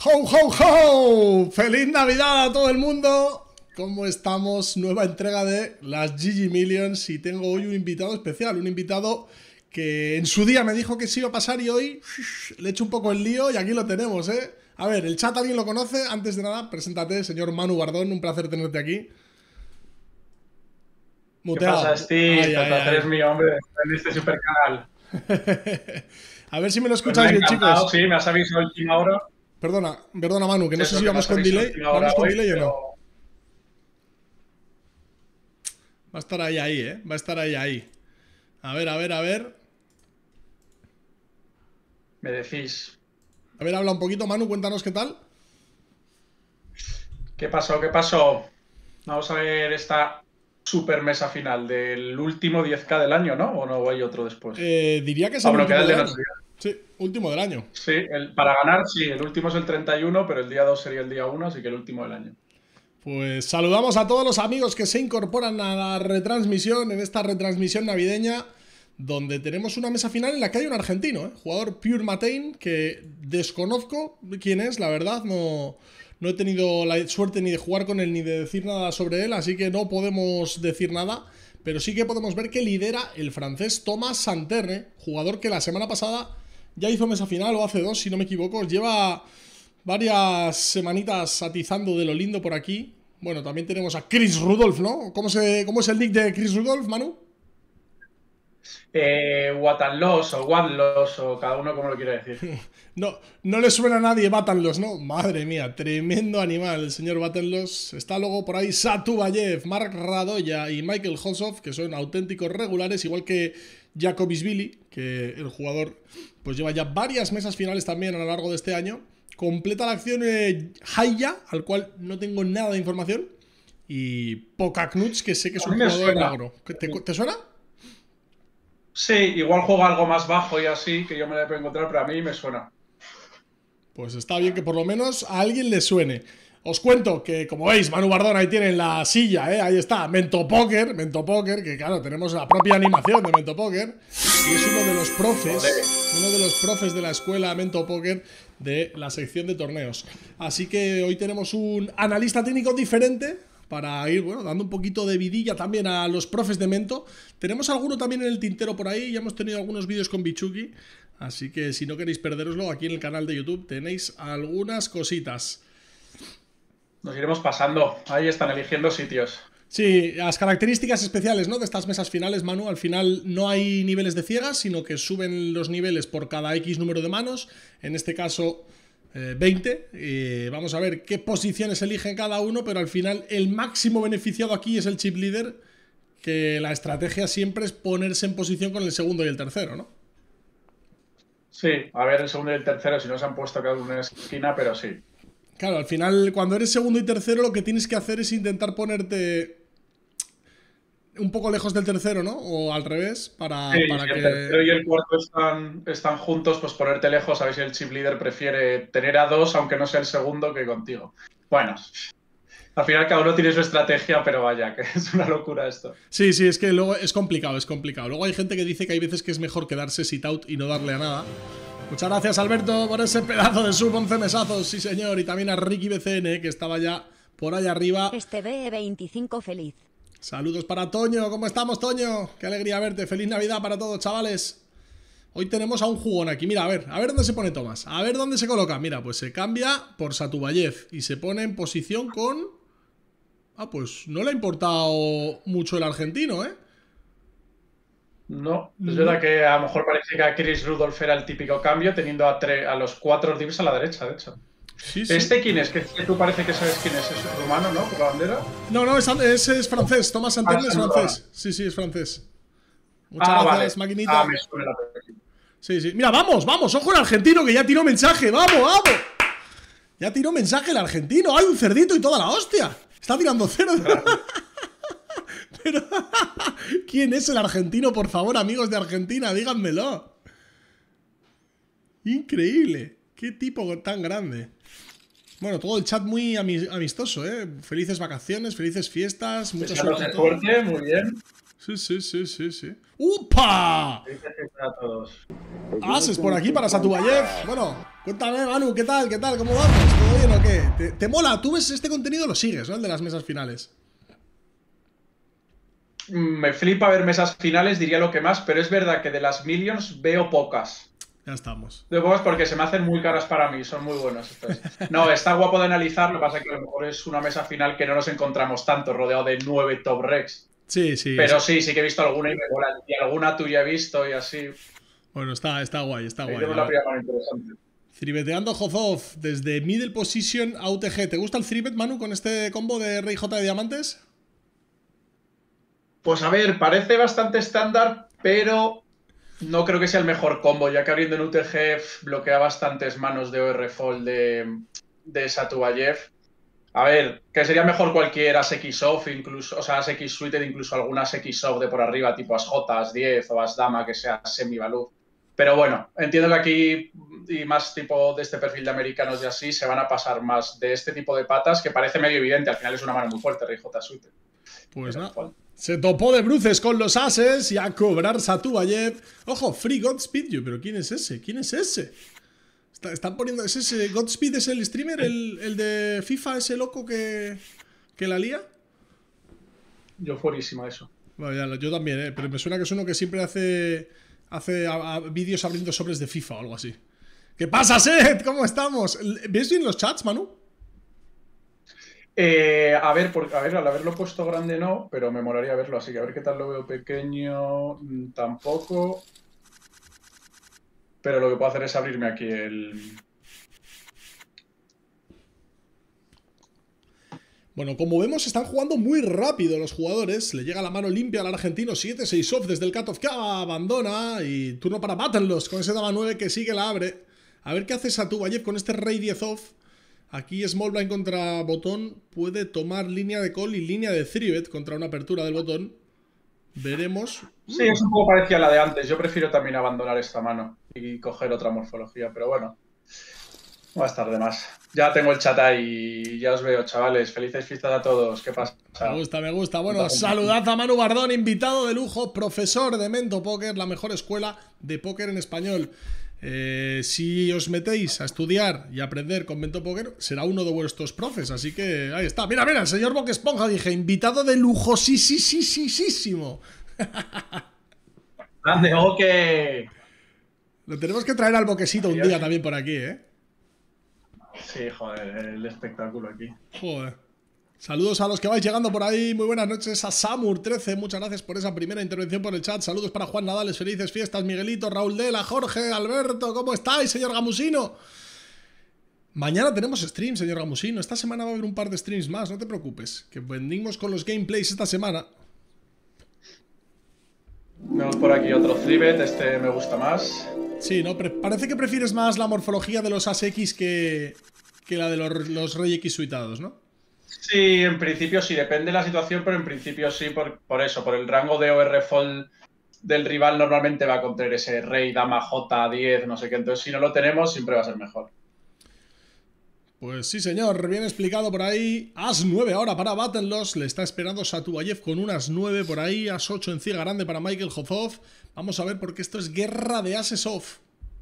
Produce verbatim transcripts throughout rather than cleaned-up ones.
¡Ho, ho, ho! ¡Feliz Navidad a todo el mundo! ¿Cómo estamos? Nueva entrega de las G G Millions y tengo hoy un invitado especial, un invitado que en su día me dijo que sí iba a pasar y hoy uff, le he hecho un poco el lío y aquí lo tenemos, ¿eh? A ver, ¿el chat alguien lo conoce? Antes de nada, preséntate, señor Manu Bardón, un placer tenerte aquí. Muteado. ¿Qué pasa, Steve? Ay, ay, ay. Eres mi hombre en este super canal. A ver si me lo escucháis pues bien, chicos. Sí, me has avisado a última hora. Perdona, perdona Manu, que no sé si vamos con delay. ¿Vamos con delay o no? Va a estar ahí, ahí, ¿eh? Va a estar ahí, ahí. A ver, a ver, a ver. Me decís. A ver, habla un poquito, Manu, cuéntanos qué tal. ¿Qué pasó? ¿Qué pasó? Vamos a ver esta super mesa final del último diez K del año, ¿no? ¿O no hay otro después? Eh, diría que es ah, el bueno, último queda el del de año. los días. Sí, último del año. Sí, el, para ganar, sí. El último es el treinta y uno, pero el día dos sería el día uno, así que el último del año. Pues saludamos a todos los amigos que se incorporan a la retransmisión, en esta retransmisión navideña, donde tenemos una mesa final en la que hay un argentino, ¿eh? Jugador Pure Matain, que desconozco quién es, la verdad, no, no he tenido la suerte ni de jugar con él ni de decir nada sobre él, así que no podemos decir nada, pero sí que podemos ver que lidera el francés Thomas Santerne, jugador que la semana pasada ya hizo mesa final, o hace dos, si no me equivoco, lleva varias semanitas atizando de lo lindo por aquí. Bueno, también tenemos a Chris Rudolph, ¿no? ¿Cómo, se, cómo es el nick de Chris Rudolph, Manu? Eh, Watanlos o Wadlos o cada uno como lo quiera decir. No, no le suena a nadie Batanlos, ¿no? Madre mía, tremendo animal el señor Batanlos. Está luego por ahí Satubayev, Mark Radoya y Michael Hossoff, que son auténticos regulares, igual que Jacobisvili, que el jugador pues lleva ya varias mesas finales también a lo largo de este año. Completa la acción eh, Haya, al cual no tengo nada de información. Y Pokaknuts, que sé que es un jugador negro. ¿Te, ¿Te suena? Sí, igual juega algo más bajo y así, que yo me la puedo encontrar, pero a mí me suena. Pues está bien que por lo menos a alguien le suene. Os cuento que, como veis, Manu Bardón ahí tiene la silla, ¿eh? Ahí está, Mento Poker, Mento Poker, que claro, tenemos la propia animación de Mento Poker. Y es uno de los profes, uno de los profes de la escuela Mento Poker de la sección de torneos. Así que hoy tenemos un analista técnico diferente para ir, bueno, dando un poquito de vidilla también a los profes de Mento. Tenemos alguno también en el tintero por ahí, ya hemos tenido algunos vídeos con Bichuki, así que si no queréis perderoslo, aquí en el canal de YouTube tenéis algunas cositas. Nos iremos pasando, ahí están eligiendo sitios. Sí, las características especiales, ¿no?, de estas mesas finales, Manu, al final no hay niveles de ciegas, sino que suben los niveles por cada X número de manos, en este caso eh, veinte, eh, vamos a ver qué posiciones eligen cada uno, pero al final el máximo beneficiado aquí es el chip leader, que la estrategia siempre es ponerse en posición con el segundo y el tercero, ¿no? Sí, a ver el segundo y el tercero, si no se han puesto cada uno en esquina, pero sí. Claro, al final, cuando eres segundo y tercero, lo que tienes que hacer es intentar ponerte un poco lejos del tercero, ¿no? O al revés, para, sí, para si que... el tercero y el cuarto están, están juntos, pues ponerte lejos, a ver si el chip leader prefiere tener a dos, aunque no sea el segundo, que contigo. Bueno, al final cada uno tiene su estrategia, pero vaya, que es una locura esto. Sí, sí, es que luego es complicado, es complicado. Luego hay gente que dice que hay veces que es mejor quedarse sit out y no darle a nada. Muchas gracias, Alberto, por ese pedazo de sub, once mesazos, sí señor. Y también a Ricky B C N, que estaba ya por ahí arriba. Este B veinticinco feliz. Saludos para Toño, ¿cómo estamos, Toño? Qué alegría verte, feliz Navidad para todos, chavales. Hoy tenemos a un jugón aquí, mira, a ver, a ver dónde se pone Tomás. A ver dónde se coloca, mira, pues se cambia por Satubayev y se pone en posición con... Ah, pues no le ha importado mucho el argentino, ¿eh? No, es verdad que a lo mejor parece que a Chris Rudolph era el típico cambio, teniendo a, a los cuatro dips a la derecha, de hecho. Sí, sí. ¿Este quién es? Que tú parece que sabes quién es. ¿Es rumano, no? ¿Por la bandera? No, no, es, es, es francés. Thomas Santerne ah, es francés. Sí, sí, es francés. Muchas ah, gracias, vale. maquinita. Ah, me suena la Sí, sí. Mira, vamos, vamos. Ojo el argentino que ya tiró mensaje. Vamos, vamos. Ya tiró mensaje el argentino. Hay un cerdito y toda la hostia. Está tirando cero. Pero, ¿quién es el argentino? Por favor, amigos de Argentina, díganmelo. Increíble. Qué tipo tan grande. Bueno, todo el chat muy amistoso, ¿eh? Felices vacaciones, felices fiestas, mucha suerte. Fuerte, muy bien. Sí, sí, sí, sí, sí. ¡Upa! Ases por aquí para Satubayev. Bueno, cuéntame, Manu, ¿qué tal? ¿Qué tal? ¿Cómo vamos? ¿Todo bien o qué? ¿Te, te mola? ¿Tú ves este contenido? Lo sigues, ¿no? El de las mesas finales. Me flipa ver mesas finales, diría lo que más, pero es verdad que de las Millions veo pocas. Ya estamos. Veo pocas porque se me hacen muy caras para mí, son muy buenas estas. No, está guapo de analizar, lo que pasa es que a lo mejor es una mesa final que no nos encontramos tanto, rodeado de nueve top recs. Sí, sí. Pero sí, sí, sí que he visto alguna y me mola. Y alguna tuya he visto y así. Bueno, está, está guay, está guay. La primera mano interesante. Thribeteando Jozov desde middle position a U T G. ¿Te gusta el Thribet, Manu, con este combo de Rey J de diamantes? Pues a ver, parece bastante estándar, pero no creo que sea el mejor combo, ya que abriendo en U T G bloquea bastantes manos de O R Fall de, de Satubayev. A ver, que sería mejor cualquier As X off, incluso, o sea, As X suited, incluso algunas X off de por arriba, tipo As J, As diez o As Dama, que sea semi-value. Pero bueno, entiendo que aquí, y más tipo de este perfil de americanos y así, se van a pasar más de este tipo de patas, que parece medio evidente, al final es una mano muy fuerte, Rey J suited. Pues nada. Se topó de bruces con los ases y a cobrar Satubayev. Ojo, Free Godspeed you, pero ¿quién es ese? ¿Quién es ese? Está, están poniendo. ¿Es ese? ¿Godspeed es el streamer? ¿El, el de FIFA, ese loco que, que la lía? Yo fuerísima eso. Bueno, ya, yo también, ¿eh? Pero me suena que es uno que siempre hace, hace a, a, vídeos abriendo sobres de FIFA o algo así. ¿Qué pasa, Seth? ¿Cómo estamos? ¿Ves bien los chats, Manu? Eh, a ver, por, a ver, al haberlo puesto grande no, pero me molaría verlo, así que a ver qué tal lo veo pequeño, tampoco. Pero lo que puedo hacer es abrirme aquí el... Bueno, como vemos, están jugando muy rápido los jugadores. Le llega la mano limpia al argentino. siete seis off desde el cutoff que abandona. Y turno para Battlelos con ese dama nueve que sigue la abre. A ver qué hace Satubayev con este rey diez off. Aquí Small Blind contra botón. Puede tomar línea de call y línea de three-bet contra una apertura del botón. Veremos. Sí, es un poco parecida a la de antes. Yo prefiero también abandonar esta mano y coger otra morfología, pero bueno. No va a estar de más. Ya tengo el chat ahí y ya os veo, chavales. Felices fiestas a todos. ¿Qué pasa? Me gusta, me gusta. Bueno, saludad a Manu Bardón, invitado de lujo, profesor de Mento Póker, la mejor escuela de póker en español. Eh, si os metéis a estudiar y aprender con Mento Póker, será uno de vuestros profes, así que ahí está. Mira, mira, el señor Boque Esponja, dije, invitado de lujo, sí, sí, sí, sí, sí, sí. ¡Grande, Boque! Lo tenemos que traer al Boquesito un día también por aquí, ¿eh? Sí, joder, el espectáculo aquí. Joder. Saludos a los que vais llegando por ahí. Muy buenas noches a Samur trece. Muchas gracias por esa primera intervención por el chat. Saludos para Juan Nadales. Felices fiestas, Miguelito, Raúl Dela, Jorge, Alberto. ¿Cómo estáis, señor Gamusino? Mañana tenemos stream, señor Gamusino. Esta semana va a haber un par de streams más. No te preocupes. Que vendimos con los gameplays esta semana. Vemos por aquí otro three-bet. Este me gusta más. Sí, ¿no? Parece que prefieres más la morfología de los As X que, que la de los, los Rey X suitados, ¿no? Sí, en principio sí, depende de la situación, pero en principio sí, por, por eso, por el rango de O R Fall del rival normalmente va a contener ese Rey, Dama, J, diez, no sé qué. Entonces, si no lo tenemos, siempre va a ser mejor. Pues sí, señor, bien explicado por ahí. As nueve ahora para Battlelos. Le está esperando Satubayev con un As nueve por ahí. As ocho en ciega grande para Michael Jozov. Vamos a ver porque esto es guerra de ases off.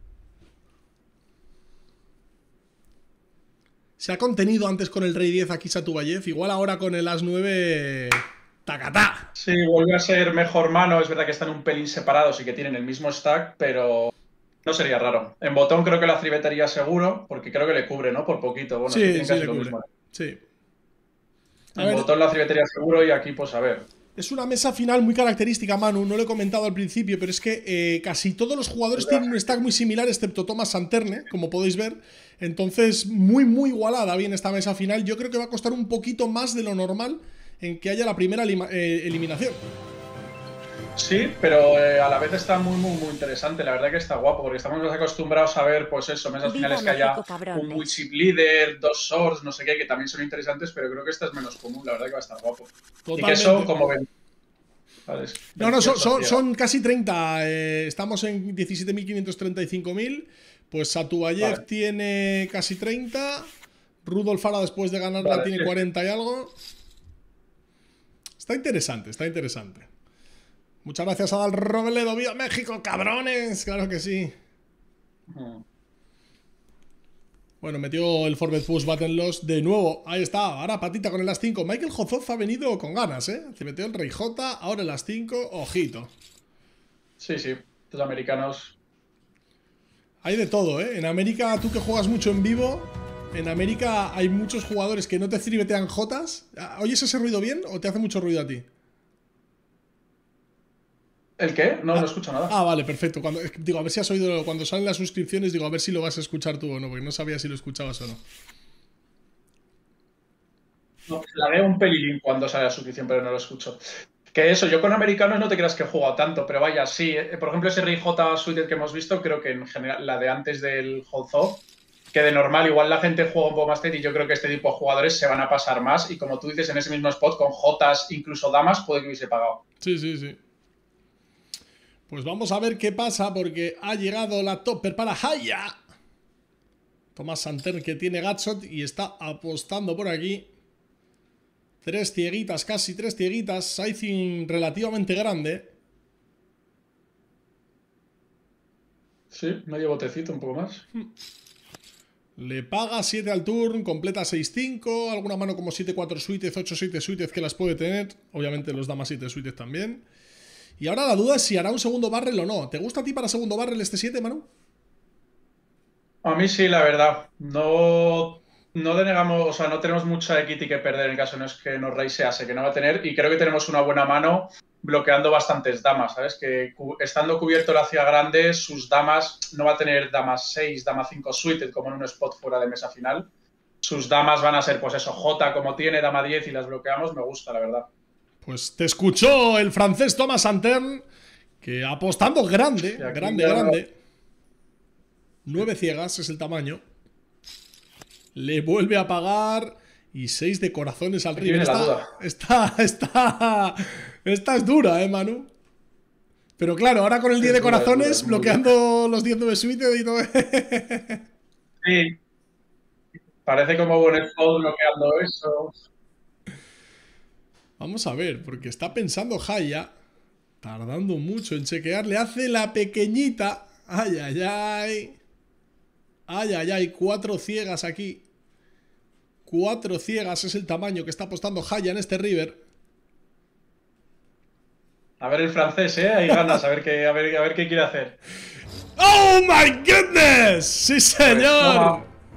Se ha contenido antes con el Rey diez aquí Satubayev. Igual ahora con el As nueve... ¡Tacatá! Sí, vuelve a ser mejor mano. Es verdad que están un pelín separados y que tienen el mismo stack, pero no sería raro. En botón creo que la three-betaría seguro, porque creo que le cubre, ¿no? Por poquito. Bueno, sí, sí, le cubre. Mismo. Sí. A en ver, botón la three-betaría seguro y aquí, pues a ver. Es una mesa final muy característica, Manu. No lo he comentado al principio, pero es que eh, casi todos los jugadores tienen un stack muy similar, excepto Thomas Santerne, como podéis ver. Entonces, muy, muy igualada bien esta mesa final. Yo creo que va a costar un poquito más de lo normal en que haya la primera eh, eliminación. Sí, pero eh, a la vez está muy, muy, muy interesante. La verdad que está guapo, porque estamos más acostumbrados a ver, pues eso, mesas finales que haya un muy chip leader, dos swords, no sé qué, que también son interesantes, pero creo que esta es menos común. La verdad que va a estar guapo. Totalmente. Y que son como ven. Vale, no, no, son, son, son casi treinta. Eh, estamos en diecisiete mil quinientos treinta y cinco mil. Pues Satubayev vale. tiene casi treinta. Rudolf Fara después de ganarla vale, tiene sí. cuarenta y algo. Está interesante, está interesante. Muchas gracias a Dal Robledo, ¡viva México, cabrones! Claro que sí. Mm. Bueno, metió el Forbet Push Button Loss de nuevo. Ahí está, ahora patita con el As cinco. Michael Jozoz ha venido con ganas, ¿eh? Se metió el Rey J, ahora el As cinco, ojito. Sí, sí, los americanos. Hay de todo, ¿eh? En América, tú que juegas mucho en vivo, en América hay muchos jugadores que no te tribetean Jotas. ¿Oyes ese ruido bien o te hace mucho ruido a ti? ¿El qué? No, ah, no escucho nada. Ah, vale, perfecto. Cuando, digo, a ver si has oído, cuando salen las suscripciones, digo, a ver si lo vas a escuchar tú o no, porque no sabía si lo escuchabas o no. No, la veo un pelín cuando sale la suscripción, pero no lo escucho. Que eso, yo con americanos no te creas que he jugado tanto, pero vaya, sí. Eh, por ejemplo, ese Rey J Suited que hemos visto, creo que en general, la de antes del Hozo, que de normal igual la gente juega un poco más y yo creo que este tipo de jugadores se van a pasar más. Y como tú dices, en ese mismo spot, con Jotas, incluso damas, puede que hubiese pagado. Sí, sí, sí. Pues vamos a ver qué pasa, porque ha llegado la topper para Haya. Tomás Santer, que tiene Gatshot y está apostando por aquí. Tres cieguitas, casi tres cieguitas. Sizing relativamente grande. Sí, medio botecito, un poco más. Le paga siete al turn, completa seis cinco. Alguna mano como siete cuatro suites, ocho siete suites que las puede tener. Obviamente los damas siete suites también. Y ahora la duda es si hará un segundo barrel o no. ¿Te gusta a ti para segundo barrel este siete, Manu? A mí sí, la verdad. No, no denegamos, o sea, no tenemos mucha equity que perder en caso no es que nos raisease, que no va a tener. Y creo que tenemos una buena mano bloqueando bastantes damas, ¿sabes? Que cu estando cubierto la hacia grande, sus damas no va a tener damas seis, dama cinco suited como en un spot fuera de mesa final. Sus damas van a ser, pues eso, J como tiene, dama diez y las bloqueamos. Me gusta, la verdad. Pues te escuchó el francés Thomas Santern, que apostando grande, grande, ya... grande. Nueve ciegas es el tamaño. Le vuelve a pagar. Y seis de corazones al river. Está, está, está, esta es dura, eh, Manu. Pero claro, ahora con el diez de corazones, dura, bloqueando los diez nueve suites y todo. Sí. Parece como buen spot bloqueando eso. Vamos a ver, porque está pensando Haya, tardando mucho en chequear, le hace la pequeñita. Ay, ay, ay. Ay, ay, ay, cuatro ciegas aquí. Cuatro ciegas es el tamaño que está apostando Haya en este river. A ver el francés, ¿eh? Hay ganas, a ver qué, a ver, a ver qué quiere hacer. ¡Oh, my goodness! ¡Sí, señor!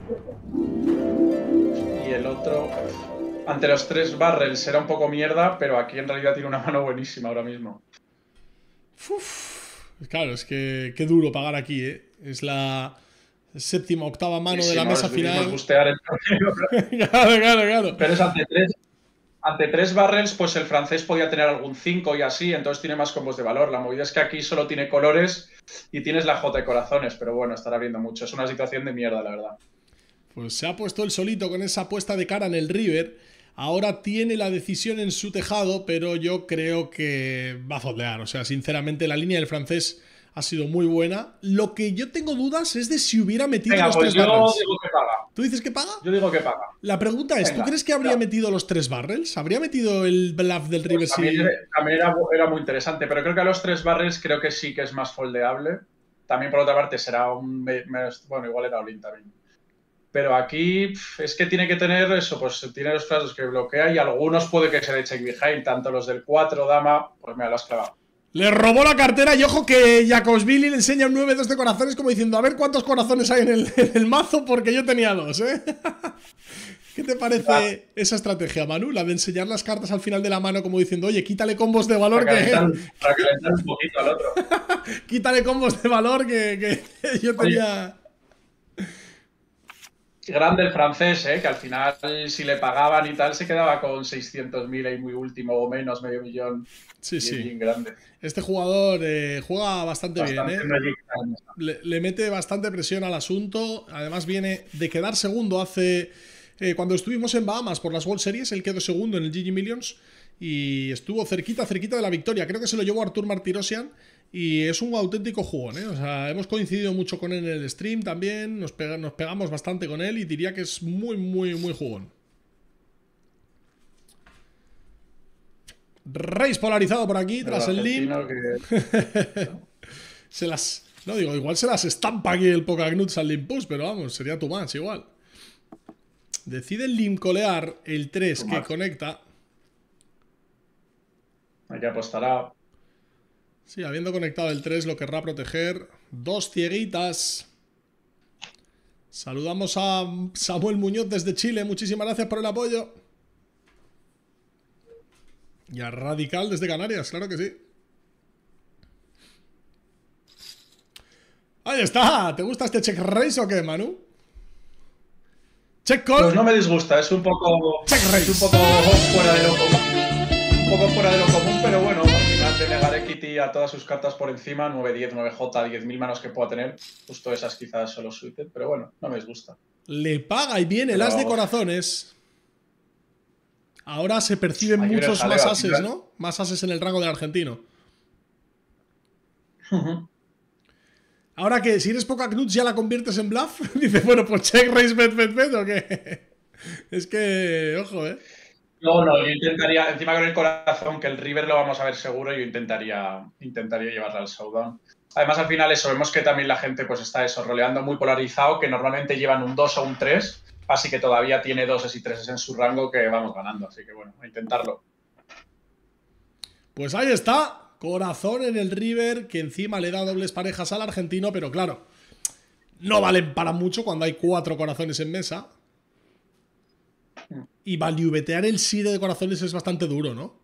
Y el otro... Ante los tres barrels será un poco mierda, pero aquí en realidad tiene una mano buenísima ahora mismo. Uf, claro, es que qué duro pagar aquí, ¿eh? Es la séptima, octava mano sí, de la sí, mesa final. Bustear el claro, claro, claro. Pero es ante tres, ante tres barrels, pues el francés podía tener algún cinco y así, entonces tiene más combos de valor. La movida es que aquí solo tiene colores y tienes la J de corazones, pero bueno, estará viendo mucho. Es una situación de mierda, la verdad. Pues se ha puesto el solito con esa puesta de cara en el river. Ahora tiene la decisión en su tejado, pero yo creo que va a foldear. O sea, sinceramente, la línea del francés ha sido muy buena. Lo que yo tengo dudas es de si hubiera metido Venga, los pues tres yo barrels. Digo que paga. ¿Tú dices que paga? Yo digo que paga. La pregunta es, Venga, ¿tú crees que habría ya. metido los tres barrels? ¿Habría metido el bluff del river? Pues también, si... también era, era muy interesante, pero creo que a los tres barrels creo que sí que es más foldeable. También, por otra parte, será un... Bueno, igual era all-in también. Pero aquí es que tiene que tener eso, pues tiene los frases que bloquea y algunos puede que se le check behind, tanto los del cuatro, dama, pues mira, lo has clavado. Le robó la cartera y ojo que Jacobsvili le enseña un nueve dos de corazones como diciendo, a ver cuántos corazones hay en el, en el mazo porque yo tenía dos, ¿eh? ¿Qué te parece claro. esa estrategia, Manu? La de enseñar las cartas al final de la mano como diciendo, oye, quítale combos de valor para que... Calentar, para calentar un poquito al otro. Quítale combos de valor que, que yo tenía... Oye. Grande el francés, ¿eh? Que al final, si le pagaban y tal, se quedaba con seiscientos mil ahí muy último o menos, medio millón. Sí, sí. Bien grande. Este jugador eh, juega bastante, bastante bien, ¿eh? Le, le mete bastante presión al asunto. Además viene de quedar segundo hace... Eh, cuando estuvimos en Bahamas por las World Series, él quedó segundo en el G G Millions y estuvo cerquita, cerquita de la victoria. Creo que se lo llevó Artur Martirosyan. Y es un auténtico jugón, ¿eh? O sea, hemos coincidido mucho con él en el stream también, nos, pega, nos pegamos bastante con él y diría que es muy, muy, muy jugón. Reis polarizado por aquí, tras el link. Que... Se las... No digo, igual se las estampa aquí el Pokaknuts al Limpus, pero vamos, sería too much igual. Decide limcolear el tres que conecta. Hay que apostar a... Sí, habiendo conectado el tres lo querrá proteger. Dos cieguitas. Saludamos a Samuel Muñoz desde Chile. Muchísimas gracias por el apoyo. Y a Radical desde Canarias, claro que sí. Ahí está. ¿Te gusta este check raise o qué, Manu? Check call. Pues no me disgusta, es un poco... Check raise. Es un poco fuera de lo común. Un poco fuera de lo común, pero bueno, al final de negar equity a todas sus cartas por encima, nueve diez, nueve J, diez mil manos que pueda tener, justo esas quizás solo suited, pero bueno, no me disgusta. Le paga y viene el pero... as de corazones. Ahora se perciben Aquí muchos jaleo, más ases, final. ¿no? Más ases en el rango del argentino. Uh-huh. Ahora que si eres Pokaknuts ya la conviertes en bluff. Dice, bueno, pues check raise bet bet bet o qué. Es que, ojo, eh. No, no, yo intentaría, encima con el corazón, que el River lo vamos a ver seguro, yo intentaría, intentaría llevarla al showdown. Además, al final eso, vemos que también la gente pues está eso, roleando muy polarizado, que normalmente llevan un dos o un tres, así que todavía tiene doses y treses en su rango que vamos ganando, así que bueno, a intentarlo. Pues ahí está. Corazón en el River, que encima le da dobles parejas al argentino, pero claro, no valen para mucho cuando hay cuatro corazones en mesa. Y valiubetear el side de corazones es bastante duro, ¿no?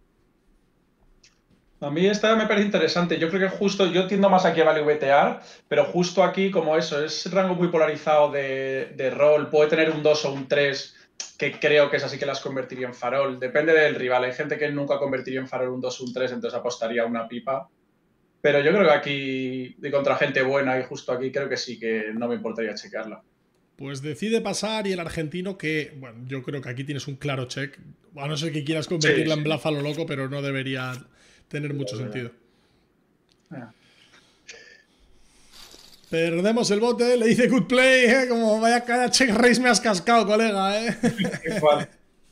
A mí esta me parece interesante. Yo creo que justo, yo tiendo más aquí a valiubetear, pero justo aquí, como eso, es rango muy polarizado de, de rol, puede tener un dos o un tres, que creo que es así que las convertiría en farol. Depende del rival. Hay gente que nunca convertiría en farol un dos o un tres, entonces apostaría una pipa. Pero yo creo que aquí, de contra gente buena y justo aquí, creo que sí, que no me importaría chequearla. Pues decide pasar y el argentino que, bueno, yo creo que aquí tienes un claro check. A no ser que quieras convertirla sí, sí. en bluff a lo loco, pero no debería tener mucho sentido. Yeah. Perdemos el bote, le dice good play, ¿eh? Como vaya cada check raise me has cascado, colega, ¿eh? Igual.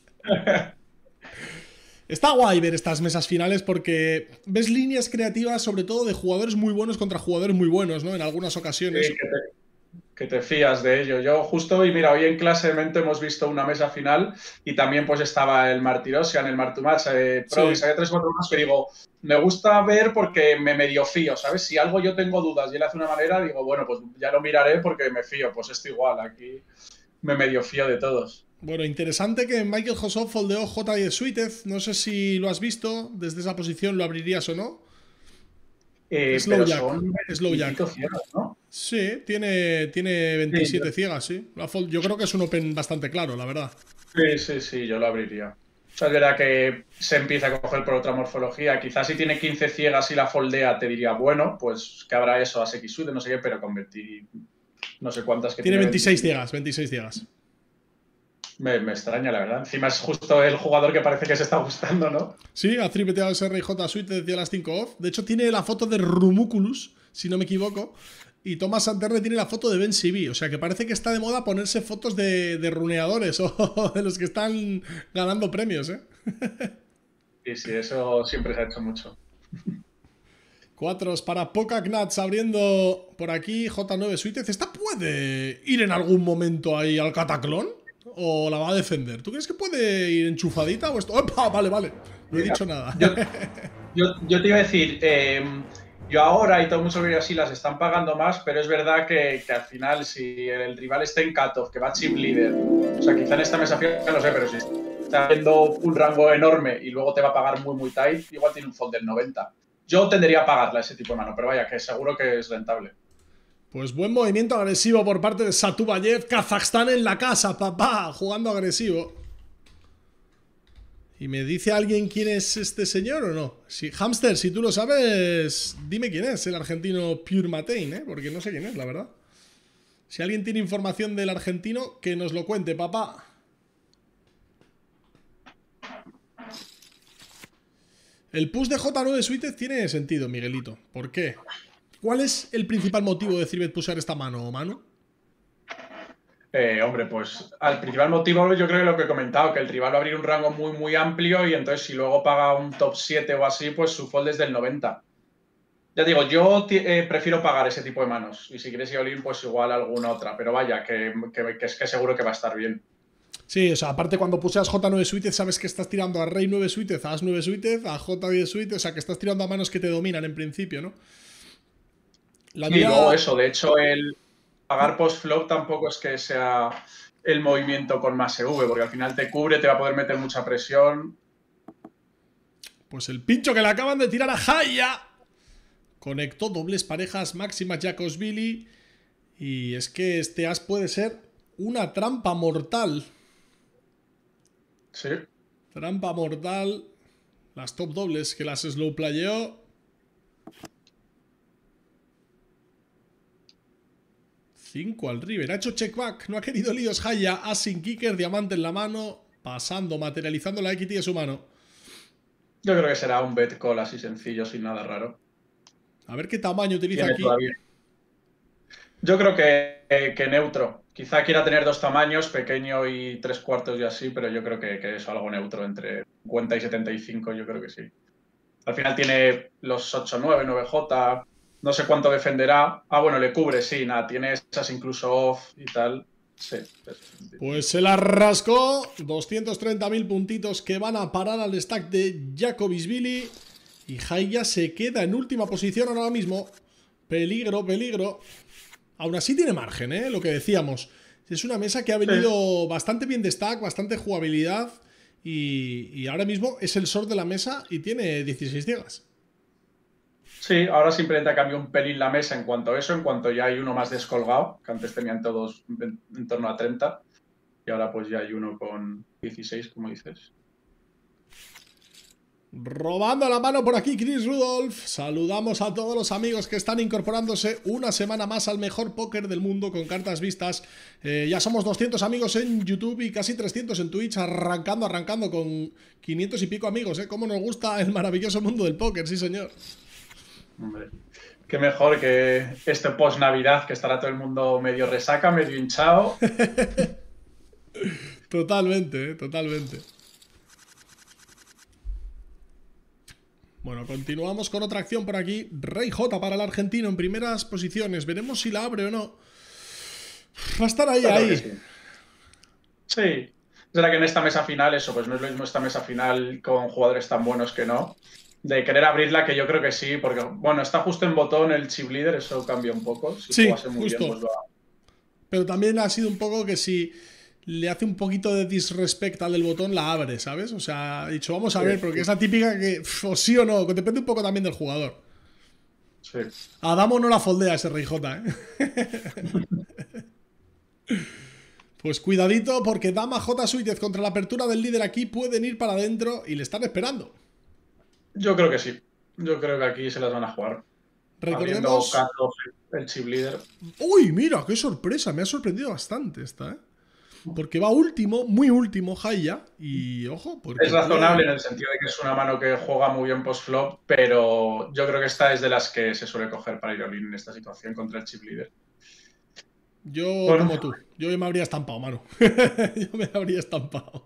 Está guay ver estas mesas finales porque ves líneas creativas, sobre todo de jugadores muy buenos contra jugadores muy buenos, ¿no? En algunas ocasiones. Sí, que te, que te fías de ello. Yo justo, y mira, hoy en clase de Mento hemos visto una mesa final y también pues estaba el Martirosian, el Martumats, eh, Pro, Sí. había tres o cuatro más que digo, me gusta ver porque me medio fío, ¿sabes? Si algo yo tengo dudas y él hace una manera, digo, bueno, pues ya lo miraré porque me fío. Pues esto igual, aquí me medio fío de todos. Bueno, interesante que Michael Joseph foldeó J diez Suited. No sé si lo has visto. Desde esa posición lo abrirías o no. Eh, Slow pero Jack. son Slow Jack. ciegas, ¿no? Sí, tiene, tiene veintisiete Sí, ciegas, sí. La fold- yo creo que es un open bastante claro, la verdad. Sí, sí, sí, yo lo abriría. O sea, es verdad que se empieza a coger por otra morfología. Quizás si tiene quince ciegas y la foldea, te diría, bueno, pues que habrá eso a Sekisude, no sé qué, pero convertir no sé cuántas que Tiene tiene. veintiséis ciegas, veintiséis ciegas. Me, me extraña, la verdad. Encima es justo el jugador que parece que se está gustando, ¿no? Sí, ha tripeteado ese R J Suite desde las cinco off. De hecho, tiene la foto de Rumuculus, si no me equivoco. Y Thomas Santerne tiene la foto de Ben Sibi. O sea que parece que está de moda ponerse fotos de, de runeadores o de los que están ganando premios, ¿eh? Sí, sí, eso siempre se ha hecho mucho. Cuatros para Pokaknuts abriendo por aquí J nueve Suitez. ¿Esta puede ir en algún momento ahí al Cataclón? ¿O la va a defender? ¿Tú crees que puede ir enchufadita o esto? ¡Opa! Vale, vale. No he dicho nada. Yo, yo, yo te iba a decir, eh, yo ahora y todo mucho que así las están pagando más, pero es verdad que, que al final si el rival está en cutoff, que va chip leader, o sea, quizá en esta mesa final, no sé, pero si está viendo un rango enorme y luego te va a pagar muy, muy tight, igual tiene un fold del noventa. Yo tendería a pagarla ese tipo de mano, pero vaya, que seguro que es rentable. Pues buen movimiento agresivo por parte de Satubayev. Kazajstán en la casa, papá, jugando agresivo. ¿Y me dice alguien quién es este señor o no? Si, Hamster, si tú lo sabes, dime quién es el argentino Pure Matein, ¿eh? Porque no sé quién es, la verdad. Si alguien tiene información del argentino, que nos lo cuente, papá. El push de J nueve Suited tiene sentido, Miguelito. ¿Por qué? ¿Cuál es el principal motivo de Cirbet pushar esta mano, Manu? Eh, hombre, pues al principal motivo yo creo que lo que he comentado, que el rival va a abrir un rango muy, muy amplio y entonces si luego paga un top siete o así, pues su fold es del noventa. Ya digo, yo eh, prefiero pagar ese tipo de manos y si quieres ir all-in, pues igual alguna otra, pero vaya, que, que, que es que seguro que va a estar bien. Sí, o sea, aparte cuando puseas J nueve suited sabes que estás tirando a Rey nueve suited, a As nueve suited, a J diez suited, o sea, que estás tirando a manos que te dominan en principio, ¿no? La Y mía... luego eso, de hecho, el pagar post-flop tampoco es que sea el movimiento con más E V, porque al final te cubre, te va a poder meter mucha presión. Pues el pincho que le acaban de tirar a Haya. Conectó dobles parejas máximas Jacobsvili. Y es que este as puede ser una trampa mortal. Sí. Trampa mortal. Las top dobles que las slow playeó. cinco al river. Ha hecho check back. No ha querido líos Haya. As sin kicker. Diamante en la mano. Pasando, materializando la equity de su mano. Yo creo que será un bet call así sencillo, sin nada raro. A ver qué tamaño utiliza Tiene aquí. todavía. Yo creo que, que, que neutro. Quizá quiera tener dos tamaños, pequeño y tres cuartos y así, pero yo creo que, que es algo neutro, entre cincuenta y setenta y cinco, yo creo que sí. Al final tiene los ocho nueve, nueve J, no sé cuánto defenderá. Ah, bueno, le cubre, sí, nada, tiene esas incluso off y tal. Sí. Pues se la rascó. doscientos treinta mil puntitos que van a parar al stack de Jacobsvili. Y Haya se queda en última posición ahora mismo. Peligro, peligro. Aún así tiene margen, ¿eh? Lo que decíamos. Es una mesa que ha venido sí. bastante bien de stack, bastante jugabilidad. Y, y ahora mismo es el sort de la mesa y tiene dieciséis ciegas. Sí, ahora simplemente ha cambiado un pelín la mesa en cuanto a eso, en cuanto ya hay uno más descolgado, que antes tenían todos en, en torno a treinta. Y ahora pues ya hay uno con dieciséis, como dices. Robando la mano por aquí Chris Rudolph. Saludamos a todos los amigos que están incorporándose una semana más al mejor póker del mundo con cartas vistas. Eh, ya somos doscientos amigos en YouTube y casi trescientos en Twitch, arrancando, arrancando con quinientos y pico amigos. ¿eh? Cómo nos gusta el maravilloso mundo del póker, sí señor. Hombre, qué mejor que este post-Navidad, que estará todo el mundo medio resaca, medio hinchado. Totalmente, ¿eh? Totalmente. Bueno, continuamos con otra acción por aquí. Rey J para el argentino en primeras posiciones. Veremos si la abre o no. Va a estar ahí, Claro ahí. Sí. sí. Será que en esta mesa final, eso, pues no es lo mismo esta mesa final con jugadores tan buenos que no. De querer abrirla, que yo creo que sí, porque, bueno, está justo en botón el chip leader, eso cambia un poco. Si sí, jugase muy justo. bien, pues va. Pero también ha sido un poco que si le hace un poquito de disrespect al del botón, la abre, ¿sabes? O sea, ha dicho, vamos a sí, ver, porque sí. es la típica que, pff, o sí o no, que depende un poco también del jugador. Sí. Adamo no la foldea ese Rey J, ¿eh? Pues cuidadito, porque Dama J suited contra la apertura del líder aquí pueden ir para adentro y le están esperando. Yo creo que sí. Yo creo que aquí se las van a jugar. Recordemos... el chip leader. Uy, mira, qué sorpresa. Me ha sorprendido bastante esta, ¿eh? Porque va último, muy último, Haya. Y ojo, porque... Es razonable puede... en el sentido de que es una mano que juega muy bien post-flop, pero yo creo que esta es de las que se suele coger para ir all-in en esta situación contra el chip leader. Yo, bueno. como tú, yo me habría estampado, mano. Yo me habría estampado.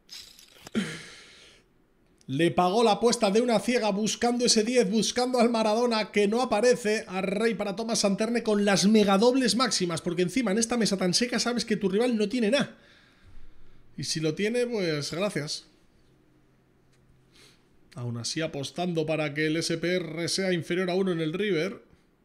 Le pagó la apuesta de una ciega buscando ese diez, buscando al Maradona que no aparece, a Rey para Thomas Santerne con las megadobles máximas, porque encima en esta mesa tan seca sabes que tu rival no tiene nada. Y si lo tiene, pues gracias. Aún así apostando para que el S P R sea inferior a uno en el river.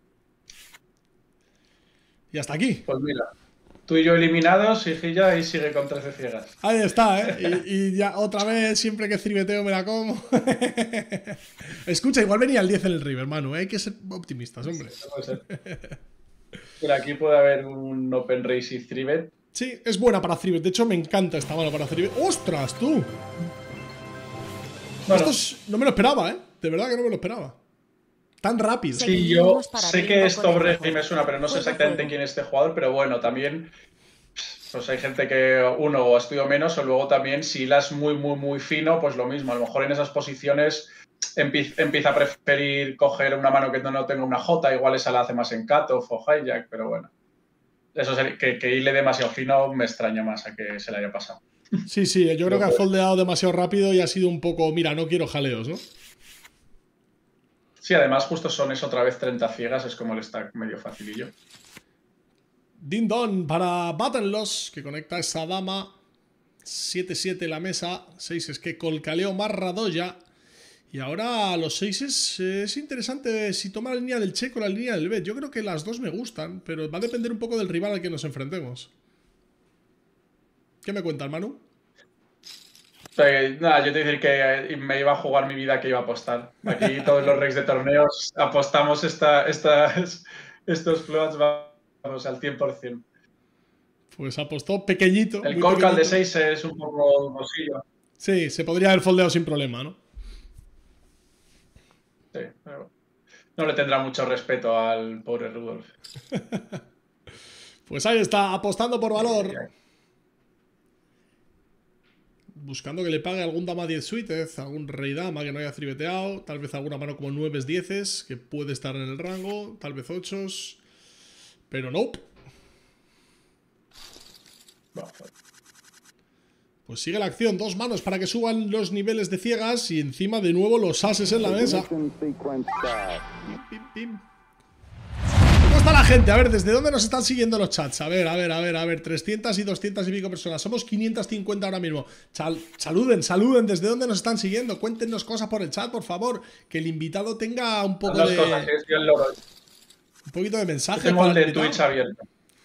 Y hasta aquí. Pues mira, tú y yo eliminados y Gilla ahí sigue con trece ciegas. Ahí está, ¿eh? Y, y ya otra vez, siempre que tribeteo me la como. Escucha, igual venía el diez en el river, Manu, ¿eh? Hay que ser optimistas, hombre. Sí, no puede ser. Mira, aquí puede haber un open race y three bet. Sí, es buena para three bet. De hecho, me encanta esta mano para three bet. ¡Ostras, tú! Bueno. Esto es... no me lo esperaba, ¿eh? De verdad que no me lo espera. Tan rápido. Sí, yo sé que es top range me suena, pero no sé exactamente quién es este jugador, pero bueno, también pues hay gente que uno o estudio menos o luego también si las muy, muy, muy fino, pues lo mismo. A lo mejor en esas posiciones empieza a preferir coger una mano que no tenga una J, igual esa la hace más en cutoff o hijack, pero bueno. eso sería, que, que hile demasiado fino me extraña más a que se le haya pasado. Sí, sí, yo creo que ha foldeado demasiado rápido y ha sido un poco, mira, no quiero jaleos, ¿no? Sí, además justo son eso otra vez treinta ciegas, es como el stack medio facilillo. Din Don para Buttonloss, que conecta esa dama. siete siete la mesa. seis es que Colcaleo más Radoya. Y ahora los seis es, es interesante si toma la línea del check o la línea del bet. Yo creo que las dos me gustan, pero va a depender un poco del rival al que nos enfrentemos. ¿Qué me cuentas, Manu? Eh, nada, yo te decir que me iba a jugar mi vida que iba a apostar. Aquí todos los reyes de torneos apostamos esta, estas, estos floats, vamos, al cien por cien. Pues apostó pequeñito. El call call de seis es un poco bolsillo. Sí, se podría haber foldeado sin problema, ¿no? Sí, pero no le tendrá mucho respeto al pobre Rudolf. Pues ahí está, apostando por valor. Buscando que le pague algún dama diez suites, algún rey dama que no haya tribeteado, tal vez alguna mano como nueve diez que puede estar en el rango, tal vez ocho, pero no. Nope. Pues sigue la acción, dos manos para que suban los niveles de ciegas y encima de nuevo los ases en la mesa. Pim, pim, pim. ¿Cómo está la gente? A ver, ¿desde dónde nos están siguiendo los chats? A ver, a ver, a ver, a ver, trescientas y doscientas y pico personas. Somos quinientas cincuenta ahora mismo. Sal saluden, saluden, ¿desde dónde nos están siguiendo? Cuéntenos cosas por el chat, por favor. Que el invitado tenga un poco Dos de... cosas, es el loro. Un poquito de mensaje. Tengo el de Twitch abierto.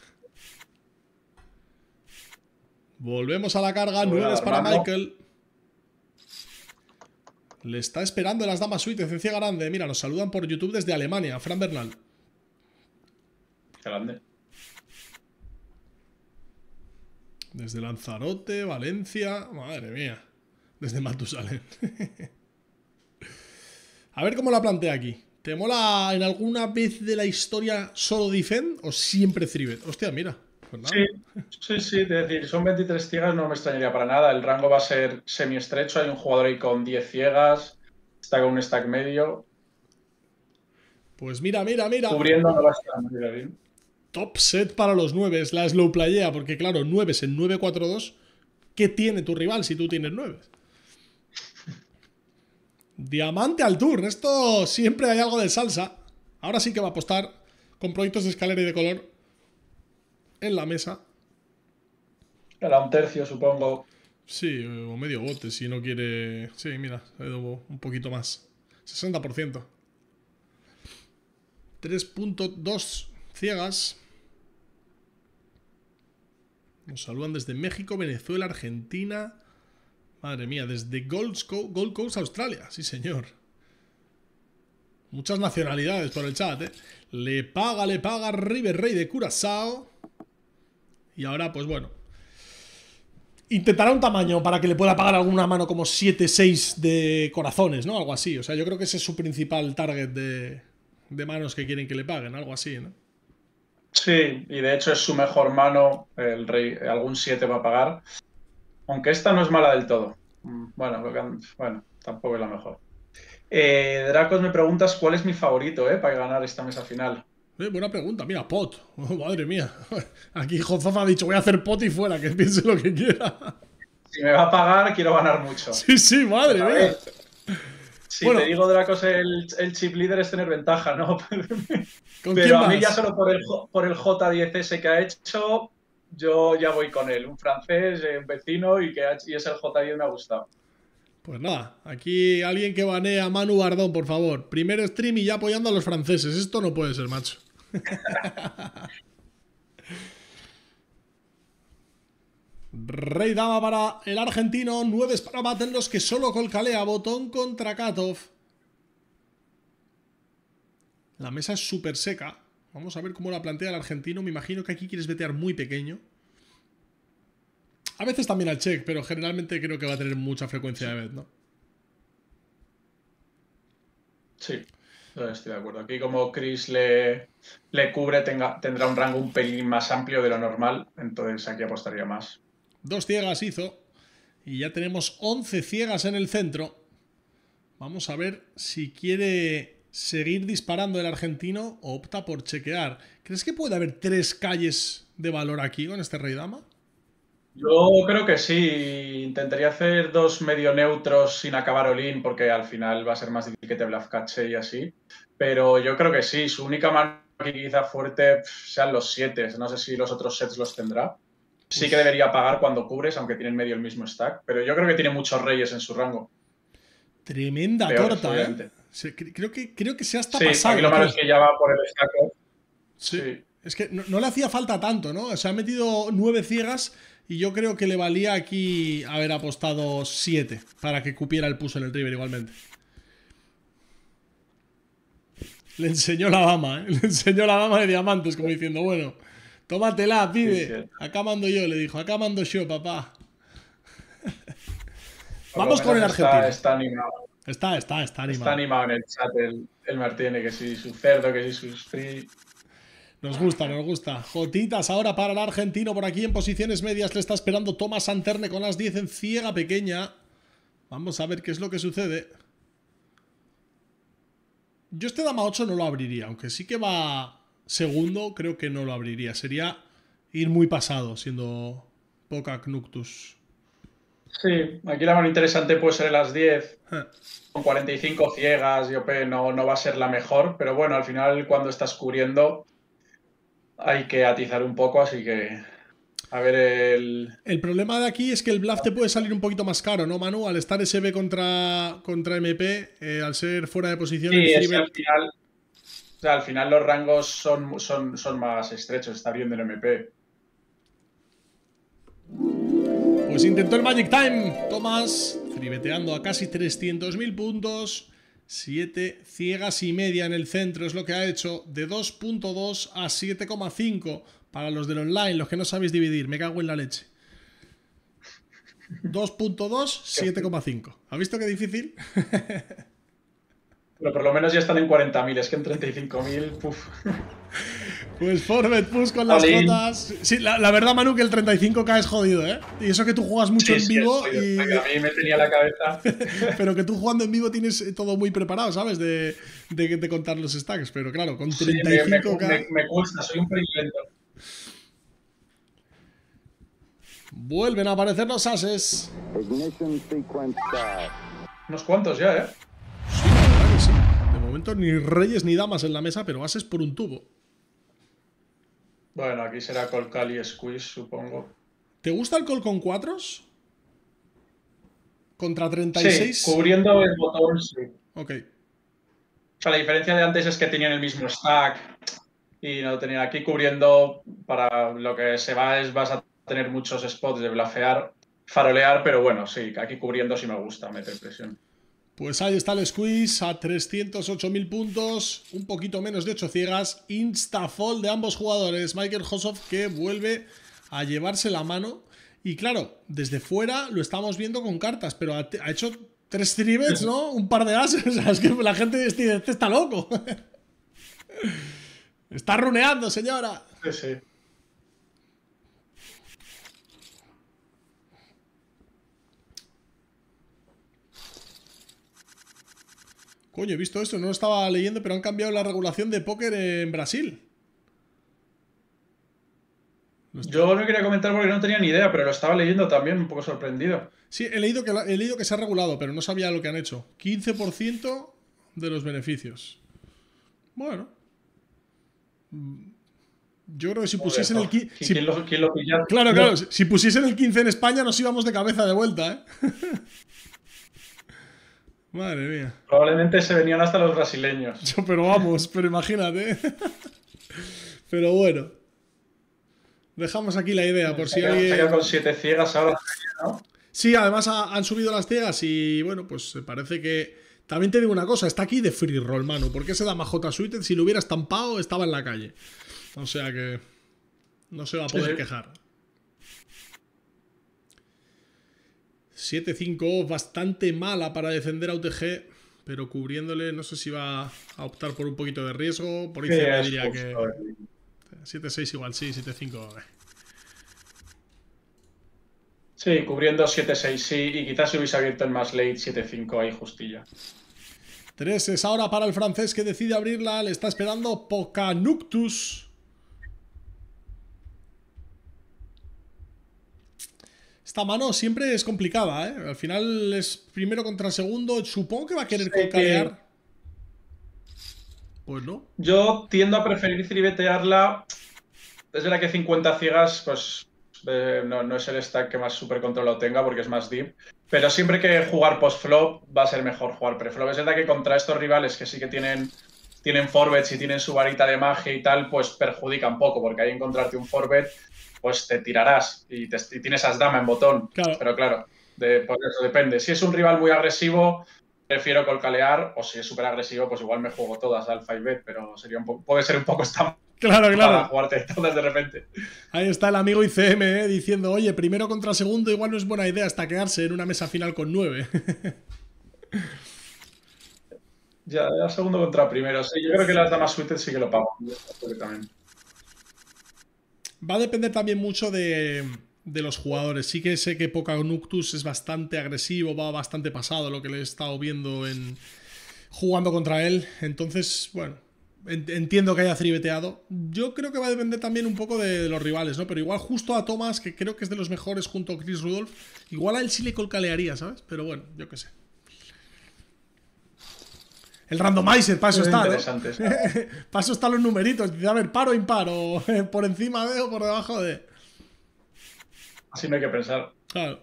Volvemos a la carga, nueve para Michael. Le está esperando las damas suites en Ciega Grande. Mira, nos saludan por YouTube desde Alemania, Fran Bernal. Grande. Desde Lanzarote, Valencia. Madre mía. Desde Matusalén. A ver cómo la plantea aquí. ¿Te mola en alguna vez de la historia solo defend o siempre threebet? Hostia, mira. Pues nada. Sí, sí, sí. Es decir, son veintitrés ciegas, no me extrañaría para nada. El rango va a ser semi-estrecho. Hay un jugador ahí con diez ciegas. Está con un stack medio. Pues mira, mira, mira. Cubriendo no va a estar muy bien. Top set para los nueve, es la slow playea, porque claro, nueve en nueve cuatro dos. ¿Qué tiene tu rival si tú tienes nueve? Diamante al turn, esto siempre hay algo de salsa. Ahora sí que va a apostar con proyectos de escalera y de color en la mesa. Era un tercio, supongo. Sí, o medio bote si no quiere... Sí, mira, un poquito más. sesenta por ciento. tres punto dos ciegas. Nos saludan desde México, Venezuela, Argentina. Madre mía, desde Gold Coast, Gold Coast, Australia. Sí, señor. Muchas nacionalidades por el chat, ¿eh? Le paga, le paga River Rey de Curazao. Y ahora, pues bueno. Intentará un tamaño para que le pueda pagar alguna mano como siete seis de corazones, ¿no? Algo así. O sea, yo creo que ese es su principal target de, de manos que quieren que le paguen. Algo así, ¿no? Sí, y de hecho es su mejor mano, el rey, algún siete va a pagar. Aunque esta no es mala del todo. Bueno, bueno tampoco es la mejor. Eh, Dracos, me preguntas cuál es mi favorito, ¿eh? Para ganar esta mesa final. Eh, buena pregunta, mira, pot. Oh, madre mía. Aquí Jozafa ha dicho, voy a hacer pot y fuera, que piense lo que quiera. Si me va a pagar, quiero ganar mucho. Sí, sí, madre Pero, mía. eh, si bueno, te digo, Dracos, el, el chip líder es tener ventaja, ¿no? ¿con Pero a quién mí ya vas? solo por el, por el J diez ese que ha hecho, yo ya voy con él. Un francés, un vecino, y, que ha, y es el J diez, me ha gustado. Pues nada, aquí alguien que banee a Manu Bardón, por favor. Primer stream y ya apoyando a los franceses. Esto no puede ser, macho. Rey dama para el argentino. Nueve para Batellos, que solo colcalea. Botón contra Katov. La mesa es súper seca. Vamos a ver cómo la plantea el argentino. Me imagino que aquí quieres vetear muy pequeño. A veces también al check, pero generalmente creo que va a tener mucha frecuencia de bet, ¿no? Sí, estoy de acuerdo. Aquí como Chris le, le cubre, tenga, tendrá un rango un pelín más amplio de lo normal, entonces aquí apostaría más. Dos ciegas hizo. Y ya tenemos once ciegas en el centro. Vamos a ver si quiere seguir disparando el argentino o opta por chequear. ¿Crees que puede haber tres calles de valor aquí con este rey dama? Yo creo que sí. Intentaría hacer dos medio neutros sin acabar all-in, porque al final va a ser más difícil que te bluff cache y así. Pero yo creo que sí. Su única mano aquí quizá fuerte pf, sean los siete. No sé si los otros sets los tendrá. Sí que debería pagar cuando cubres, aunque tienen medio el mismo stack. Pero yo creo que tiene muchos reyes en su rango. Tremenda Peores, torta, obviamente. ¿eh? Se- cre- creo, que, creo que se ha hasta Sí, pasado. aquí lo malo aquí. es que ya va por el stack. Sí. Sí. Es que no, no le hacía falta tanto, ¿no? Se ha metido nueve ciegas y yo creo que le valía aquí haber apostado siete para que cupiera el puso en el river igualmente. Le enseñó la dama, ¿eh? Le enseñó la dama de diamantes, como diciendo, bueno, tómatela, pibe. Sí, sí. Acá mando yo, le dijo, acá mando yo, papá. Por Vamos lo con el menos está- argentino. Está animado. Está, está, está Está animado. animado en el chat el, el Martínez, que sí, su cerdo, que sí, sus free. Nos gusta, nos gusta. Jotitas ahora para el argentino por aquí en posiciones medias. Le está esperando Tomás Anterne con las diez en ciega pequeña. Vamos a ver qué es lo que sucede. Yo este dama ocho no lo abriría, aunque sí que va segundo, creo que no lo abriría. Sería ir muy pasado, siendo poca Knuctus. Sí, aquí la mano interesante puede ser en las diez. Eh. Con cuarenta y cinco ciegas, y O P no, no va a ser la mejor, pero bueno, al final cuando estás cubriendo hay que atizar un poco, así que a ver el... El problema de aquí es que el bluff te puede salir un poquito más caro, ¿no, Manu? Al estar S B contra, contra M P, eh, al ser fuera de posición, Sí, el es three que bet- al final, o sea, al final los rangos son, son, son más estrechos, está viendo el M P. Pues intentó el Magic Time. Tomás, tribeteando a casi trescientos mil puntos. siete ciegas y media en el centro es lo que ha hecho. De dos punto dos a siete coma cinco. Para los del online, los que no sabéis dividir. Me cago en la leche. dos punto dos, siete coma cinco. ¿Has visto qué difícil? Pero por lo menos ya están en cuarenta mil, es que en treinta y cinco mil, puf. Pues Forbet Push con las Olín. cotas. Sí, la, la verdad, Manu, que el treinta y cinco K es jodido, ¿eh? Y eso que tú juegas mucho Sí, en sí, vivo. es jodido, y... porque a mí me tenía la cabeza. Pero que tú jugando en vivo tienes todo muy preparado, ¿sabes? De, de, de contar los stacks. Pero claro, con Sí, treinta me, y me, cinco K. me, me cuesta, soy un privilegio. Vuelven a aparecer los ases. Ignition sequence start. Unos cuantos ya, ¿eh? Sí, la verdad que sí. De momento ni reyes ni damas en la mesa, pero ases por un tubo. Bueno, aquí será Colcal y Squeeze, supongo. ¿Te gusta el call con cuatros? Contra treinta y seis. Sí, cubriendo el botón, sí. Ok. O sea, la diferencia de antes es que tenían el mismo stack y no tenían aquí cubriendo. Para lo que se va es vas a tener muchos spots de blafear, farolear, pero bueno, sí, aquí cubriendo sí me gusta meter presión. Pues ahí está el squeeze a trescientos ocho mil puntos, un poquito menos de ocho ciegas, instafall de ambos jugadores, Michael Hosoff que vuelve a llevarse la mano y claro, desde fuera lo estamos viendo con cartas, pero ha, ha hecho tres three bets, ¿no? Un par de ases, o sea, es que la gente dice, este está loco. Está runeando, señora. Sí, sí. Coño, he visto esto, no lo estaba leyendo, pero han cambiado la regulación de póker en Brasil. Yo no quería comentar porque no tenía ni idea, pero lo estaba leyendo también, un poco sorprendido. Sí, he leído que, la- he leído que se ha regulado, pero no sabía lo que han hecho. quince por ciento de los beneficios. Bueno. Mm, Yo creo que si pusiesen el quince... ¿Quién, quién lo, quién lo pilla? Claro, No. claro, si- si pusiesen el quince en España nos íbamos de cabeza de vuelta, ¿eh? Madre mía. Probablemente se venían hasta los brasileños. Yo, pero vamos, pero imagínate. Pero bueno. Dejamos aquí la idea por si Se queda- se alguien... queda con siete ciegas ahora, ¿no? Sí, además ha- han subido las ciegas y bueno, pues parece que... También te digo una cosa, está aquí de free roll, mano. Porque ese dama J suited, si lo hubiera estampado, estaba en la calle. O sea que... No se va a Sí, poder sí. quejar. siete cinco, bastante mala para defender a U T G, pero cubriéndole, no sé si va a optar por un poquito de riesgo. Por ahí Sí, me es diría justo, que eh. siete seis igual, sí, siete cinco. eh. Sí, cubriendo siete seis, sí, y quizás si hubiese abierto en más late siete cinco ahí justilla. Tres es ahora para el francés que decide abrirla. Le está esperando Pocanuctus. Esta mano siempre es complicada, ¿eh? Al final es primero contra segundo. Supongo que va a querer Sí, colcalear. Pues no. Yo tiendo a preferir tribetearla. Es verdad que cincuenta ciegas, pues eh, no, no es el stack que más super controlado tenga porque es más deep. Pero siempre que jugar post-flop va a ser mejor jugar pre-flop. Es verdad que contra estos rivales que sí que tienen, tienen forbets y tienen su varita de magia y tal, pues perjudica un poco, porque ahí encontrarte un forbet, pues te tirarás y, te, y tienes as dama en botón. Claro. Pero claro, de, pues eso depende. Si es un rival muy agresivo, prefiero colcalear, o si es súper agresivo, pues igual me juego todas al five bet, pero sería un poco, puede ser un poco esta Claro, para claro. jugarte todas de repente. Ahí está el amigo I C M, ¿eh? Diciendo, oye, primero contra segundo igual no es buena idea hasta quedarse en una mesa final con nueve. Ya, ya segundo contra primero. Sí, yo creo que las damas suites sí que lo pago. También. Va a depender también mucho de, de los jugadores. Sí que sé que Pocanuctus es bastante agresivo, va bastante pasado lo que le he estado viendo en jugando contra él. Entonces, bueno, entiendo que haya tribeteado. Yo creo que va a depender también un poco de, de los rivales, ¿no? Pero igual justo a Thomas, que creo que es de los mejores junto a Chris Rudolph, igual a él sí le colcalearía, ¿sabes? Pero bueno, yo qué sé. El randomizer, para eso Es está, ¿no? interesante, ¿sí? Para eso están los numeritos. Dice, a ver, paro o imparo. Por encima de o por debajo de. Así no hay que pensar. Claro.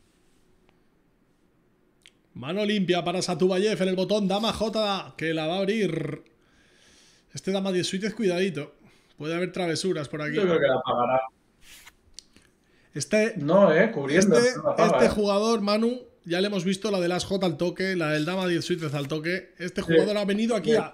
Mano limpia para Satubayev en el botón Dama J, que la va a abrir. Este Dama diez suites, cuidadito. Puede haber travesuras por aquí. Yo creo que la pagará. Este, No, eh, cubriendo. este, no la paga, este eh. jugador, Manu, ya le hemos visto la de las J al toque, la del Dama diez suites al toque. Este jugador Sí. ha venido aquí Sí. a.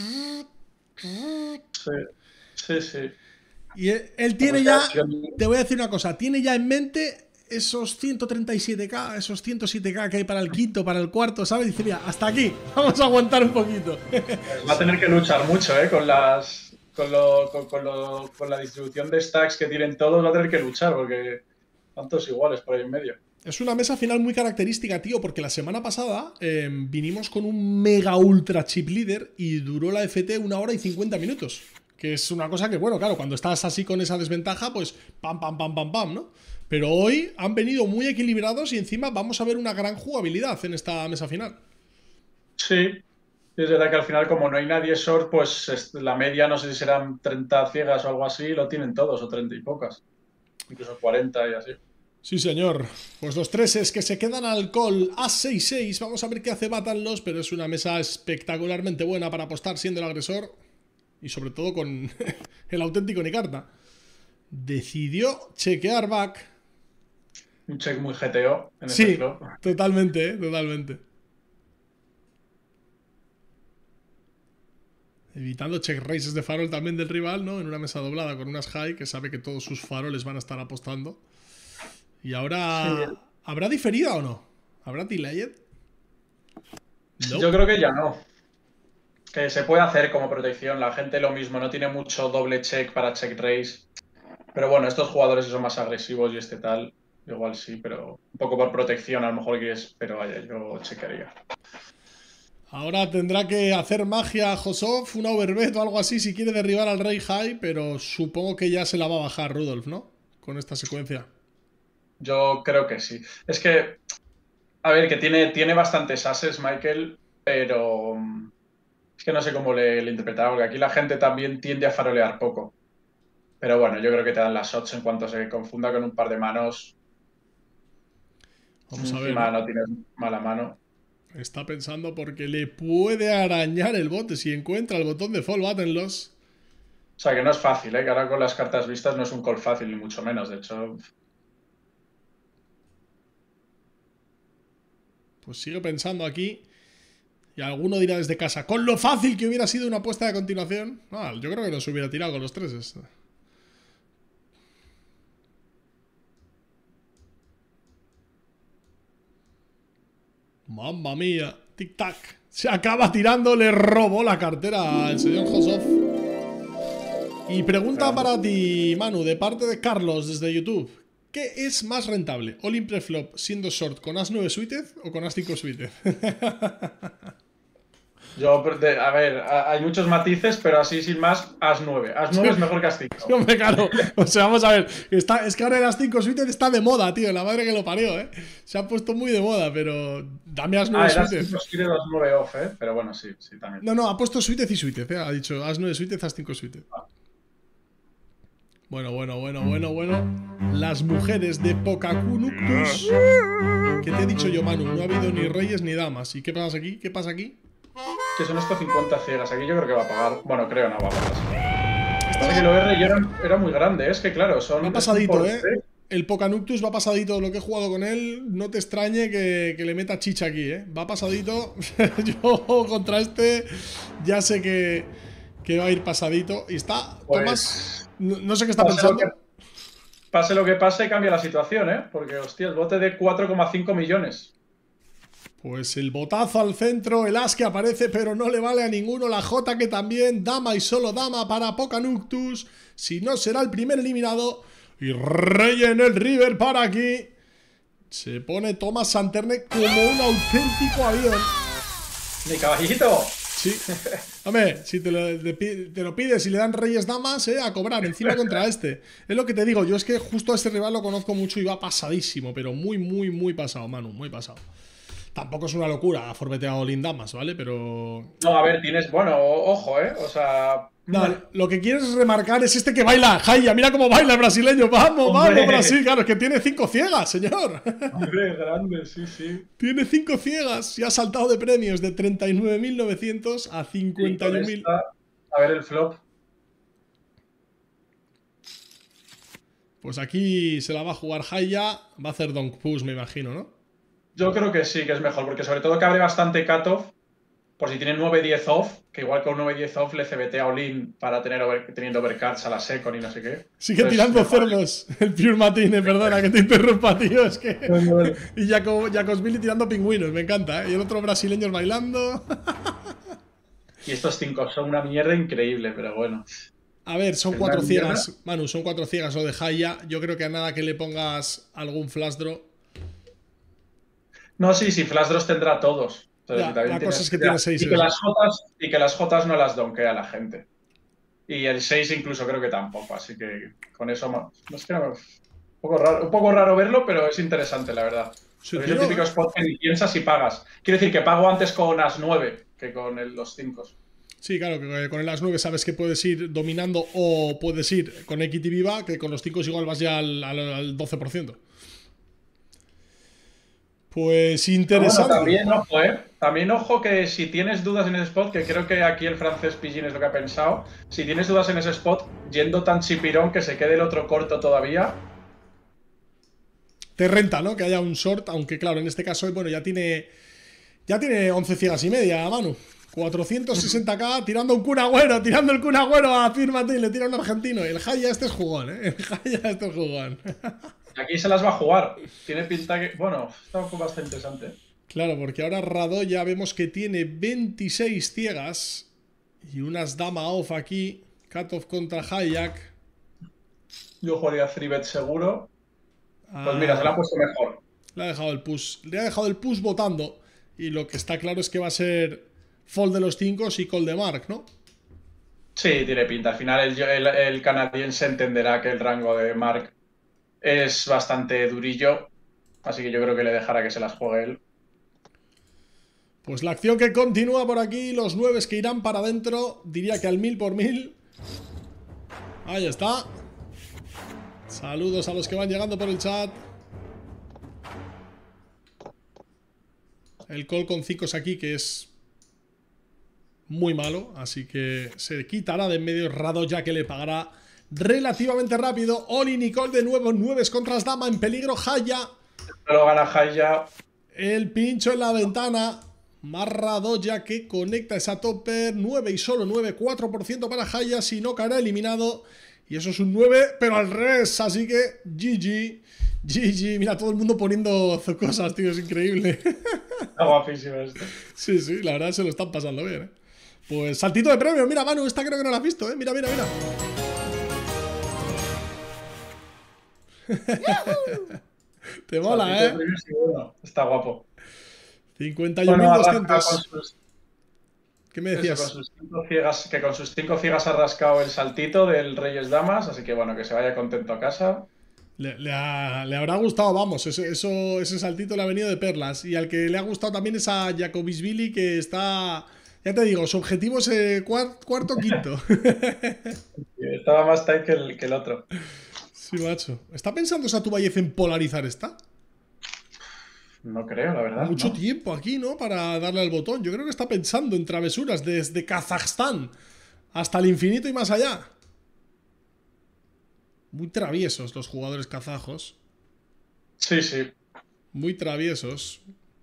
Sí, sí, sí. Y él, él tiene ya. Te voy a decir una cosa. Tiene ya en mente esos ciento treinta y siete K, esos ciento siete K que hay para el quinto, para el cuarto, ¿sabes? Dice, mira, hasta aquí. Vamos a aguantar un poquito. Va a tener que luchar mucho, eh, con las. Con, lo, con, con, lo, con la distribución de stacks que tienen todos, va a tener que luchar porque tantos iguales por ahí en medio. Es una mesa final muy característica, tío, porque la semana pasada eh, vinimos con un mega ultra chip leader y duró la F T una hora y cincuenta minutos. Que es una cosa que, bueno, claro, cuando estás así con esa desventaja, pues pam, pam, pam, pam, pam, ¿no? Pero hoy han venido muy equilibrados y encima vamos a ver una gran jugabilidad en esta mesa final. Sí, es verdad que al final, como no hay nadie short, pues la media, no sé si serán treinta ciegas o algo así, lo tienen todos, o treinta y pocas. Incluso cuarenta y así. Sí, señor. Pues los treses que se quedan al call a seis seis. Vamos a ver qué hace Batanlos, pero es una mesa espectacularmente buena para apostar siendo el agresor. Y sobre todo con el auténtico Nicarta. Decidió chequear back. Un check muy G T O en Sí, este flop. totalmente, ¿eh? Totalmente. Evitando check raises de farol también del rival, ¿no? En una mesa doblada con unas high que sabe que todos sus faroles van a estar apostando. Y ahora... Sí. ¿Habrá diferida o no? ¿Habrá delayed? No. Yo creo que ya no. Que se puede hacer como protección. La gente lo mismo, no tiene mucho doble check para check raise. Pero bueno, estos jugadores son más agresivos y este tal, igual sí, pero un poco por protección a lo mejor quieres, pero vaya, yo chequearía. Ahora tendrá que hacer magia Josov, una overbet o algo así si quiere derribar al rey high, pero supongo que ya se la va a bajar Rudolph, ¿no? Con esta secuencia. Yo creo que sí. Es que, a ver, que tiene, tiene bastantes ases, Michael, pero es que no sé cómo le, le interpretaba, porque aquí la gente también tiende a farolear poco. Pero bueno, yo creo que te dan las shots en cuanto se confunda con un par de manos. Vamos a ver. Encima ¿eh? no tienes mala mano. Está pensando porque le puede arañar el bote si encuentra el botón de Fall Button Loss. O sea que no es fácil, ¿eh? Que ahora con las cartas vistas no es un call fácil, ni mucho menos. De hecho, pues sigue pensando aquí. Y alguno dirá desde casa, con lo fácil que hubiera sido una apuesta de continuación. Ah, yo creo que no se hubiera tirado con los tres. Mamma mía. Tic-tac. Se acaba tirando, le robó la cartera al señor Josov. Y pregunta para ti, Manu, de parte de Carlos desde YouTube. ¿Qué es más rentable? ¿All-in preflop siendo short con as nueve suited o con as cinco suited? Yo, de- a ver, a- hay muchos matices, pero así sin más, As nueve. As nueve es mejor que As cinco. Hombre, claro. O sea, vamos a ver. Está, es que ahora el As cinco Suited está de moda, tío. La madre que lo parió, ¿eh? Se ha puesto muy de moda, pero dame As Ah, nueve el As Suited. cinco quiere As nueve off, ¿eh? Pero bueno, sí, sí, también. No, no, ha puesto Suited y Suited, ¿eh? Ha dicho As nueve Suited, As cinco Suited. Bueno, bueno, bueno, bueno, bueno. Las mujeres de Pokakunuctus. ¿Qué te he dicho yo, Manu? No ha habido ni reyes ni damas. ¿Y qué pasa aquí? ¿Qué pasa aquí? Que son estos cincuenta ciegas. Aquí yo creo que va a pagar. Bueno, creo no va a pagar. Pasa que lo R ya era, era muy grande, ¿eh? Es que claro, son. Va es pasadito, un por ¿eh? tres. El Pokanuctus va pasadito. Lo que he jugado con él, no te extrañe que, que le meta chicha aquí, ¿eh? Va pasadito. Yo contra este ya sé que, que va a ir pasadito. Y está, Pues, Tomás, no, no sé qué está pase lo pensando. que- Pase lo que pase, cambia la situación, ¿eh? Porque, hostia, el bote de cuatro coma cinco millones. Pues el botazo al centro, el as que aparece, pero no le vale a ninguno. La J que también, dama y solo dama para Pokanuctus. Si no, será el primer eliminado. Y rey en el River para aquí. Se pone Thomas Santerne como un auténtico avión. ¡Mi caballito! Sí. Hombre, si te lo, te lo pides y le dan reyes damas, eh, a cobrar encima contra este. Es lo que te digo, yo es que justo a este rival lo conozco mucho y va pasadísimo, pero muy, muy, muy pasado, Manu, muy pasado. Tampoco es una locura, ha forbeteado Lindamas, ¿vale? Pero... No, a ver, tienes. Bueno, o- ojo, ¿eh? O sea. No, lo que quieres remarcar es este que baila, Jaya, mira cómo baila el brasileño. Vamos, Hombre. vamos, Brasil, claro, es que tiene cinco ciegas, señor. Hombre, grande, sí, sí. Tiene cinco ciegas y ha saltado de premios de treinta y nueve mil novecientos a Y cincuenta y con un mil. esta, a ver el flop. Pues aquí se la va a jugar Jaya, va a hacer Donk Push, me imagino, ¿no? Yo creo que sí, que es mejor, porque sobre todo que abre bastante cutoff. Por si tiene nueve diez off, que igual con nueve diez off le C B T a Olin para tener over, teniendo overcuts a la Secon y no sé qué. Sigue Pues tirando mejor. cerdos. El Pure Matine, perdona que te interrumpa, tío. Es que. Y Jaco, Jacosvili tirando pingüinos, me encanta, ¿eh? Y el otro brasileño bailando. Y estos cinco son una mierda increíble, pero bueno. A ver, son Es cuatro una ciegas. mierda. Manu, son cuatro ciegas o de Jaya. Yo creo que a nada que le pongas algún flash draw. No, sí, sí, Flash Draws tendrá todos. Pero Ya, si también la cosa tienes- es que ya, tiene seis Y que, eso. las Jotas, y que las Jotas no las donkea la gente. Y el seis incluso creo que tampoco, así que con eso no, no es que no- un, poco raro, un poco raro verlo, pero es interesante, la verdad. Sí, Porque es el tío, típico ¿eh? spot que ni piensas y pagas. Quiero decir que pago antes con As nueve que con el- los cinco. Sí, claro, que con el As nueve sabes que puedes ir dominando o puedes ir con Equity Viva, que con los cinco igual vas ya al, al, al doce por ciento. Pues Bueno, interesante. también ojo, ¿eh? También ojo que si tienes dudas en ese spot, que creo que aquí el francés Pillín es lo que ha pensado, si tienes dudas en ese spot, yendo tan chipirón que se quede el otro corto todavía, Te renta, ¿no? Que haya un short, aunque claro, en este caso, bueno, ya tiene ya tiene once ciegas y media, Manu. cuatrocientos sesenta k tirando un Kun Agüero, tirando el Kun Agüero a Firmate y le tira un argentino. El Jaya este es jugón, ¿eh? El Jaya este es jugón. aquí se las va a jugar. Tiene pinta que... Bueno, está bastante interesante. Claro, porque ahora Rado ya vemos que tiene veintiséis ciegas y unas dama off aquí. Cut-off contra Hayak. Yo jugaría three bet seguro. Pues mira, se la ha puesto mejor. Le ha dejado el push. Le ha dejado el push votando. Y lo que está claro es que va a ser fold de los cinco y call de Mark, ¿no? Sí, tiene pinta. Al final el, el- el canadiense entenderá que el rango de Mark es bastante durillo. Así que yo creo que le dejará que se las juegue él. Pues la acción que continúa por aquí. Los nueve que irán para adentro. Diría que al mil por mil. Ahí está. Saludos a los que van llegando por el chat. El call con cinco aquí, que es muy malo. Así que se quitará de en medio Rado, ya que le pagará relativamente rápido. Oli Nicole de nuevo. nueve contra Dama en peligro. Jaya. Pero gana Jaya. El pincho en la ventana. Marradoya que conecta esa topper. nueve y solo nueve. cuatro por ciento para Jaya. Si no, caerá eliminado. Y eso es un nueve, pero al revés. Así que G G. G G. Mira, todo el mundo poniendo cosas, tío. Es increíble. Está guapísimo esto. Sí, sí, la verdad se lo están pasando bien, ¿eh? Pues saltito de premio. Mira, Manu, esta creo que no la has visto, ¿eh? Mira, mira, mira. Te mola, ¿eh? Está guapo. cincuenta y un mil Bueno, arranca doscientos. con sus, ¿Qué me Eso, decías? con sus cinco ciegas, que con sus cinco ciegas ha rascado el saltito del Reyes Damas, así que bueno, que se vaya contento a casa. Le, le ha- le habrá gustado, vamos, ese, eso, ese saltito le ha venido de perlas. Y al que le ha gustado también es a Jacobisvili, que está, ya te digo, su objetivo es eh, cuar- cuarto quinto. Estaba más tight que el, que el otro. Sí, macho. ¿Está pensando Satubayev en polarizar esta? No creo, la verdad. Mucho ¿no? tiempo aquí, ¿no? Para darle al botón. Yo creo que está pensando en travesuras desde Kazajstán hasta el infinito y más allá. Muy traviesos los jugadores kazajos. Sí, sí. Muy traviesos.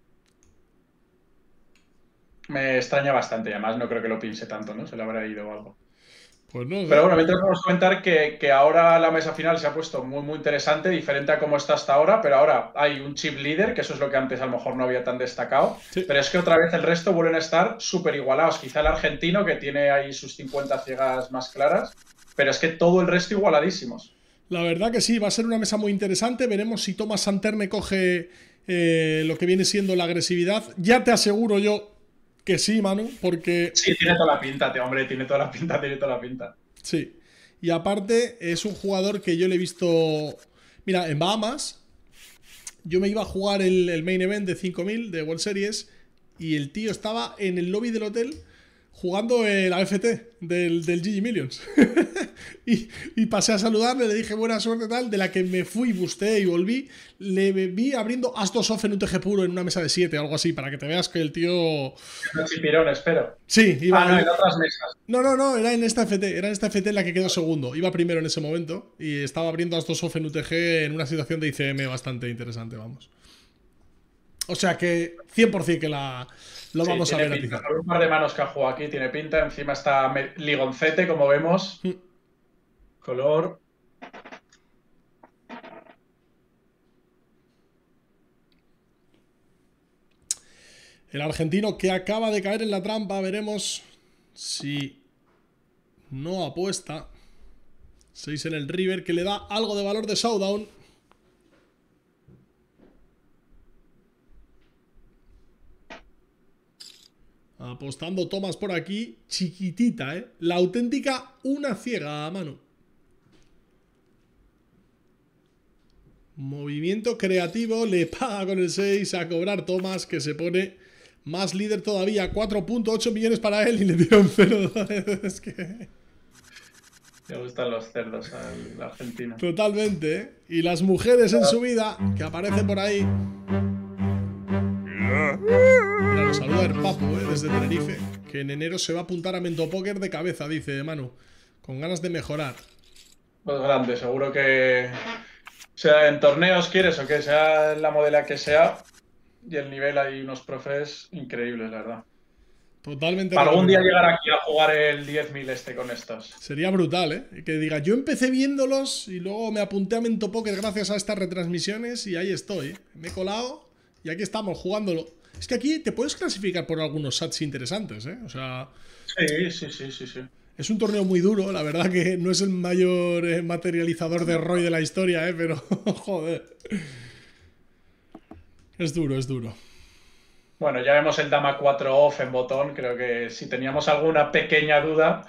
Me extraña bastante y además no creo que lo piense tanto, ¿no? Se le habrá ido o algo. Pues no sé. Pero bueno, mientras vamos a comentar que, que ahora la mesa final se ha puesto muy, muy interesante, diferente a cómo está hasta ahora, pero ahora hay un chip líder, que eso es lo que antes a lo mejor no había tan destacado, Sí. pero es que otra vez el resto vuelven a estar súper igualados. Quizá el argentino, que tiene ahí sus cincuenta ciegas más claras, pero es que todo el resto igualadísimos. La verdad que sí, va a ser una mesa muy interesante. Veremos si Thomas Santerne coge eh, lo que viene siendo la agresividad. Ya te aseguro yo que sí, Manu, porque... Sí, tiene toda la pinta, tío, hombre, tiene toda la pinta, tiene toda la pinta. Sí. Y aparte es un jugador que yo le he visto... Mira, en Bahamas yo me iba a jugar el, el main event de cinco mil de World Series y el tío estaba en el lobby del hotel jugando el A F T del, del G G Millions. y, y pasé a saludarle, le dije buena suerte tal, de la que me fui, busteé y volví. Le vi abriendo As dos off en un T G puro en una mesa de siete o algo así, para que te veas que el tío... No chipirón, espero. Sí, iba... Ah, no, en otras mesas. No, no, no, era en esta F T, era en esta F T en la que quedó segundo. Iba primero en ese momento y estaba abriendo As dos off en U T G en una situación de I C M bastante interesante, vamos. O sea que cien por cien que la, lo Sí, vamos a tiene ver pinta. atizar. Por un par de manos que ha jugado aquí tiene pinta. Encima está me- ligoncete, como vemos. Mm. Color. El argentino que acaba de caer en la trampa, veremos si no apuesta. seis en el River, que le da algo de valor de showdown. Apostando Thomas por aquí. Chiquitita, ¿eh? La auténtica una ciega a mano. Movimiento creativo. Le paga con el seis a cobrar Thomas, que se pone más líder todavía. cuatro punto ocho millones para él y le tira un cero. Es que... Le gustan los cerdos al argentino. Totalmente, ¿eh? Y las mujeres en su vida, que aparecen por ahí. Mira, nos saluda el Papu, ¿eh? Desde Tenerife, que en enero se va a apuntar a Mento Póker de cabeza, dice Manu, con ganas de mejorar. Pues grande, seguro que sea en torneos quieres o que sea la modela que sea. Y el nivel hay unos profes increíbles, la verdad. Totalmente. Para algún día recomendable. llegar aquí a jugar el diez mil este con estos. Sería brutal, ¿eh? Que diga, yo empecé viéndolos y luego me apunté a Mento Póker gracias a estas retransmisiones y ahí estoy, ¿eh? Me he colado y aquí estamos jugándolo. Es que aquí te puedes clasificar por algunos sats interesantes, ¿eh? O sea... Sí, sí, sí, sí, sí. Es un torneo muy duro, la verdad que no es el mayor eh, materializador de Roy de la historia, ¿eh? Pero, joder. Es duro, es duro. Bueno, ya vemos el Dama cuatro off en botón. Creo que si teníamos alguna pequeña duda.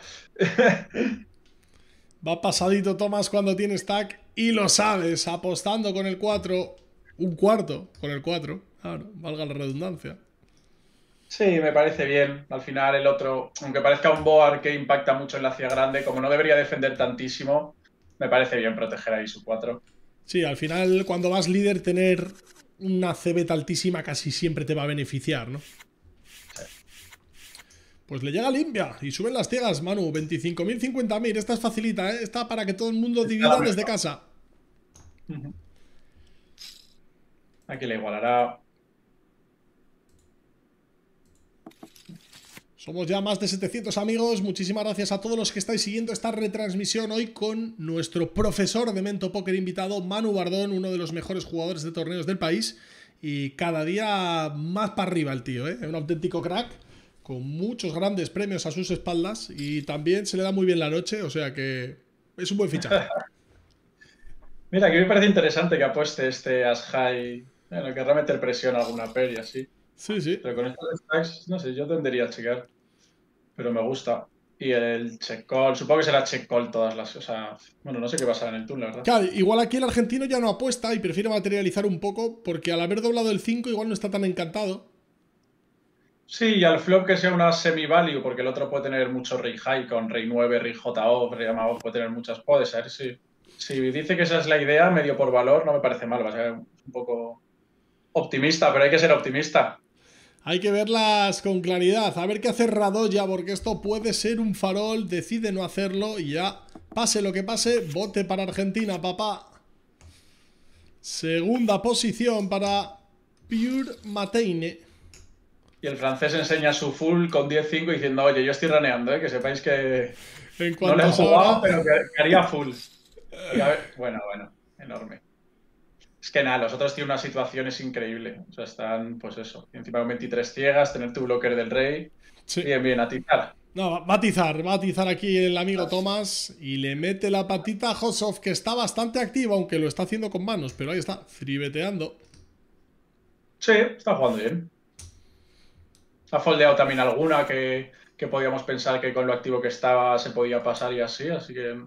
Va pasadito Thomas cuando tiene stack y lo sabes, apostando con el cuatro, un cuarto con el cuatro, claro, valga la redundancia. Sí, me parece bien. Al final el otro, aunque parezca un board que impacta mucho en la cia grande, como no debería defender tantísimo, me parece bien proteger ahí su cuatro. Sí, al final cuando vas líder tener una C B T altísima casi siempre te va a beneficiar, ¿no? Pues le llega limpia y suben las ciegas, Manu, veinticinco mil, cincuenta mil, esta es facilita, ¿eh? Esta para que todo el mundo divida desde casa. Aquí le igualará. Somos ya más de setecientos amigos. Muchísimas gracias a todos los que estáis siguiendo esta retransmisión hoy con nuestro profesor de Mento Póker invitado, Manu Bardón, uno de los mejores jugadores de torneos del país. Y cada día más para arriba el tío, ¿eh? Un auténtico crack, con muchos grandes premios a sus espaldas. Y también se le da muy bien la noche, o sea que es un buen fichaje. Mira, que me parece interesante que apueste este As High. Bueno, querrá meter presión a alguna pair y así. Sí, sí. Pero con estos stacks, no sé, yo tendería a checar. pero me gusta. Y el check call, supongo que será check call todas las... O sea, bueno, no sé qué pasa en el turno, la verdad. Claro, igual aquí el argentino ya no apuesta y prefiere materializar un poco porque al haber doblado el cinco igual no está tan encantado. Sí, y al flop que sea una semi-value, porque el otro puede tener mucho rey high con rey nueve, rey J O, rey llamado, puede tener muchas, puede ser, sí. Si dice que esa es la idea, medio por valor, no me parece mal, va a ser un poco optimista, pero hay que ser optimista. Hay que verlas con claridad. A ver qué hace Radoya, porque esto puede ser un farol. Decide no hacerlo y ya, pase lo que pase, vote para Argentina, papá. Segunda posición para Pure Mateine. Y el francés enseña su full con diez cinco diciendo, oye, yo estoy raneando, ¿eh? Que sepáis que En no le he cuanto jugado, sabrá... pero que, que haría full. Y a ver, bueno, bueno, enorme. Es que nada, los otros tienen unas situaciones increíbles. O sea, están, pues eso, encima con veintitrés ciegas, tener tu bloquear del rey. Sí. Bien, bien, a titar. No, va a atizar, va a atizar aquí el amigo Tomás y le mete la patita a Hosov, que está bastante activo, aunque lo está haciendo con manos, pero ahí está, fribeteando. Sí, está jugando bien. Ha foldeado también alguna que, que podíamos pensar que con lo activo que estaba se podía pasar y así, así que...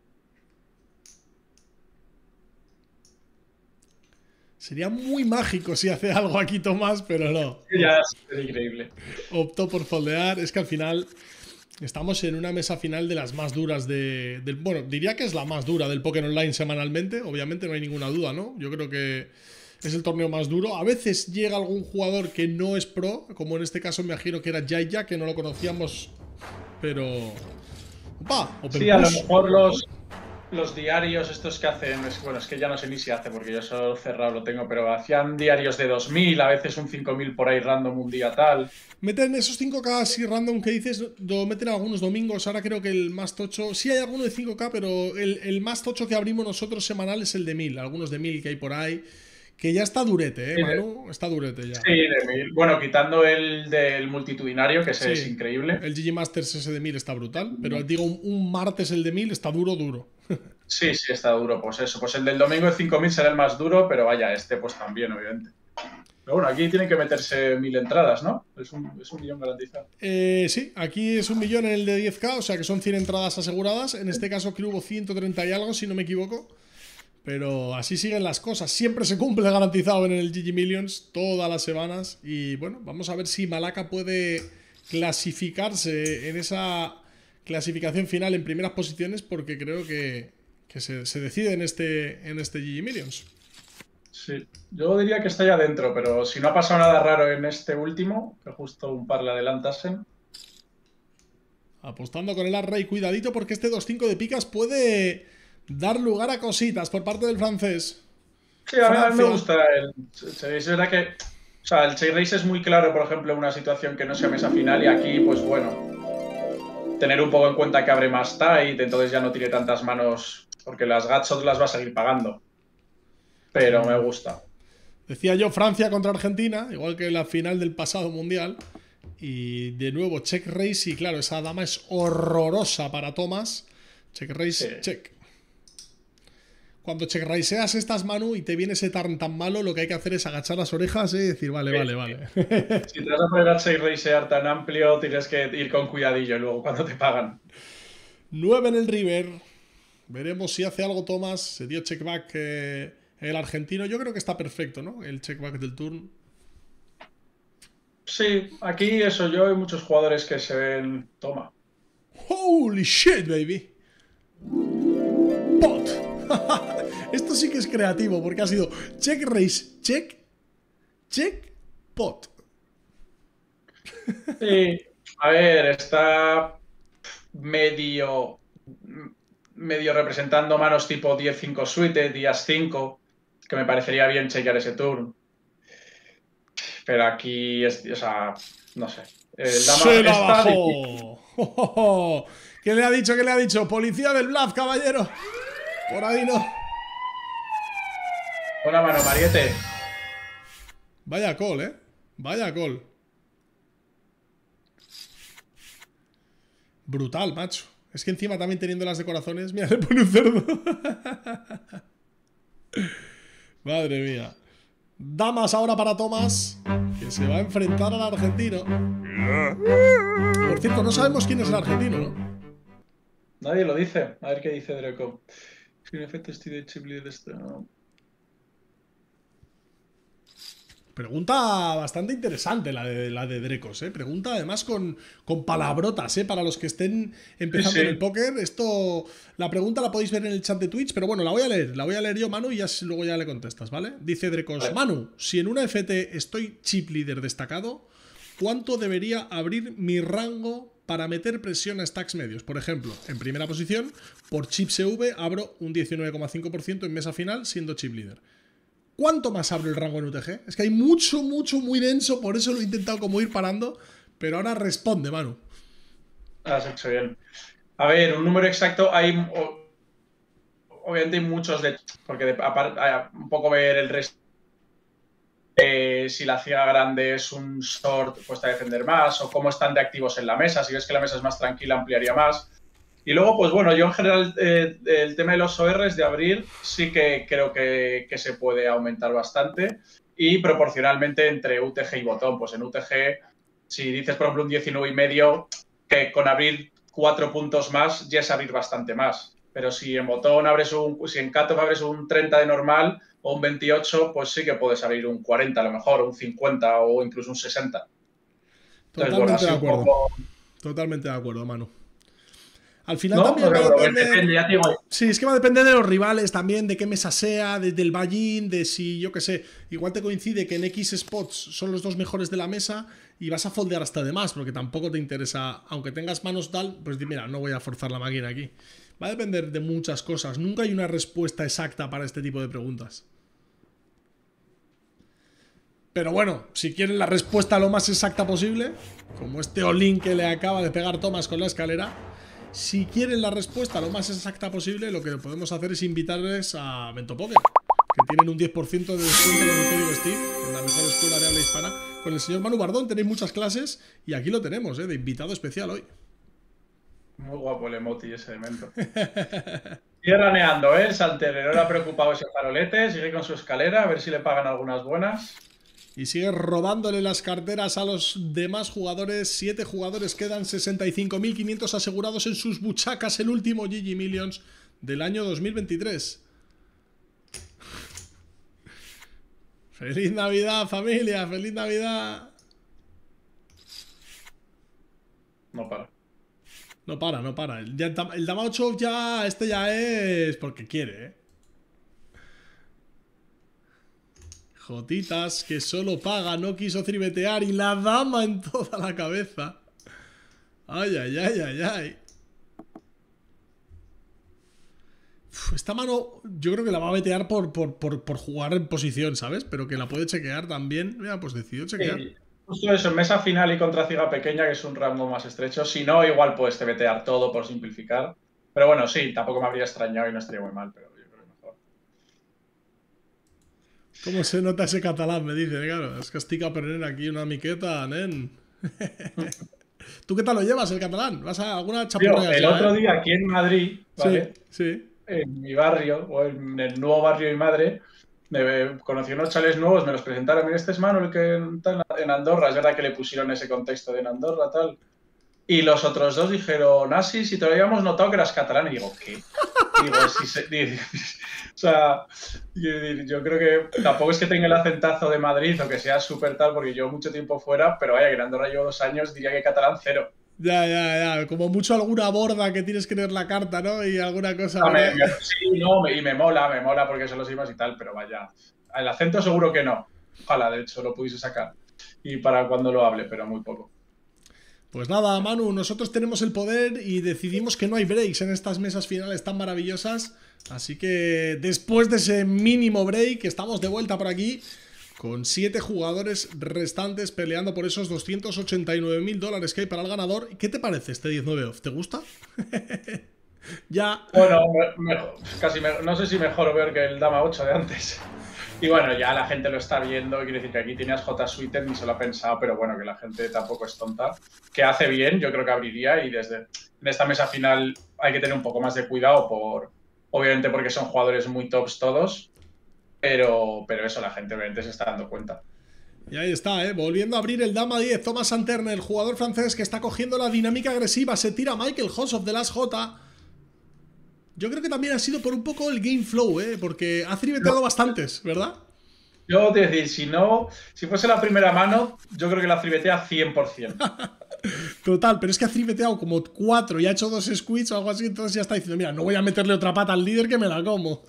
Sería muy mágico si hace algo aquí Tomás, pero no. Ya es increíble. Optó por foldear. Es que al final estamos en una mesa final de las más duras de, del... Bueno, diría que es la más dura del Poker Online semanalmente. Obviamente no hay ninguna duda, ¿no? Yo creo que es el torneo más duro. A veces llega algún jugador que no es pro, como en este caso me imagino que era Jaya, que no lo conocíamos, pero... ¡Opa! Open Sí, a lo push. mejor los, los diarios estos que hacen, es, bueno, es que ya no sé ni si hace porque yo solo cerrado lo tengo, pero hacían diarios de dos mil, a veces un cinco mil por ahí random un día tal. Meten esos cinco K así random que dices, lo meten algunos domingos. Ahora creo que el más tocho, sí hay alguno de cinco K, pero el, el más tocho que abrimos nosotros semanal es el de mil. Algunos de mil que hay por ahí. Que ya está durete, ¿eh, Sí, Manu? Está durete ya. Sí, de mil. Bueno, quitando el del multitudinario, que ese Sí, es increíble. el G G Masters ese de mil está brutal, pero digo, un, un martes el de mil está duro, duro. Sí, sí, está duro. Pues eso, pues el del domingo de cinco mil será el más duro, pero vaya, este pues también, obviamente. Pero bueno, aquí tienen que meterse mil entradas, ¿no? Es un, es un millón garantizado. Eh, sí, aquí es un millón en el de diez K, o sea que son cien entradas aseguradas. En este caso creo que hubo ciento treinta y algo, si no me equivoco. Pero así siguen las cosas. Siempre se cumple garantizado en el G G Millions todas las semanas. Y bueno, vamos a ver si Malaka puede clasificarse en esa clasificación final en primeras posiciones, porque creo que, que se, se decide en este, en este G G Millions. Sí, yo diría que está ya dentro, pero si no ha pasado nada raro en este último, que justo un par le adelantasen. Apostando con el As-Rey, cuidadito, porque este dos cinco de picas puede dar lugar a cositas por parte del francés. Sí, a mí, a mí me Francia. gusta el Chase. Es verdad que, o sea, el Chase Race es muy claro, por ejemplo, en una situación que no sea mesa final y aquí, pues bueno, tener un poco en cuenta que abre más tight, entonces ya no tiene tantas manos, porque las Gatshot las va a seguir pagando. Pero me gusta. Decía yo Francia contra Argentina, igual que la final del pasado mundial. Y de nuevo, check race. Y claro, esa dama es horrorosa para Thomas. Check race, Sí. check. Cuando check raceas estas, Manu, y te viene ese turn tan malo, lo que hay que hacer es agachar las orejas y decir, vale, Sí. vale, vale. Si te vas a poner a Chase Racear tan amplio, tienes que ir con cuidadillo luego cuando te pagan. nueve en el river. Veremos si hace algo Thomas. Se dio checkback eh, el argentino. Yo creo que está perfecto, ¿no? El checkback del turn. Sí, aquí eso, yo hay muchos jugadores que se ven... Toma. Holy shit, baby. Pot. Esto sí que es creativo porque ha sido check race, check, check, pot. Sí, a ver, está medio medio representando manos tipo diez cinco suited, días cinco, que me parecería bien chequear ese turn. Pero aquí, es, o sea, no sé. El dama Se la está bajó. ¿Qué le ha dicho? ¿Qué le ha dicho? Policía del bluff, caballero. Por ahí no. Buena mano, Mariette. Vaya call, ¿eh? Vaya call. Brutal, macho. Es que encima también teniendo las de corazones, mira, le pone un cerdo. Madre mía. Damas ahora para Tomás, que se va a enfrentar al argentino. Por cierto, no sabemos quién es el argentino, ¿no? Nadie lo dice. A ver qué dice Draco. Si en efecto estoy de chip leader de esto. Pregunta bastante interesante la de, la de Drecos, ¿eh? Pregunta además con, con palabrotas, ¿eh? Para los que estén empezando Sí, sí. en el póker. Esto, la pregunta la podéis ver en el chat de Twitch, pero bueno, la voy a leer. La voy a leer yo, Manu, y ya, luego ya le contestas, ¿vale? Dice Drecos, Vale. Manu, si en una F T estoy chip leader destacado, ¿cuánto debería abrir mi rango para meter presión a stacks medios? Por ejemplo, en primera posición, por chip C V abro un diecinueve coma cinco por ciento en mesa final siendo chip leader. ¿Cuánto más abro el rango en U T G? Es que hay mucho, mucho, muy denso, por eso lo he intentado como ir parando, pero ahora responde, Manu. Has hecho bien. A ver, un número exacto, hay o- obviamente hay muchos de, porque de- apar- a- un poco ver el resto. Eh, si la ciega grande es un short, cuesta defender más, o cómo están de activos en la mesa. Si ves que la mesa es más tranquila, ampliaría más. Y luego, pues bueno, yo en general eh, el tema de los O Rs de abrir sí que creo que, que se puede aumentar bastante y proporcionalmente entre U T G y botón. Pues en U T G, si dices por ejemplo un diecinueve y medio, que con abrir cuatro puntos más ya es abrir bastante más. Pero si en botón abres un, si en cutoff abres un treinta de normal o un veintiocho, pues sí que puedes abrir un cuarenta a lo mejor, un cincuenta o incluso un sesenta. Entonces, bueno, Totalmente así de un acuerdo. poco... Totalmente de acuerdo, Manu. Al final No, también no, va a no, no, depender... depende, ya te digo. Sí, es que va a depender de los rivales también, de qué mesa sea, de- del buy-in, de si, yo qué sé, igual te coincide que en X spots son los dos mejores de la mesa y vas a foldear hasta de más, porque tampoco te interesa, aunque tengas manos tal, pues di, mira, no voy a forzar la máquina aquí. Va a depender de muchas cosas, nunca hay una respuesta exacta para este tipo de preguntas. Pero bueno, si quieren la respuesta lo más exacta posible, como este all-in que le acaba de pegar Tomás con la escalera, si quieren la respuesta lo más exacta posible, lo que podemos hacer es invitarles a Mento Poker, que tienen un diez por ciento de descuento con el código Steve, en la mejor escuela de habla hispana. Con el señor Manu Bardón tenéis muchas clases y aquí lo tenemos, ¿eh? De invitado especial hoy. Muy guapo el emoji ese de Mento. Sigue raneando, ¿eh? El Santander no le ha preocupado ese farolete, sigue con su escalera, a ver si le pagan algunas buenas. Y sigue robándole las carteras a los demás jugadores. Siete jugadores quedan, sesenta y cinco mil quinientos asegurados en sus buchacas. El último G G Millions del año dos mil veintitrés. ¡Feliz Navidad, familia! ¡Feliz Navidad! No para. No para, no para. El, ya- el Dama ocho ya, este ya es porque quiere, ¿eh? Jotitas, que solo paga, no quiso tribetear y la dama en toda la cabeza. Ay, ay, ay, ay, ay. Uf, esta mano yo creo que la va a betear por, por, por, por jugar en posición, ¿sabes? Pero que la puede chequear también. Mira, pues decidió chequear. Sí, justo eso, en mesa final y contra ciega pequeña, que es un rango más estrecho. Si no, igual puedes tebetear todo por simplificar. Pero bueno, sí, tampoco me habría extrañado y no estaría muy mal, pero yo creo que mejor. ¿Cómo se nota ese catalán? Me dice, claro, es que estic a poner aquí una miqueta, nen. ¿Tú qué tal lo llevas, el catalán? ¿Vas a alguna Tío, chapurrea el ya, otro eh? día aquí en Madrid, ¿vale? Sí, sí. En mi barrio, o en el nuevo barrio de mi madre, me conocí unos chales nuevos, me los presentaron. Mira, este es Manuel que está en Andorra. Es verdad que le pusieron ese contexto de en Andorra, tal. Y los otros dos dijeron, ah, sí, sí, te lo habíamos notado que eras catalán. Y digo, ¿qué? Digo, si se... digo, o sea, yo, yo creo que tampoco es que tenga el acentazo de Madrid o que sea súper tal, porque llevo mucho tiempo fuera, pero vaya, que en Andorra llevo dos años, diría que catalán cero. Ya, ya, ya. Como mucho alguna borda que tienes que leer la carta, ¿no? Y alguna cosa. Ah, me- ¿verdad? me- sí, no, me- y me mola, me mola porque son los idiomas y tal, pero vaya, el acento seguro que no. Ojalá, de hecho, lo pudiese sacar. Y para cuando lo hable, pero muy poco. Pues nada, Manu, nosotros tenemos el poder y decidimos que no hay breaks en estas mesas finales tan maravillosas. Así que después de ese mínimo break, estamos de vuelta por aquí con siete jugadores restantes peleando por esos doscientos ochenta y nueve mil dólares que hay para el ganador. ¿Qué te parece este diecinueve off? ¿Te gusta? Ya. Bueno, me- mejor, casi me- no sé si mejor ver que el Dama ocho de antes. Y bueno, ya la gente lo está viendo, quiere decir que aquí tienes J Suited, ni se lo ha pensado, pero bueno, que la gente tampoco es tonta. Que hace bien, yo creo que abriría y desde en esta mesa final hay que tener un poco más de cuidado, por obviamente porque son jugadores muy tops todos. pero, pero eso, la gente obviamente se está dando cuenta. Y ahí está, ¿eh? Volviendo a abrir el dama diez. Thomas Santerne, el jugador francés que está cogiendo la dinámica agresiva. Se tira Michael Hoss of the Last J. Yo creo que también ha sido por un poco el game flow, ¿eh? Porque ha triveteado no. bastantes, ¿verdad? Yo te decir, si no, si fuese la primera mano, yo creo que la trivetea cien por cien. Total, pero es que ha triveteado como cuatro y ha hecho dos squids o algo así, entonces ya está diciendo, mira, no voy a meterle otra pata al líder que me la como.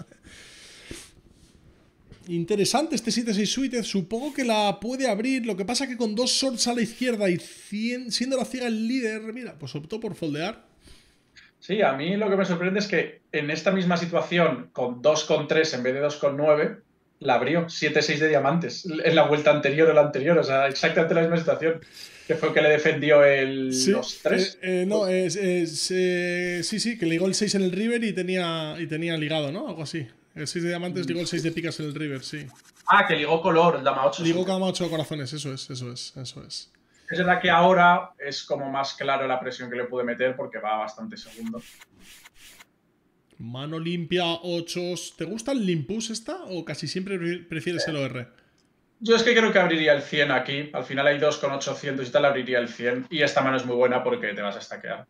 Interesante este siete seis suited, supongo que la puede abrir, lo que pasa que con dos swords a la izquierda y cien, siendo la ciega el líder, mira, pues optó por foldear. Sí, a mí lo que me sorprende es que en esta misma situación, con dos con tres en vez de dos con nueve, la abrió siete seis de diamantes en la vuelta anterior o la anterior, o sea, exactamente la misma situación. Que fue que le defendió el sí, los tres. Eh, eh, no, es, es, eh, sí, sí, que ligó el seis en el river y tenía, y tenía ligado, ¿no? Algo así. El seis de diamantes ligó el seis de picas en el river, sí. Ah, que ligó color, el dama ocho. Ligó dama ocho corazones, eso es, eso es, eso es. Es verdad que ahora es como más claro la presión que le puede meter porque va bastante segundo. Mano limpia, ocho. ¿Te gusta el Limpus esta o casi siempre prefieres el O R? Yo es que creo que abriría el cien aquí. Al final hay dos con ochocientos y tal, abriría el cien. Y esta mano es muy buena porque te vas a stackear.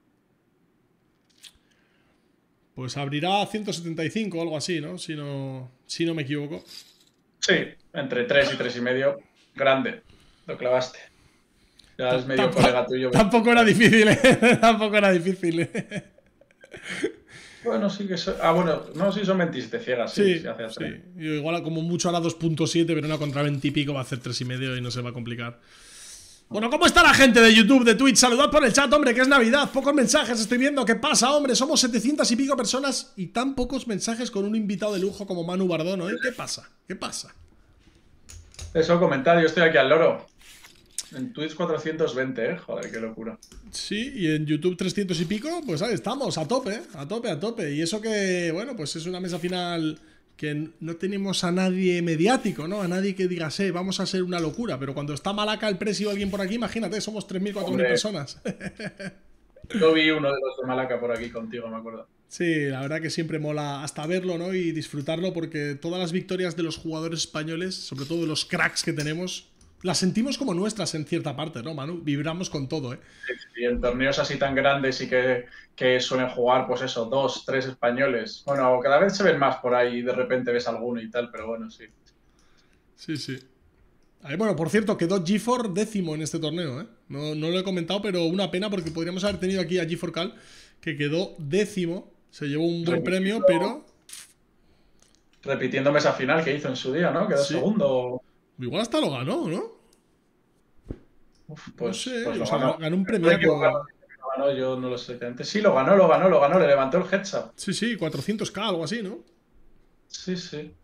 Pues abrirá ciento setenta y cinco o algo así, ¿no? Si no, si no me equivoco. Sí, entre tres y tres y medio. Grande. Lo clavaste. Ya es medio tampoco, colega tuyo. Tampoco era difícil, ¿eh? Tampoco era difícil, ¿eh? Bueno, sí que son... Ah, bueno, no, sí son veintisiete ciegas. Sí, sí, sí, hace sí. Yo igual como mucho hará dos punto siete, pero una contra veinte y pico va a hacer tres y medio y no se va a complicar. Bueno, ¿cómo está la gente de YouTube, de Twitch? Saludad por el chat, hombre, que es Navidad. Pocos mensajes, estoy viendo. ¿Qué pasa, hombre? Somos setecientas y pico personas y tan pocos mensajes con un invitado de lujo como Manu Bardón, ¿eh? ¿Qué pasa? ¿Qué pasa? Eso, comentario. Estoy aquí al loro. En Twitch cuatrocientos veinte, ¿eh? Joder, qué locura. Sí, y en YouTube trescientos y pico, pues ahí estamos, a tope, a tope, a tope. Y eso que, bueno, pues es una mesa final que no tenemos a nadie mediático, ¿no? A nadie que diga, sí, vamos a ser una locura. Pero cuando está Malaca el precio o alguien por aquí, imagínate, somos tres mil, cuatro mil personas. Yo vi uno de los de Malaca por aquí contigo, me acuerdo. Sí, la verdad que siempre mola hasta verlo, ¿no? Y disfrutarlo porque todas las victorias de los jugadores españoles, sobre todo de los cracks que tenemos, las sentimos como nuestras en cierta parte, ¿no, Manu? Vibramos con todo, ¿eh? Y en torneos así tan grandes y que, que suelen jugar, pues eso, dos, tres españoles. Bueno, cada vez se ven más por ahí y de repente ves alguno y tal, pero bueno, sí. Sí, sí. Eh, bueno, por cierto, quedó G cuatro décimo en este torneo, ¿eh? No, no lo he comentado, pero una pena porque podríamos haber tenido aquí a G cuatro Cal, que quedó décimo. Se llevó un buen premio, pero... Repitiendo mesa final que hizo en su día, ¿no? Quedó sí. segundo. Igual hasta lo ganó, ¿no? Uf, pues, no sé, pues o lo sea, ganó. ganó un premio. Lo ganó, yo no lo sé. Sí, lo ganó, lo ganó, lo ganó. Le levantó el headshot. Sí, sí, cuatrocientos K, algo así, ¿no? Sí, sí.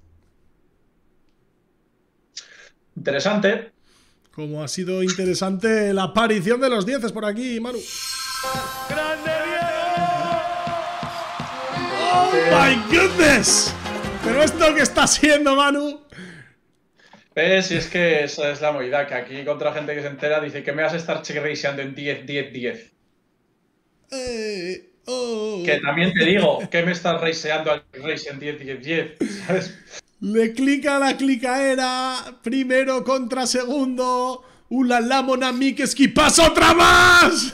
Interesante. Como ha sido interesante la aparición de los dieces por aquí, Manu. ¡Grande Diego! ¡Oh, my goodness! Pero esto que está haciendo, Manu. ¿Ves? Y es que esa es la movida, que aquí contra gente que se entera dice que me vas a estar check raceando en diez, diez, diez. Eh, oh. Que también te digo, que me estás raceando al race en diez, diez, diez, ¿sabes? Le clica la clicaera, primero contra segundo. ¡Ulala, mon ami, que esquipas otra más!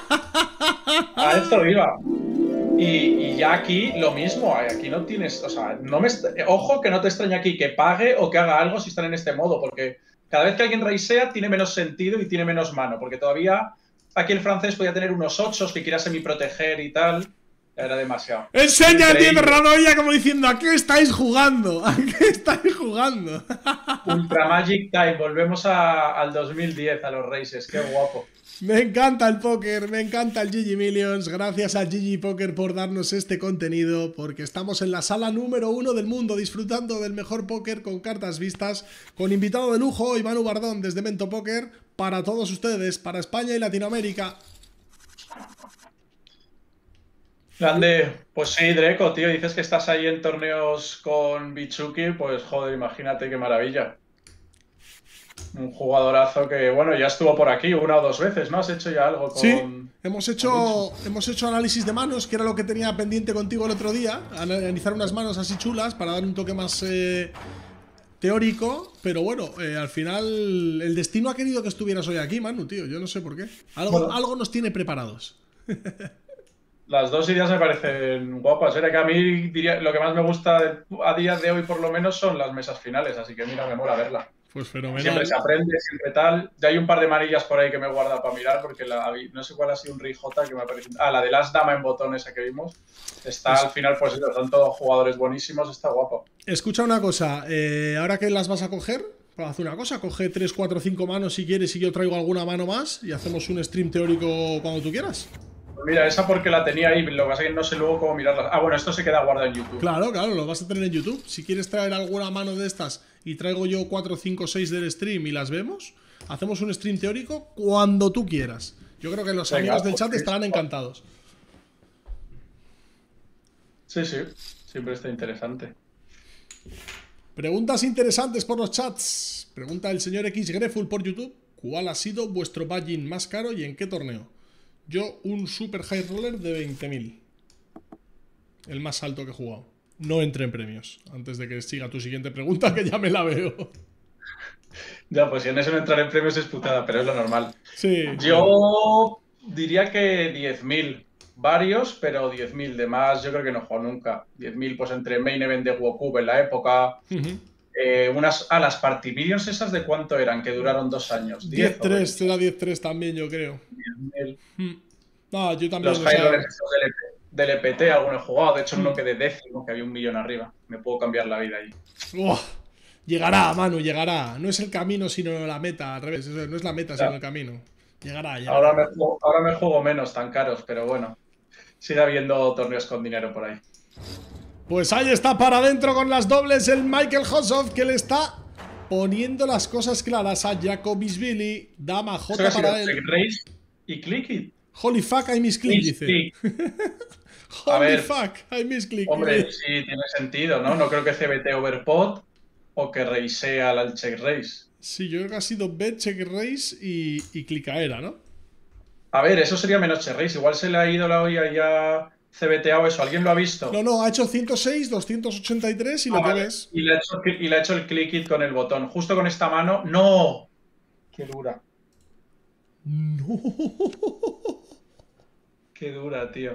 A esto iba. Y, y ya aquí lo mismo, aquí no tienes, o sea, no me ojo que no te extraña aquí que pague o que haga algo si están en este modo, porque cada vez que alguien raisea tiene menos sentido y tiene menos mano, porque todavía aquí el francés podía tener unos ochos que quiera semi-proteger y tal, era demasiado. Enseña el diez Radoya como diciendo, ¿a qué estáis jugando? ¿A qué estáis jugando? Ultra Magic Time, volvemos a, al dos mil diez, a los races, qué guapo. Me encanta el póker, me encanta el G G Millions. Gracias a G G Poker por darnos este contenido, porque estamos en la sala número uno del mundo disfrutando del mejor póker con cartas vistas, con invitado de lujo, Manu Bardón desde Mento Póker, para todos ustedes, para España y Latinoamérica. Grande, pues sí, Dreco, tío, dices que estás ahí en torneos con Bichuki, pues joder, imagínate qué maravilla. Un jugadorazo que, bueno, ya estuvo por aquí una o dos veces, ¿no? Has hecho ya algo con... Sí, hemos hecho, hemos hecho análisis de manos, que era lo que tenía pendiente contigo el otro día. Analizar unas manos así chulas para dar un toque más eh, teórico. Pero bueno, eh, al final el destino ha querido que estuvieras hoy aquí, Manu, tío. Yo no sé por qué. Algo, Bueno. algo nos tiene preparados. Las dos ideas me parecen guapas. Era que a mí diría, lo que más me gusta de- a día de hoy, por lo menos, son las mesas finales. Así que mira, me mola verla. Pues fenomenal. Siempre se aprende, siempre tal. Ya hay un par de manillas por ahí que me he guardado para mirar, porque la, no sé cuál ha sido un Rey J que me ha parecido. Ah, la de Las Dama en botón, esa que vimos. Está Pues- al final, pues son todos jugadores buenísimos, está guapo. Escucha una cosa, eh, ahora que las vas a coger, pues haz una cosa, coge tres, cuatro, cinco manos si quieres y yo traigo alguna mano más y hacemos un stream teórico cuando tú quieras. Pues mira, esa porque la tenía ahí, lo que pasa es que no sé luego cómo mirarla. Ah, bueno, esto se queda guardado en YouTube. Claro, claro, lo vas a tener en YouTube. Si quieres traer alguna mano de estas y traigo yo cuatro, cinco, seis del stream y las vemos, hacemos un stream teórico cuando tú quieras. Yo creo que los Venga, amigos del chat pues, estarán encantados. Sí, sí, siempre está interesante. Preguntas interesantes por los chats. Pregunta el señor X Greful por YouTube. ¿Cuál ha sido vuestro buy-in más caro y en qué torneo? Yo un Super High Roller de veinte mil. El más alto que he jugado. No entré en premios. Antes de que siga tu siguiente pregunta, que ya me la veo. Ya, pues si en eso no entrar en premios es putada, pero es lo normal. Sí. Yo diría que diez mil. Varios, pero diez mil. De más, yo creo que no he jugado nunca. diez mil, pues entre Main Event de Wokub en la época. Uh-huh. eh, unas, ah, las Party Millions esas de cuánto eran, que duraron dos años. diez tres, era diez tres también, yo creo. diez mil. Hmm. No, yo también. Los o sea, High Rollers estos del, E P, del E P T, alguno he jugado. De hecho, uno que de décimo, que había un millón arriba. Me puedo cambiar la vida ahí. ¡Uah! Llegará, Manu, llegará. No es el camino, sino la meta. Al revés, eso no es la meta, Ya. sino el camino. Llegará, llegará. Ahora me, juego, ahora me juego menos tan caros, pero bueno. Sigue habiendo torneos con dinero por ahí. Pues ahí está para adentro con las dobles el Michael Hossoff, que le está poniendo las cosas claras a Jacobisvili. Dama Eso J ha sido para él. Check Raise y Click It. Holy fuck, I miss click, dice. Sí. Holy A ver, fuck, I miss click. Hombre, sí, tiene sentido, ¿no? No creo que C B T overpot o que reisea al Check Raise. Sí, yo creo que ha sido bet, check raise y, y clicaera, ¿no? A ver, eso sería menos Check Raise. Igual se le ha ido la olla ya C B T A o eso. ¿Alguien lo ha visto? No, no, ha hecho ciento seis, doscientos ochenta y tres y Ah, lo que vale. ves. Y le, ha hecho, y le ha hecho el Click It con el botón. Justo con esta mano. ¡No! ¡Qué dura! No. ¡Qué dura, tío!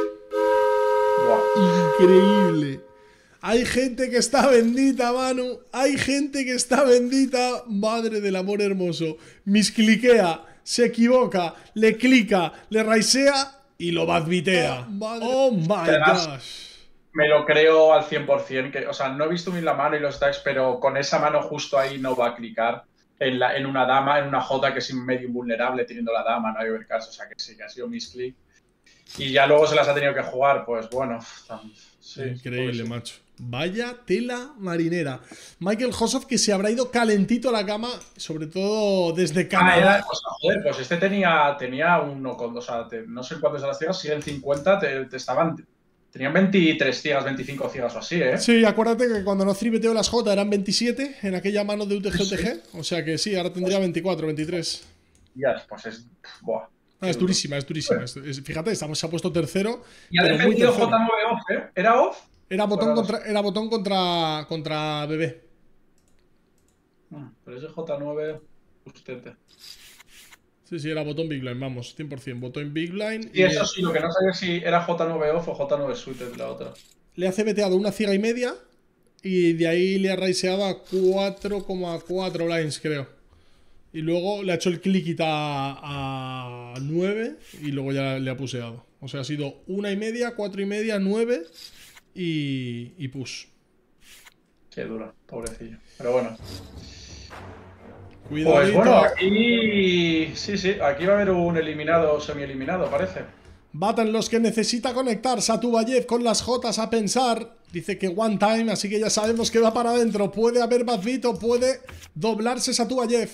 Buah. Increíble. Hay gente que está bendita, Manu. Hay gente que está bendita. Madre del amor hermoso. Miscliquea, se equivoca, le clica, le raisea y lo badbitea. Oh my Además, gosh. Me lo creo al cien por cien. Que, o sea, no he visto bien la mano y los stacks, pero con esa mano justo ahí no va a clicar. En, la, en una dama, en una J que es medio invulnerable teniendo la dama, no hay overcards. O sea, que sí, que ha sido misclick. Y ya luego se las ha tenido que jugar, pues bueno. Sí, Increíble, pues, macho. Vaya tela marinera. Michael Hossoff, que se habrá ido calentito a la cama, sobre todo desde Ah, Canadá. era, o sea, joder, pues este tenía, tenía uno con, o sea, te, no sé cuántas de las ciegas, si en cincuenta te, te estaban, tenían veintitrés ciegas, veinticinco ciegas o así, ¿eh? Sí, acuérdate que cuando no tribeteo las J eran veintisiete en aquella mano de U T G U T G. O sea que sí, ahora tendría veinticuatro, veintitrés. Ya, pues es, buah. Ah, es durísima, es durísima. Es- es- fíjate, estamos, se ha puesto tercero. Y ha pero muy defendido tercero. J nueve off, ¿eh? ¿Era off? Era botón Bueno, contra, era botón contra, contra bebé. Mm, Pero ese J nueve, ustete. Sí, sí, era botón Big Blind, vamos, cien por cien. Botón Big Blind. Y eso sí, lo que no sabía si era J nueve off o J nueve suited la otra. Le ha C B Teado una ciega y media. Y de ahí le ha raiseado a cuatro coma cuatro blinds, creo. Y luego le ha hecho el click a, a nueve y luego ya le ha puseado. O sea, ha sido una y media, cuatro y media, nueve y, y push. Qué dura, pobrecillo. Pero bueno. Cuidado. Pues bueno, aquí. Sí, sí, aquí va a haber un eliminado o semi-eliminado, parece. Batan los que necesita conectar. Satubayev con las Jotas a pensar. Dice que one time, así que ya sabemos que va para adentro. Puede haber Bazvito, puede doblarse Satubayev.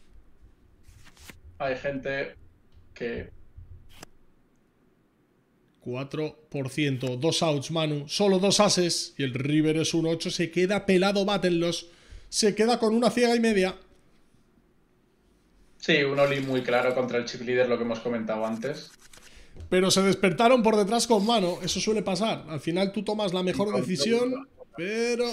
Hay gente que. cuatro por ciento, dos outs, Manu, solo dos ases. Y el River es un ocho, se queda pelado, bátenlos. Se queda con una ciega y media. Sí, un all muy claro contra el chip leader, lo que hemos comentado antes. Pero se despertaron por detrás con mano. Eso suele pasar. Al final tú tomas la mejor decisión, pero...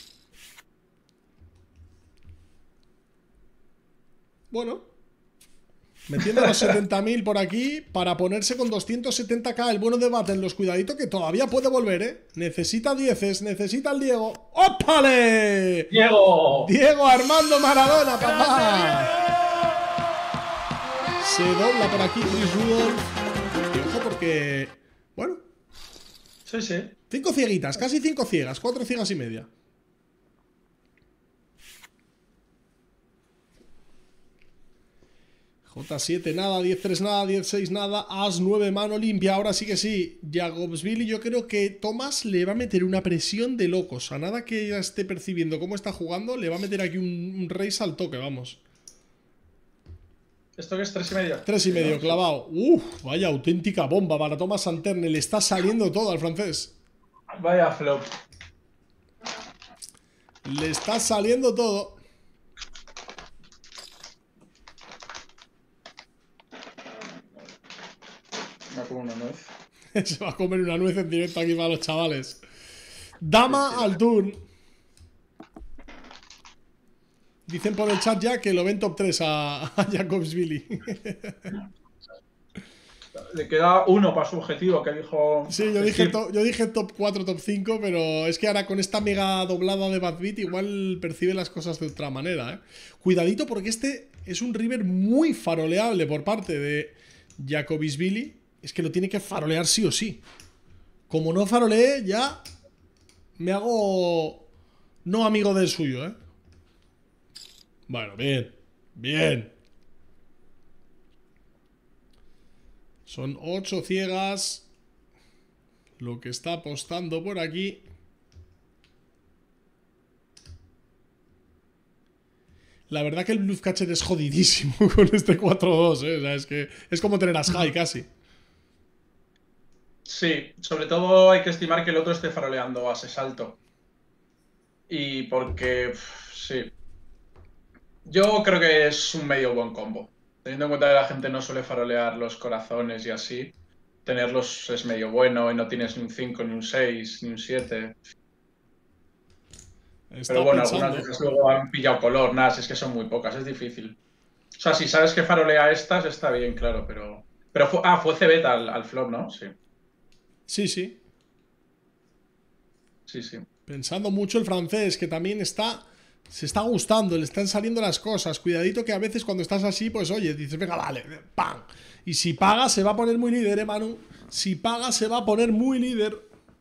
Bueno. Metiendo los setenta mil por aquí para ponerse con doscientos setenta k. El bueno de Battle, los cuidaditos que todavía puede volver, ¿eh? Necesita dieces, necesita el Diego. ¡Ópale! ¡Diego! Diego Armando Maradona, papá. Se dobla por aquí Chris Rudolph. Y ojo porque... Bueno. Sí, sí. Cinco cieguitas, casi cinco ciegas. Cuatro ciegas y media. J siete nada, diez tres nada, diez seis nada, As nueve mano limpia, ahora sí que sí. Jacobsvili, yo creo que Thomas le va a meter una presión de locos. A nada que ella esté percibiendo cómo está jugando, le va a meter aquí un, un race al toque, vamos. ¿Esto qué es? ¿Tres y medio? Tres y medio, clavado. Uf, vaya auténtica bomba para Thomas Santerne. Le está saliendo todo al francés. Vaya flop. Le está saliendo todo. Me como una nuez. Se va a comer una nuez en directo aquí para los chavales. Dama al turn. Dicen por el chat ya que lo ven top tres a, a Jacobsvili. Le queda uno para su objetivo, que dijo... Sí, yo dije, to, yo dije top cuatro, top cinco, pero es que ahora con esta mega doblada de Bad Beat igual percibe las cosas de otra manera, ¿eh? Cuidadito porque este es un river muy faroleable por parte de Jacobsvili. Es que lo tiene que farolear sí o sí. Como no farolee, ya me hago no amigo del suyo, ¿eh? Bueno, bien. Bien. Son ocho ciegas. Lo que está apostando por aquí. La verdad que el bluff catcher es jodidísimo con este cuatro dos, ¿eh? O sea, es que es como tener a Sky casi. Sí, sobre todo hay que estimar que el otro esté faroleando a ese salto. Y porque, pff, sí. Yo creo que es un medio buen combo. Teniendo en cuenta que la gente no suele farolear los corazones y así, tenerlos es medio bueno y no tienes ni un cinco, ni un seis, ni un siete. Está Pero bueno, pensando. algunas veces luego han pillado color, nada, si es que son muy pocas, es difícil. O sea, si sabes que farolea estas, está bien, claro, pero... pero fue, ah, fue C beta al, al flop, ¿no? Sí. Sí, sí. Sí, sí. Pensando mucho el francés, que también está... Se está gustando, le están saliendo las cosas. Cuidadito que a veces cuando estás así, pues oye, dices, venga, vale, ¡pam! Y si paga, se va a poner muy líder, eh, Manu. Si paga, se va a poner muy líder.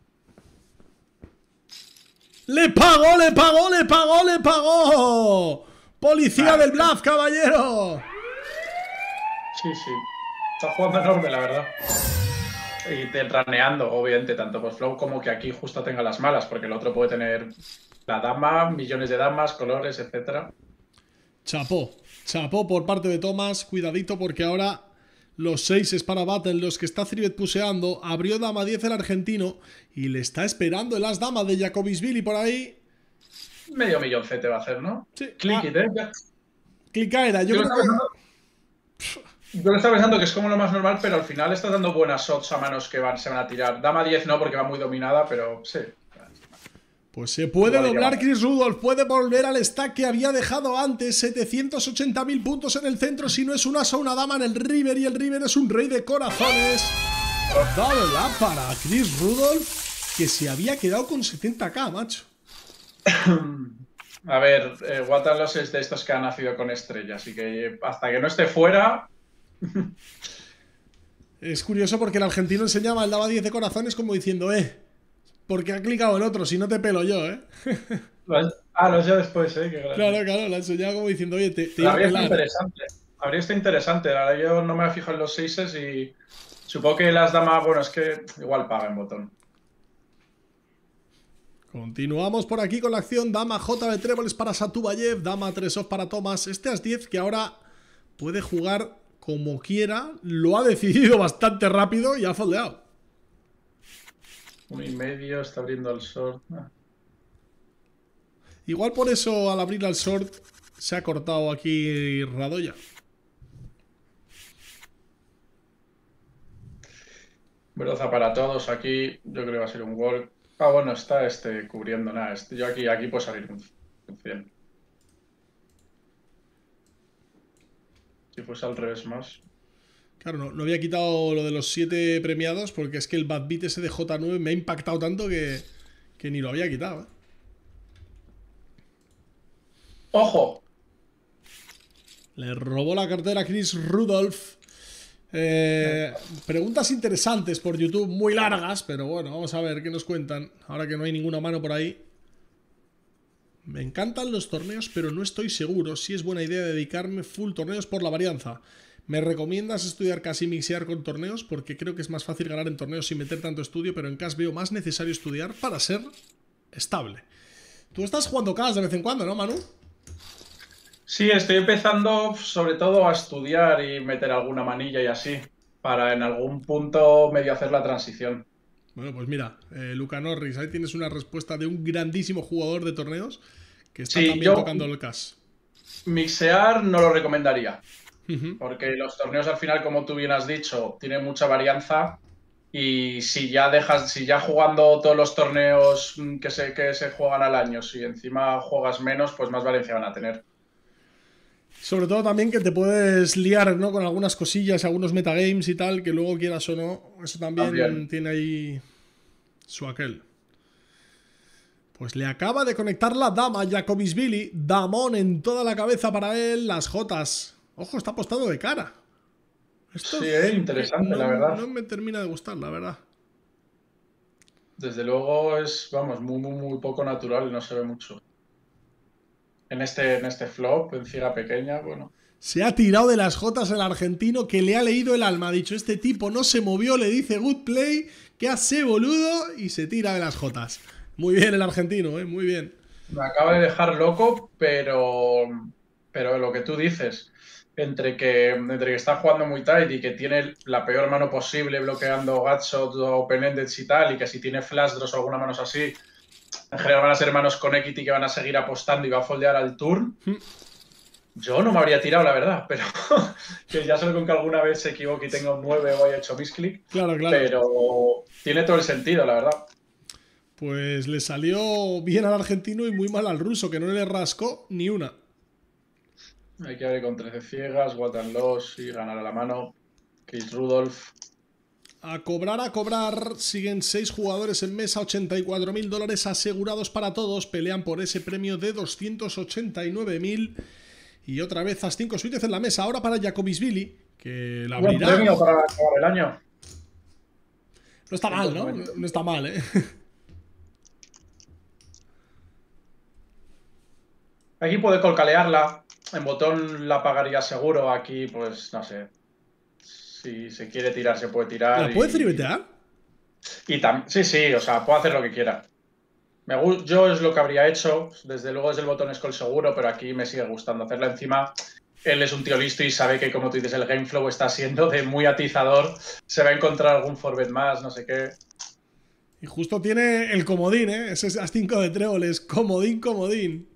¡Le pagó, le pagó, le pagó, le pagó! ¡Policía Vale. del bluff, caballero! Sí, sí. Está jugando enorme, la verdad. Y te raneando, obviamente, tanto por flow como que aquí justo tenga las malas, porque el otro puede tener la dama, millones de damas, colores, etcétera. Chapó, chapó por parte de Thomas. Cuidadito porque ahora los seis es para Battle, los que está Threebet puseando. Abrió dama diez el argentino y le está esperando el as dama de Jacobsvili por ahí. Medio milloncete va a hacer, ¿no? Sí. Click Ah, it, ¿eh? Ya. clicaera, yo Yo, creo lo estaba que... pensando, yo lo estaba pensando que es como lo más normal, pero al final estás dando buenas shots a manos que van, se van a tirar. Dama diez no, porque va muy dominada, pero sí. Pues se puede Igual doblar lleva. Chris Rudolph, puede volver al stack que había dejado antes, setecientos ochenta mil puntos en el centro, si no es un as o una dama en el river, y el river es un rey de corazones. Double up para Chris Rudolph, que se había quedado con setenta k, macho. A ver, eh, Waterloss es de estos que han nacido con estrella, así que hasta que no esté fuera... Es curioso porque el argentino enseñaba el daba diez de corazones como diciendo, eh, porque ha clicado el otro, si no te pelo yo, eh. Ah, lo sé después, eh. Qué grande. Claro, claro, la enseñaba como diciendo, oye, te, te Pero iba a habría estado pelar. interesante. Habría estado interesante. Ahora yo no me fijo en los seises y supongo que las damas, bueno, es que igual pagan botón. Continuamos por aquí con la acción. Dama J de tréboles para Satubayev. Dama tres off para Thomas. Este as diez que ahora puede jugar como quiera. Lo ha decidido bastante rápido y ha foldeado. Uno y medio, está abriendo el short. Ah. Igual por eso al abrir al short se ha cortado aquí Radoya. Broza para todos. Aquí yo creo que va a ser un gol. Ah, bueno, está este cubriendo nada. Este, yo aquí, aquí puedo salir un, un cien. Si fuese al revés más. Claro, no, no había quitado lo de los siete premiados porque es que el Bad Beat ese de J nueve me ha impactado tanto que, que ni lo había quitado. ¿eh? ¡Ojo! Le robó la cartera a Chris Rudolph. Eh, preguntas interesantes por YouTube, muy largas, pero bueno, vamos a ver qué nos cuentan. Ahora que no hay ninguna mano por ahí. Me encantan los torneos, pero no estoy seguro si es buena idea dedicarme full torneos por la varianza. ¿Me recomiendas estudiar casi mixear con torneos? Porque creo que es más fácil ganar en torneos sin meter tanto estudio, pero en C A S veo más necesario estudiar para ser estable. Tú estás jugando C A S de vez en cuando, ¿no, Manu? Sí, estoy empezando sobre todo a estudiar y meter alguna manilla y así, para en algún punto medio hacer la transición. Bueno, pues mira, eh, Luca Norris, ahí tienes una respuesta de un grandísimo jugador de torneos que está Sí, también yo- tocando el C A S. Mixear no lo recomendaría, Ujú. porque los torneos al final, como tú bien has dicho, tienen mucha varianza y si ya dejas, si ya jugando todos los torneos mm, que se, que se juegan al año, si encima juegas menos, pues más valencia van a tener. Sobre todo también que te puedes liar, ¿no? Con algunas cosillas, algunos metagames y tal, que luego quieras o no, eso también, También. tiene ahí su aquel. Pues le acaba de conectar la dama Jacobisvili, damón en toda la cabeza para él, las jotas. Ojo, está apostado de cara. Esto Sí, eh, interesante, no, la verdad. no me termina de gustar, la verdad. Desde luego es, vamos, muy, muy, muy poco natural y no se ve mucho. En este, en este flop, en ciega pequeña, bueno. Se ha tirado de las jotas el argentino que le ha leído el alma. Ha dicho, este tipo no se movió, le dice good play, que hace boludo y se tira de las jotas. Muy bien el argentino, ¿eh? Muy bien. Me acaba de dejar loco, pero, pero lo que tú dices, entre que, entre que está jugando muy tight y que tiene la peor mano posible bloqueando gutshots o open-endeds y tal, y que si tiene flash draws o alguna manos así, en general van a ser manos con equity que van a seguir apostando y va a foldear al turn. Yo no me habría tirado, la verdad, pero que ya solo con que alguna vez se equivoque y tenga un nueve o haya hecho misclick, Claro, claro. pero tiene todo el sentido, la verdad. Pues le salió bien al argentino y muy mal al ruso, que no le rascó ni una. Hay que abrir con trece ciegas, What and Loss y ganar a la mano. Chris Rudolph. A cobrar, a cobrar. Siguen seis jugadores en mesa, ochenta y cuatro mil dólares asegurados para todos. Pelean por ese premio de doscientos ochenta y nueve mil. Y otra vez As cinco suites en la mesa. Ahora para Jacobisvili, que la Buen abrirá. premio para acabar el año. No está mal, ¿no? No está mal, ¿eh? Aquí puede colcalearla. En botón la pagaría seguro. Aquí, pues, no sé. Si se quiere tirar, se puede tirar. ¿La puede y- tribetear? Y tam- sí, sí, o sea, puede hacer lo que quiera. Me gu- yo es lo que habría hecho. Desde luego desde el botón Skull seguro, pero aquí me sigue gustando hacerla encima. Él es un tío listo y sabe que, como tú dices, el game flow está siendo de muy atizador. Se va a encontrar algún forbet más, no sé qué. Y justo tiene el comodín, ¿eh? Ese es As cinco de tréboles. Comodín, comodín.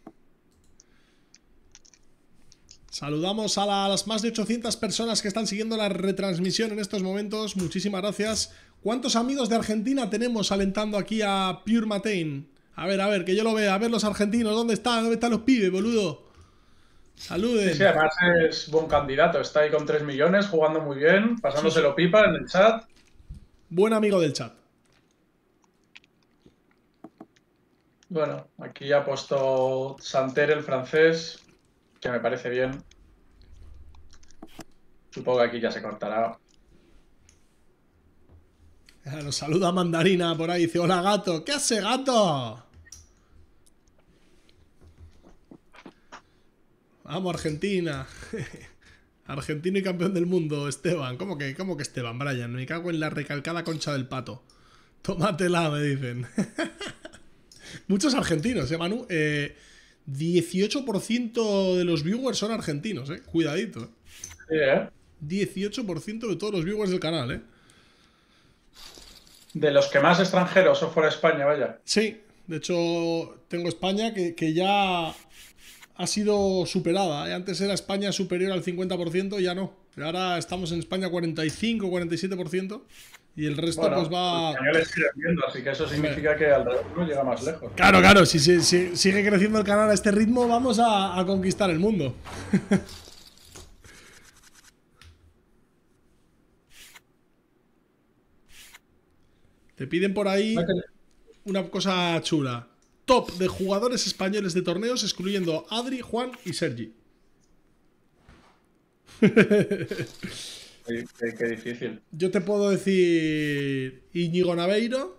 Saludamos a las más de ochocientas personas que están siguiendo la retransmisión en estos momentos. Muchísimas gracias. ¿Cuántos amigos de Argentina tenemos alentando aquí a Pure Matain? A ver, a ver, que yo lo vea. A ver los argentinos. ¿Dónde están? ¿Dónde están los pibes, boludo? Saluden. Sí, sí, además es buen candidato. Está ahí con tres millones, jugando muy bien, pasándoselo pipa en el chat. Buen amigo del chat. Bueno, aquí ya ha puesto Santer, el francés, que me parece bien. Supongo que aquí ya se cortará. Nos saluda Mandarina por ahí. Dice, hola gato. ¿Qué hace, gato? Vamos, Argentina. Argentino y campeón del mundo, Esteban. ¿Cómo que, cómo que Esteban, Brian? Me cago en la recalcada concha del pato. Tómatela, me dicen. Muchos argentinos, ¿eh, Manu? Eh, dieciocho por ciento de los viewers son argentinos, ¿eh? Cuidadito. ¿eh? Sí, ¿eh? dieciocho por ciento de todos los viewers del canal, ¿eh? De los que más extranjeros o fuera de España, vaya. Sí, de hecho, tengo España que, que ya ha sido superada. ¿eh? Antes era España superior al cincuenta por ciento, ya no. Y ahora estamos en España cuarenta y cinco, cuarenta y siete por ciento. Y el resto Bueno, pues va... los españoles siguen viendo, así que eso significa que al revés no llega más lejos. Claro, claro, si, si- si sigue creciendo el canal a este ritmo, vamos a, a conquistar el mundo. Te piden por ahí una cosa chula. Top de jugadores españoles de torneos, excluyendo Adri, Juan y Sergi. Qué, qué- qué difícil. Yo te puedo decir Íñigo Naveiro.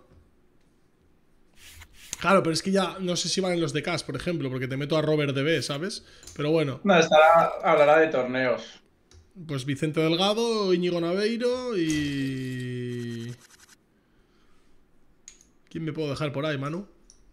Claro, pero es que ya no sé si van en los de Cas, por ejemplo, porque te meto a Robert D B, ¿sabes? Pero bueno, No, estará, hablará de torneos. pues Vicente Delgado, Íñigo Naveiro y... ¿Quién me puedo dejar por ahí, Manu?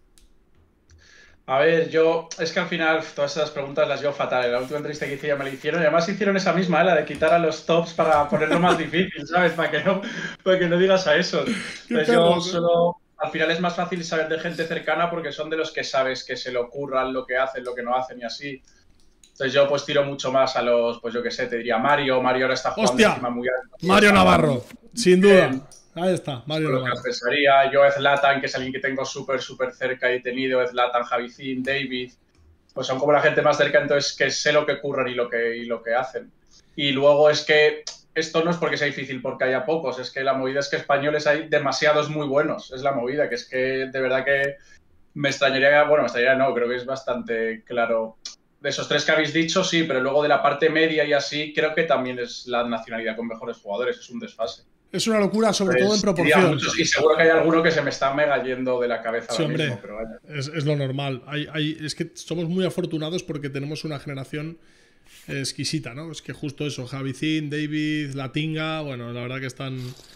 A ver, yo, es que al final todas esas preguntas las llevo fatal. En la última entrevista que hice ya me la hicieron y además hicieron esa misma, ¿eh? La de quitar a los tops para ponerlo más difícil, ¿sabes? Para que no, para que no digas a esos. Entonces yo perros, ¿eh? solo, al final es más fácil saber de gente cercana porque son de los que sabes que se le ocurran lo que hacen, lo que no hacen y así. Entonces yo pues tiro mucho más a los, pues yo qué sé, te diría Mario. Mario ahora está jugando ¡Hostia! encima muy alto. Mario Está Navarro, sin bien. duda. Ahí está, Mario Lo que Navarro. os pensaría, yo Zlatan, que es alguien que tengo súper, súper cerca y he tenido, Zlatan, Javicín, David, pues son como la gente más cerca, entonces que sé lo que curran y lo que, y lo que hacen. Y luego es que esto no es porque sea difícil, porque haya pocos, es que la movida es que españoles hay demasiados muy buenos, es la movida, que es que de verdad que me extrañaría, bueno, me extrañaría no, creo que es bastante claro. De esos tres que habéis dicho, sí, pero luego de la parte media y así, creo que también es la nacionalidad con mejores jugadores, es un desfase. Es una locura, sobre todo en Pues, diría proporción. muchos, y seguro que hay alguno que se me está mega yendo de la cabeza Sí, ahora hombre, mismo, pero vaya. es, es lo normal. Hay, hay- es que somos muy afortunados porque tenemos una generación exquisita, ¿no? Es que justo eso, Javicín, David, Latinga, bueno, la verdad que están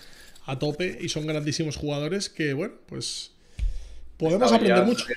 a tope y son grandísimos jugadores que, bueno, pues podemos Estaba aprender ya- mucho.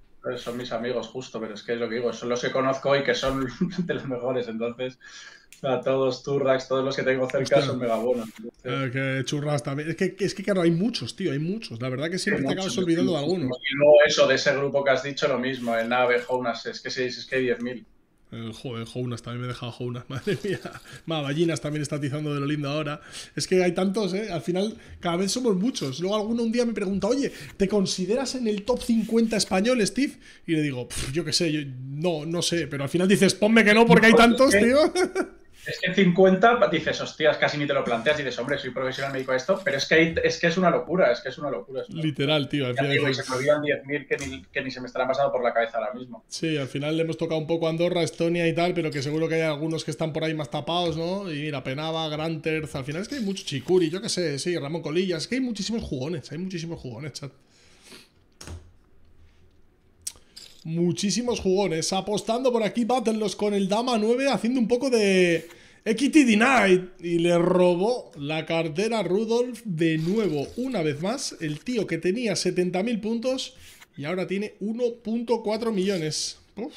Son mis amigos, justo, pero es que es lo que digo, son los que conozco y que son de los mejores, entonces a todos, Turrax, todos los que tengo cerca Hostia. son mega buenos. Entonces, Eh, que churras también. Es que, es que, claro, hay muchos, tío, hay muchos. La verdad que siempre te muchos, acabas olvidando de muchos, algunos. Y luego eso, de ese grupo que has dicho, lo mismo, el Nave, Jounas, es que, sí, es que hay diez mil. El joder, Jounas también me he dejado Jounas, madre mía. Mavallinas también está atizando de lo lindo ahora. Es que hay tantos, ¿eh? Al final, cada vez somos muchos. Luego alguno un día me pregunta, oye, ¿te consideras en el top cincuenta español, Steve? Y le digo, yo qué sé, yo, no, no sé. Pero al final dices, ponme que no, porque hay tantos, tío. Es que cincuenta dices, hostias, casi ni te lo planteas y dices, hombre, soy profesional médico de esto, pero es que, hay, es que es una locura, es que es una locura. Es una Literal, tío. Al locura. final Digo, y dices, se me olvidan diez mil que ni, que ni se me estarán pasando por la cabeza ahora mismo. sí, al final le hemos tocado un poco a Andorra, Estonia y tal, pero que seguro que hay algunos que están por ahí más tapados, ¿no? Y mira, Penaba, Granterz, al final es que hay mucho Chicuri, yo qué sé, sí, Ramón Colillas, es que hay muchísimos jugones, hay muchísimos jugones, chat. Muchísimos jugones. Apostando por aquí Battlelos con el Dama nueve, haciendo un poco de Equity Denied. Y le robó la cartera a Rudolf de nuevo, una vez más. El tío que tenía setenta mil puntos y ahora tiene uno punto cuatro millones. Uf.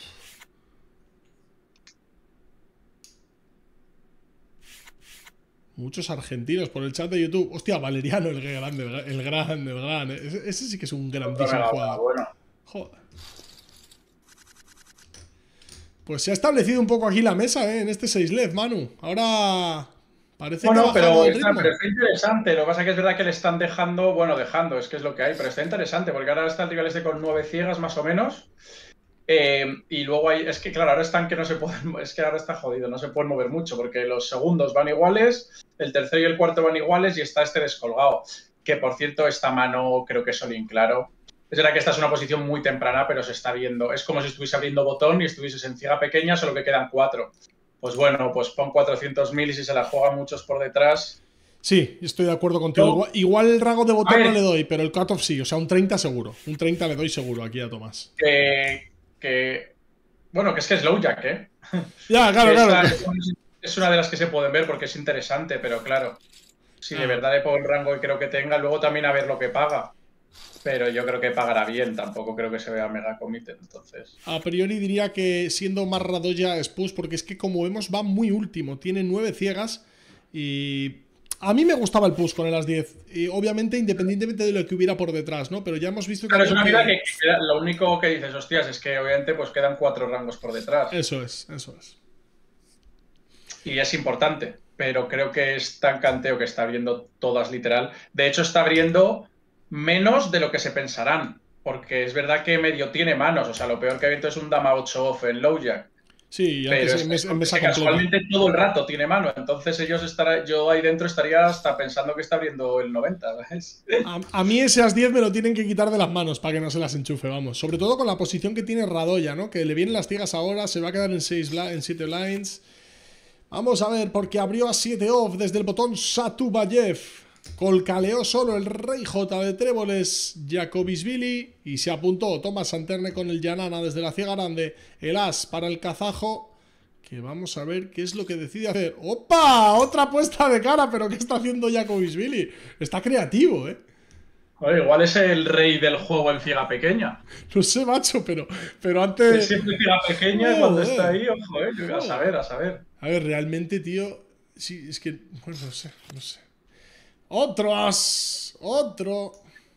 Muchos argentinos por el chat de YouTube. Hostia, Valeriano, el grande, el grande, el grande. Ese, ese sí que es un grandísimo jugador. Bueno, Joder. Pues se ha establecido un poco aquí la mesa, ¿eh? En este seis L E D, Manu. Ahora parece que ha bueno bajado pero, el está, ritmo. pero está interesante. Lo que pasa es que es verdad que le están dejando, bueno, dejando, es que es lo que hay, pero está interesante porque ahora está el rival este con nueve ciegas más o menos. Eh, y luego hay, es que claro, ahora están que no se pueden, es que ahora está jodido, no se pueden mover mucho porque los segundos van iguales, el tercero y el cuarto van iguales y está este descolgado. Que por cierto, esta mano creo que es Olin claro. Es verdad que esta es una posición muy temprana, pero se está viendo. Es como si estuviese abriendo botón y estuvieses en ciega pequeña, solo que quedan cuatro. Pues bueno, pues pon cuatrocientos mil y si se la juegan muchos por detrás. Sí, estoy de acuerdo contigo. No. Igual, igual el rango de botón A ver. no le doy, pero el cutoff sí. O sea, un treinta seguro. Un treinta le doy seguro aquí a Tomás. Que, que bueno, que es que es low jack, ¿eh? Ya, claro, Esta claro. es- es una de las que se pueden ver porque es interesante, pero claro, si de Ah. verdad le pongo el rango que creo que tenga, luego también a ver lo que paga. Pero yo creo que pagará bien, tampoco creo que se vea mega committed, entonces. A priori diría que siendo más Radoya es push, porque es que como vemos va muy último. Tiene nueve ciegas y... A mí me gustaba el push con el as diez. Y obviamente independientemente de lo que hubiera por detrás, ¿no? Pero ya hemos visto Claro, es una también vida que, que lo único que dices, hostias, es que obviamente pues quedan cuatro rangos por detrás. Eso es, eso es. Y es importante. pero creo que es tan canteo que está abriendo todas literal. De hecho, está abriendo menos de lo que se pensarán, porque es verdad que medio tiene manos. O sea, lo peor que ha abierto es un dama ocho off en low jack. Sí, y Pero antes es en mes- en mesa que completa. casualmente todo el rato tiene mano. Entonces ellos estarán, yo ahí dentro estaría hasta pensando que está abriendo el noventa, ¿sabes? A, a mí ese as diez me lo tienen que quitar de las manos para que no se las enchufe, vamos. Sobre todo con la posición que tiene Radoya, ¿no? Que le vienen las ciegas ahora, se va a quedar en siete lines. Vamos a ver, porque abrió a siete off desde el botón Satubayev. Colcaleó solo el rey J de tréboles Jakobisvili y se apuntó Tomás Santerne con el Yanana desde la ciega grande. El as para el kazajo, que vamos a ver qué es lo que decide hacer. ¡Opa! Otra puesta de cara, pero ¿qué está haciendo Jakobisvili? Está creativo, ¿eh? Oye, igual es el rey del juego en ciega pequeña. No sé, macho, pero, pero Es antes... siempre ciega pequeña y cuando está ahí, ojo, eh, yo a saber, a saber. A ver, realmente, tío... Sí, es que... Bueno, no sé, no sé. ¡Otro as! ¡Otro!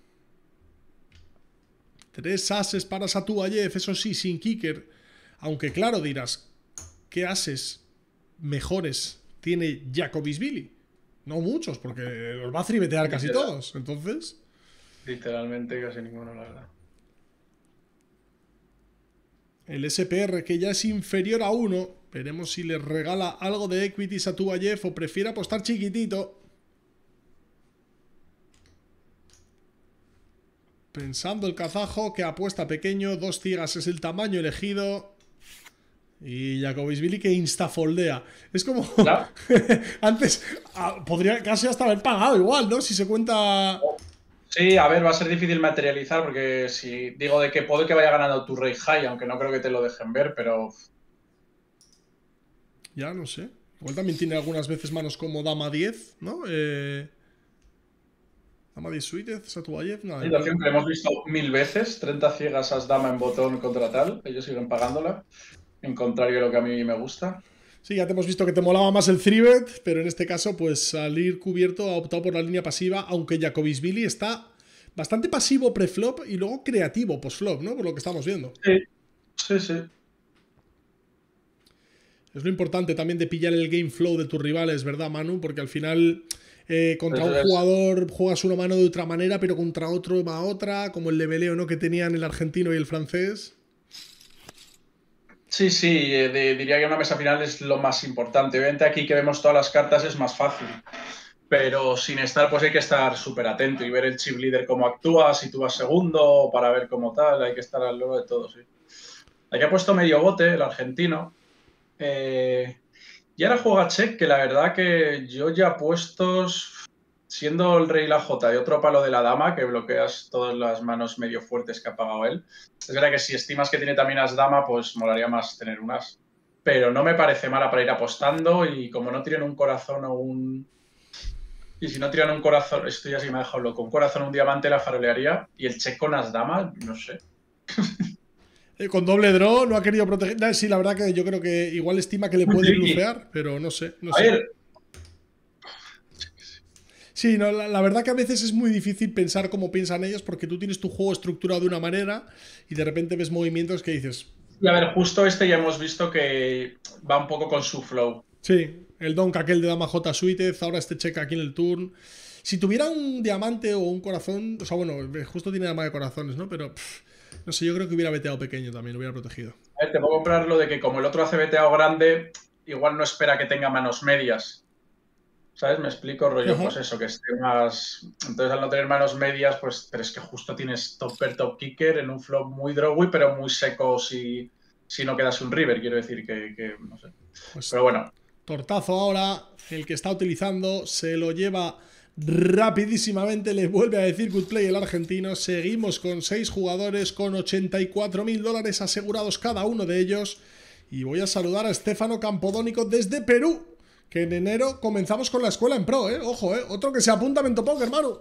Tres ases para Satubayev, eso sí, sin kicker. Aunque claro, dirás, ¿qué ases mejores tiene Jakobisvili? No muchos, porque los va a tribetear casi Literal. todos. Entonces... Literalmente casi ninguno, la verdad. El S P R, que ya es inferior a uno. Veremos si le regala algo de equity a Satubayev o prefiere apostar chiquitito. Pensando el kazajo, que apuesta pequeño. Dos ciegas es el tamaño elegido. Y Jakobisvili que instafoldea. Es como... Claro. Antes ah, podría casi hasta haber pagado igual, ¿no? Si se cuenta... Sí, a ver, va a ser difícil materializar porque si digo de que puede que vaya ganando tu rey high, aunque no creo que te lo dejen ver, pero Ya, no sé. Igual también tiene algunas veces manos como Dama diez, ¿no? Eh... Dama diez suited, Satubayev, nada. situación que hemos visto mil veces, treinta ciegas as dama en botón contra tal, ellos siguen pagándola, en contrario a lo que a mí me gusta. Sí, ya te hemos visto que te molaba más el three bet, pero en este caso, pues salir cubierto ha optado por la línea pasiva, aunque Jakobisvili está bastante pasivo pre-flop y luego creativo post-flop, ¿no? Por lo que estamos viendo. Sí, sí, sí. Es lo importante también de pillar el game flow de tus rivales, ¿verdad, Manu? Porque al final eh, contra Eso un es. jugador juegas una mano de otra manera, pero contra otro va otra, como el leveleo, ¿no? Que tenían el argentino y el francés. Sí, sí, eh, de- diría que una mesa final es lo más importante. Obviamente aquí que vemos todas las cartas es más fácil, pero sin estar pues hay que estar súper atento y ver el chip leader cómo actúa, si tú vas segundo para ver cómo tal, hay que estar al loro de todo, sí. Aquí ha puesto medio bote el argentino. Eh, y ahora juega check, que la verdad que yo ya puestos, siendo el rey y la jota y otro palo de la dama, que bloqueas todas las manos medio fuertes que ha pagado él. Es verdad que si estimas que tiene también as dama, pues molaría más tener un as. Pero no me parece mala para ir apostando y como no tienen un corazón o un... Y si no tiran un corazón, esto ya sí me ha dejado loco, un corazón o un diamante la farolearía y el check con as dama, no sé. Eh, con doble draw no ha querido proteger. Nah, sí, la verdad que yo creo que igual estima que le Muy puede tricky. blufear, pero no sé. No A sé. ver, Sí, no, la, la verdad que a veces es muy difícil pensar cómo piensan ellos porque tú tienes tu juego estructurado de una manera y de repente ves movimientos que dices, y a ver, justo este ya hemos visto que va un poco con su flow. sí, el donk aquel de Dama J suited, ahora este check aquí en el turn. Si tuviera un diamante o un corazón, o sea, bueno, justo tiene dama de corazones, ¿no? Pero, pff, no sé, yo creo que hubiera veteado pequeño también, hubiera protegido. A ver, te puedo comprar lo de que como el otro hace veteado grande, igual no espera que tenga manos medias. ¿Sabes? Me explico, rollo, Ajá. pues eso, que esté más... Entonces, al no tener manos medias, pues... Pero es que justo tienes topper, top kicker en un flop muy drawy, pero muy seco si, si no quedas un river, quiero decir que... que no sé. Pues Pero bueno, tortazo ahora, el que está utilizando se lo lleva rapidísimamente, le vuelve a decir good play el argentino. Seguimos con seis jugadores con ochenta y cuatro mil dólares asegurados cada uno de ellos. Y voy a saludar a Estefano Campodónico desde Perú, que en enero comenzamos con la escuela en pro, ¿eh? Ojo, ¿eh? Otro que se apunta a Mentopoker, hermano.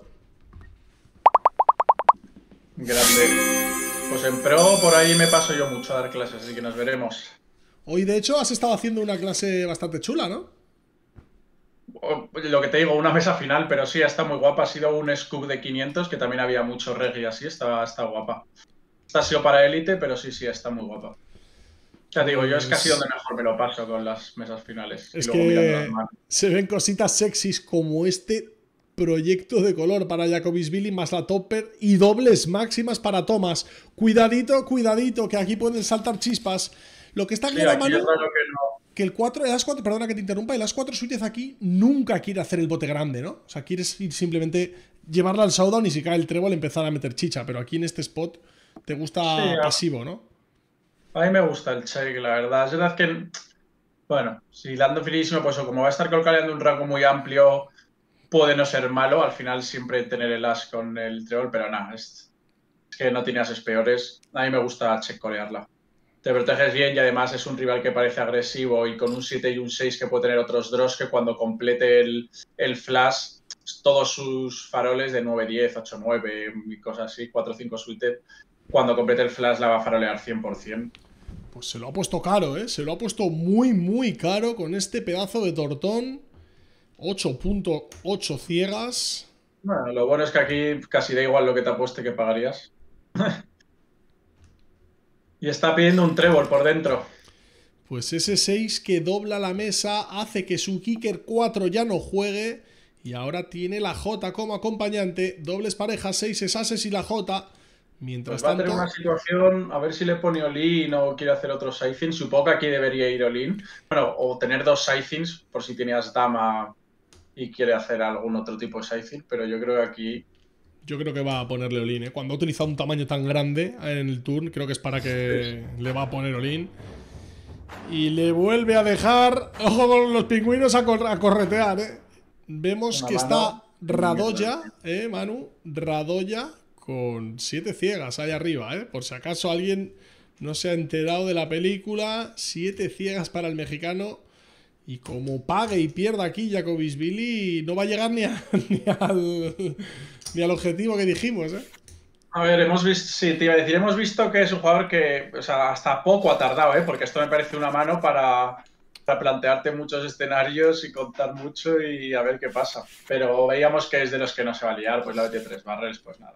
grande. Pues en pro, por ahí me paso yo mucho a dar clases, así que nos veremos. Hoy, de hecho, has estado haciendo una clase bastante chula, ¿no? O- Lo que te digo, una mesa final, pero sí, está muy guapa. Ha sido un scoop de quinientos, que también había mucho reggae así, está, está guapa. Esta ha sido para élite, pero sí, sí, está muy guapa. Ya te digo, yo es casi Pues- donde mejor me lo paso con las mesas finales. Es y luego mirando las que manos. se ven cositas sexys como este proyecto de color para Jacobisvili más la topper y dobles máximas para Thomas. Cuidadito, cuidadito, que aquí pueden saltar chispas. Lo que está Sí, claro, aquí Manu, es raro que no. que el cuatro, el As cuatro, perdona que te interrumpa, el As cuatro Suárez aquí nunca quiere hacer el bote grande, ¿no? O sea, quieres ir simplemente llevarla al showdown y si cae el trébol empezar a meter chicha, pero aquí en este spot te gusta Sí, a- pasivo, ¿no? A mí me gusta el check, la verdad. Es verdad que, bueno, si la ando finísimo, pues o como va a estar colocando un rango muy amplio, puede no ser malo. Al final siempre tener el as con el trébol, pero nada, es, es que no tiene ases peores. A mí me gusta check colearla. Te proteges bien y además es un rival que parece agresivo y con un siete y un seis que puede tener otros draws que cuando complete el, el flash, todos sus faroles de nueve diez, ocho nueve y cosas así, cuatro cinco suited, cuando complete el flash la va a farolear cien por cien. Pues se lo ha puesto caro, ¿eh? Se lo ha puesto muy, muy caro con este pedazo de tortón. ocho punto ocho ciegas. Bueno, lo bueno es que aquí casi da igual lo que te apueste que pagarías. Y está pidiendo un trébol por dentro. Pues ese seis que dobla la mesa hace que su kicker cuatro ya no juegue. Y ahora tiene la J como acompañante. Dobles parejas, seis ases y la J. Mientras Pues va a tanto, tener una situación, a ver si le pone all-in o quiere hacer otro sizing. Supongo que aquí debería ir all-in. Bueno, o tener dos sizings por si tenías dama y quiere hacer algún otro tipo de sizing. Pero yo creo que aquí... yo creo que va a ponerle all-in, ¿eh? Cuando ha utilizado un tamaño tan grande en el turn, creo que es para que le va a poner all-in. Y le vuelve a dejar, ojo con los pingüinos, a, cor a corretear, ¿eh? Vemos Una que mano. está Radoya, ¿eh, Manu? Radoya con siete ciegas ahí arriba, ¿eh? Por si acaso alguien no se ha enterado de la película, siete ciegas para el mexicano. Y como pague y pierda aquí Jacobisvili, no va a llegar ni, a, ni, al, ni al objetivo que dijimos, ¿eh? A ver, hemos visto, sí, te iba a decir, hemos visto que es un jugador que, o sea, hasta poco ha tardado, ¿eh? Porque esto me parece una mano para, para plantearte muchos escenarios y contar mucho y a ver qué pasa. Pero veíamos que es de los que no se va a liar, pues la B T tres barrels, pues nada.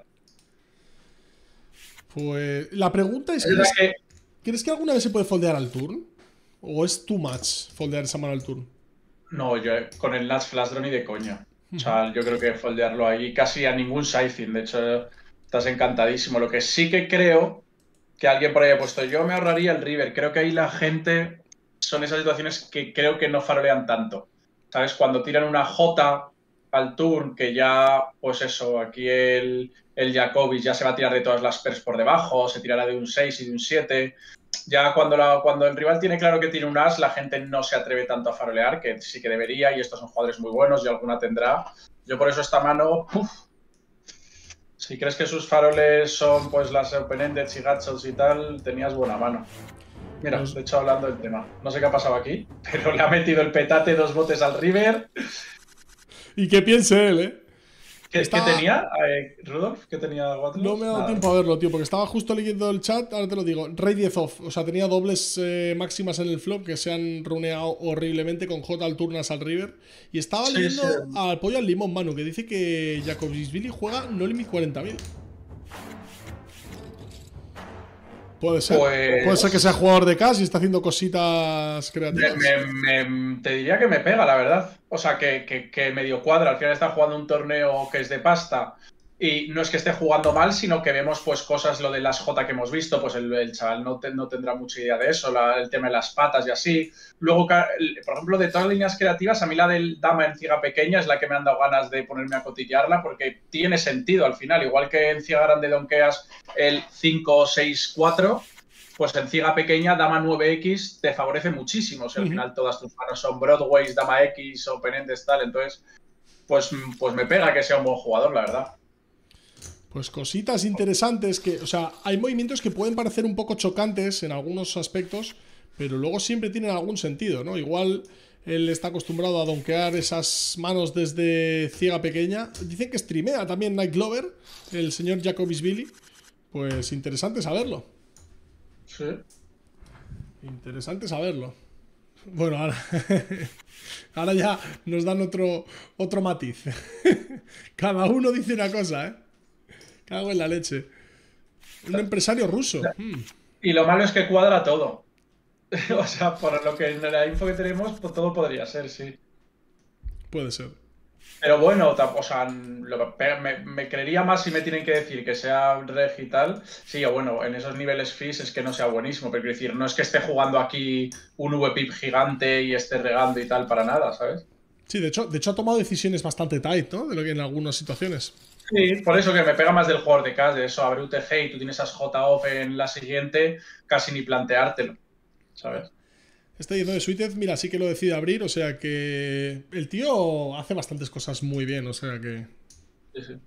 Pues la pregunta es, Es verdad ¿crees, que ¿crees que alguna vez se puede foldear al turn? ¿O es too much foldear esa mano al turn? no, yo con el Nats Flash Draw ni de coña. O sea, yo creo que foldearlo ahí casi a ningún sizing. De hecho, estás encantadísimo. Lo que sí que creo que alguien por ahí ha puesto, yo me ahorraría el river. Creo que ahí la gente son esas situaciones que creo que no farolean tanto. ¿Sabes? Cuando tiran una J al turn, que ya, pues eso, aquí el, el Jacobis ya se va a tirar de todas las pers por debajo, se tirará de un seis y de un siete. Ya cuando, la, cuando el rival tiene claro que tiene un as, la gente no se atreve tanto a farolear, que sí que debería, y estos son jugadores muy buenos y alguna tendrá. Yo por eso esta mano, uf, si crees que sus faroles son pues las open-ended y gatshots y tal, tenías buena mano. Mira, Pues- de hecho hablando del tema, no sé qué ha pasado aquí, pero le ha metido el petate dos botes al river. Y que piense él, ¿eh? ¿Qué, Está- ¿qué tenía, eh, Rudolf? ¿Qué tenía Watlos? No me ha dado Nada. tiempo a verlo, tío, porque estaba justo leyendo el chat, ahora te lo digo. Rey diez off, o sea, tenía dobles eh, máximas en el flop que se han runeado horriblemente con J al turnas al river. Y estaba Sí, leyendo sí. al pollo al limón, Manu, que dice que Jacobisvili juega no limit cuarenta mil. Puede ser. Pues- Puede ser que sea jugador de cash y está haciendo cositas Me- creativas. me- me- te diría que me pega, la verdad. O sea, que, que, que medio cuadra. Al final está jugando un torneo que es de pasta. Y no es que esté jugando mal, sino que vemos pues cosas, lo de las J que hemos visto, pues el, el chaval no, te- no tendrá mucha idea de eso, la- el tema de las patas y así. Luego, ca- el- por ejemplo, de todas las líneas creativas, a mí la del dama en ciega pequeña es la que me han dado ganas de ponerme a cotillarla, porque tiene sentido al final. Igual que en ciega grande donkeas el cinco seis cuatro, pues en ciega pequeña, dama nueve equis te favorece muchísimo. O sea, al Ujú. final todas tus manos son Broadways, dama X, open-ended, tal. Entonces, pues, pues me pega que sea un buen jugador, la verdad. Pues cositas interesantes que, o sea, hay movimientos que pueden parecer un poco chocantes en algunos aspectos, pero luego siempre tienen algún sentido, ¿no? Igual él está acostumbrado a donkear esas manos desde ciega pequeña. Dicen que streamea también Night Glover, el señor Jacobisvili. Pues interesante saberlo. Sí. Interesante saberlo. Bueno, ahora, ahora ya nos dan otro, otro matiz. Cada uno dice una cosa, ¿eh? Cago en la leche. Un empresario ruso. Hmm. Y lo malo es que cuadra todo. O sea, por lo que en la info que tenemos, pues todo podría ser, sí. Puede ser. Pero bueno, o sea, lo, me, me creería más si me tienen que decir que sea reg y tal. Sí, o bueno, en esos niveles Fizz es que no sea buenísimo, pero quiero decir, no es que esté jugando aquí un V P I P gigante y esté regando y tal para nada, ¿sabes? Sí, de hecho, de hecho ha tomado decisiones bastante tight, ¿no? De lo que en algunas situaciones. Sí, por eso que me pega más del jugador de C A S, de eso, abre U T G y tú tienes esas J-Off en la siguiente, casi ni planteártelo, ¿sabes? Este yendo de Suitez, mira, sí que lo decide abrir, o sea que el tío hace bastantes cosas muy bien, o sea que... Sí, sí.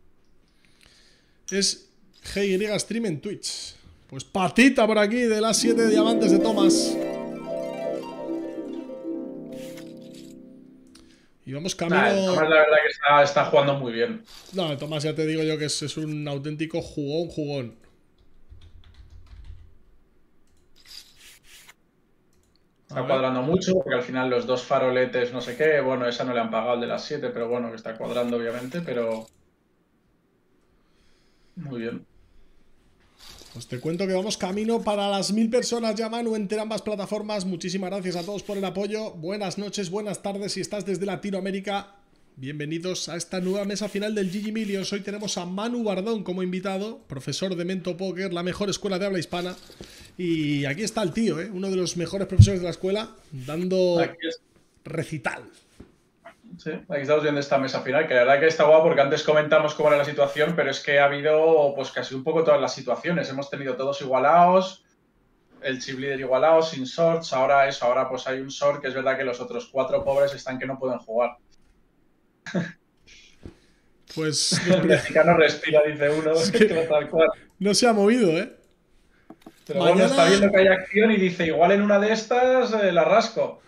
Es G Y Stream en Twitch. Pues patita por aquí de las siete diamantes de Thomas. Y vamos camino... Nah, Tomás la verdad que está, está jugando muy bien. No, Tomás ya te digo yo que es, es un auténtico jugón, jugón. Está cuadrando mucho, porque al final los dos faroletes, no sé qué, bueno, esa no le han pagado el de las siete, pero bueno, que está cuadrando obviamente, pero... Muy bien. Pues te cuento que vamos camino para las mil personas ya, Manu, entre ambas plataformas. Muchísimas gracias a todos por el apoyo. Buenas noches, buenas tardes. Si estás desde Latinoamérica, bienvenidos a esta nueva mesa final del G G Millions. Hoy tenemos a Manu Bardón como invitado, profesor de Mento Póker, la mejor escuela de habla hispana. Y aquí está el tío, ¿eh? Uno de los mejores profesores de la escuela, dando Aquí es- recital. Sí, aquí estamos viendo esta mesa final, que la verdad que está guapo porque antes comentamos cómo era la situación, pero es que ha habido pues casi un poco todas las situaciones. Hemos tenido todos igualados, el chip leader igualado, sin shorts, ahora eso, ahora pues hay un short que es verdad que los otros cuatro pobres están que no pueden jugar. Pues El mexicano respira, dice uno, Es que- tal cual. no se ha movido, ¿eh? Pero Mañana- bueno, está viendo que hay acción y dice, igual en una de estas eh, la rasco.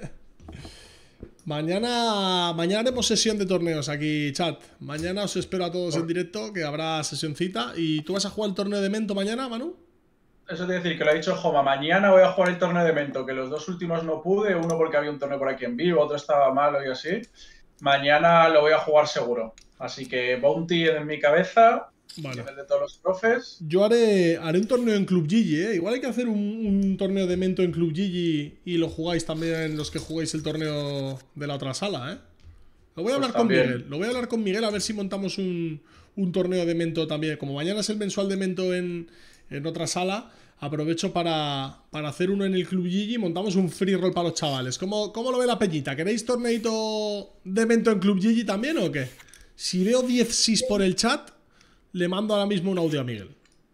Mañana, mañana haremos sesión de torneos aquí, chat. Mañana os espero a todos en directo, que habrá sesioncita. ¿Y tú vas a jugar el torneo de Mento mañana, Manu? Eso te decir que lo ha dicho Joma, mañana voy a jugar el torneo de Mento, que los dos últimos no pude, uno porque había un torneo por aquí en vivo, otro estaba malo y así. Mañana lo voy a jugar seguro. Así que Bounty en mi cabeza, Vale. en el de todos los profes. Yo haré, haré un torneo en Club Gigi, ¿eh? Igual hay que hacer un, un torneo de Mento en Club Gigi y lo jugáis también los que jugáis el torneo de la otra sala, ¿eh? Lo voy a Pues hablar con también. Miguel. Lo voy a hablar con Miguel a ver si montamos un, un torneo de Mento también. Como mañana es el mensual de Mento en, en otra sala, aprovecho para, para hacer uno en el Club Gigi y montamos un free roll para los chavales. ¿Cómo, cómo lo ve la peñita? ¿Queréis torneito de Mento en Club Gigi también o qué? Si veo diez sis por el chat, le mando ahora mismo un audio a Miguel.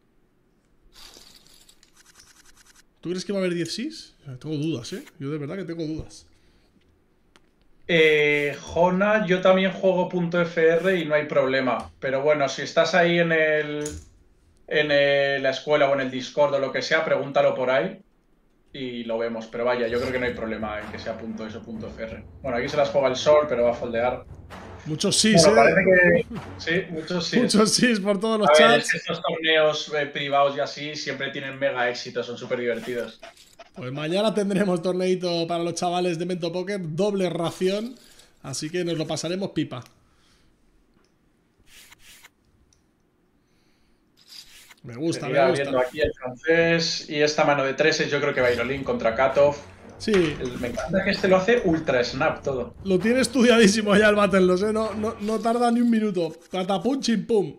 ¿Tú crees que va a haber diez sis? Tengo dudas, ¿eh? Yo de verdad que tengo dudas. Eh, Jona, yo también juego .fr y no hay problema. Pero bueno, si estás ahí en el en el- la escuela o en el Discord o lo que sea, pregúntalo por ahí y lo vemos. Pero vaya, yo creo que no hay problema en que sea .es o .fr. Bueno, aquí se las juega el sol, pero va a foldear. Muchos sis, Bueno, ¿eh? parece que sí, muchos sí. Muchos sis por todos los A ver, es chats. que estos torneos eh, privados y así siempre tienen mega éxito, son súper divertidos. Pues mañana tendremos torneito para los chavales de Mento Poker, doble ración. Así que nos lo pasaremos pipa. Me gusta, Seguirá me viendo gusta. aquí el francés y esta mano de treses, yo creo que Bailolín contra Katov. Sí, El- Me encanta que este lo hace ultra snap todo. lo tiene estudiadísimo ya el Battlelos, ¿eh? No, no, no tarda ni un minuto. Catapum, chimpum.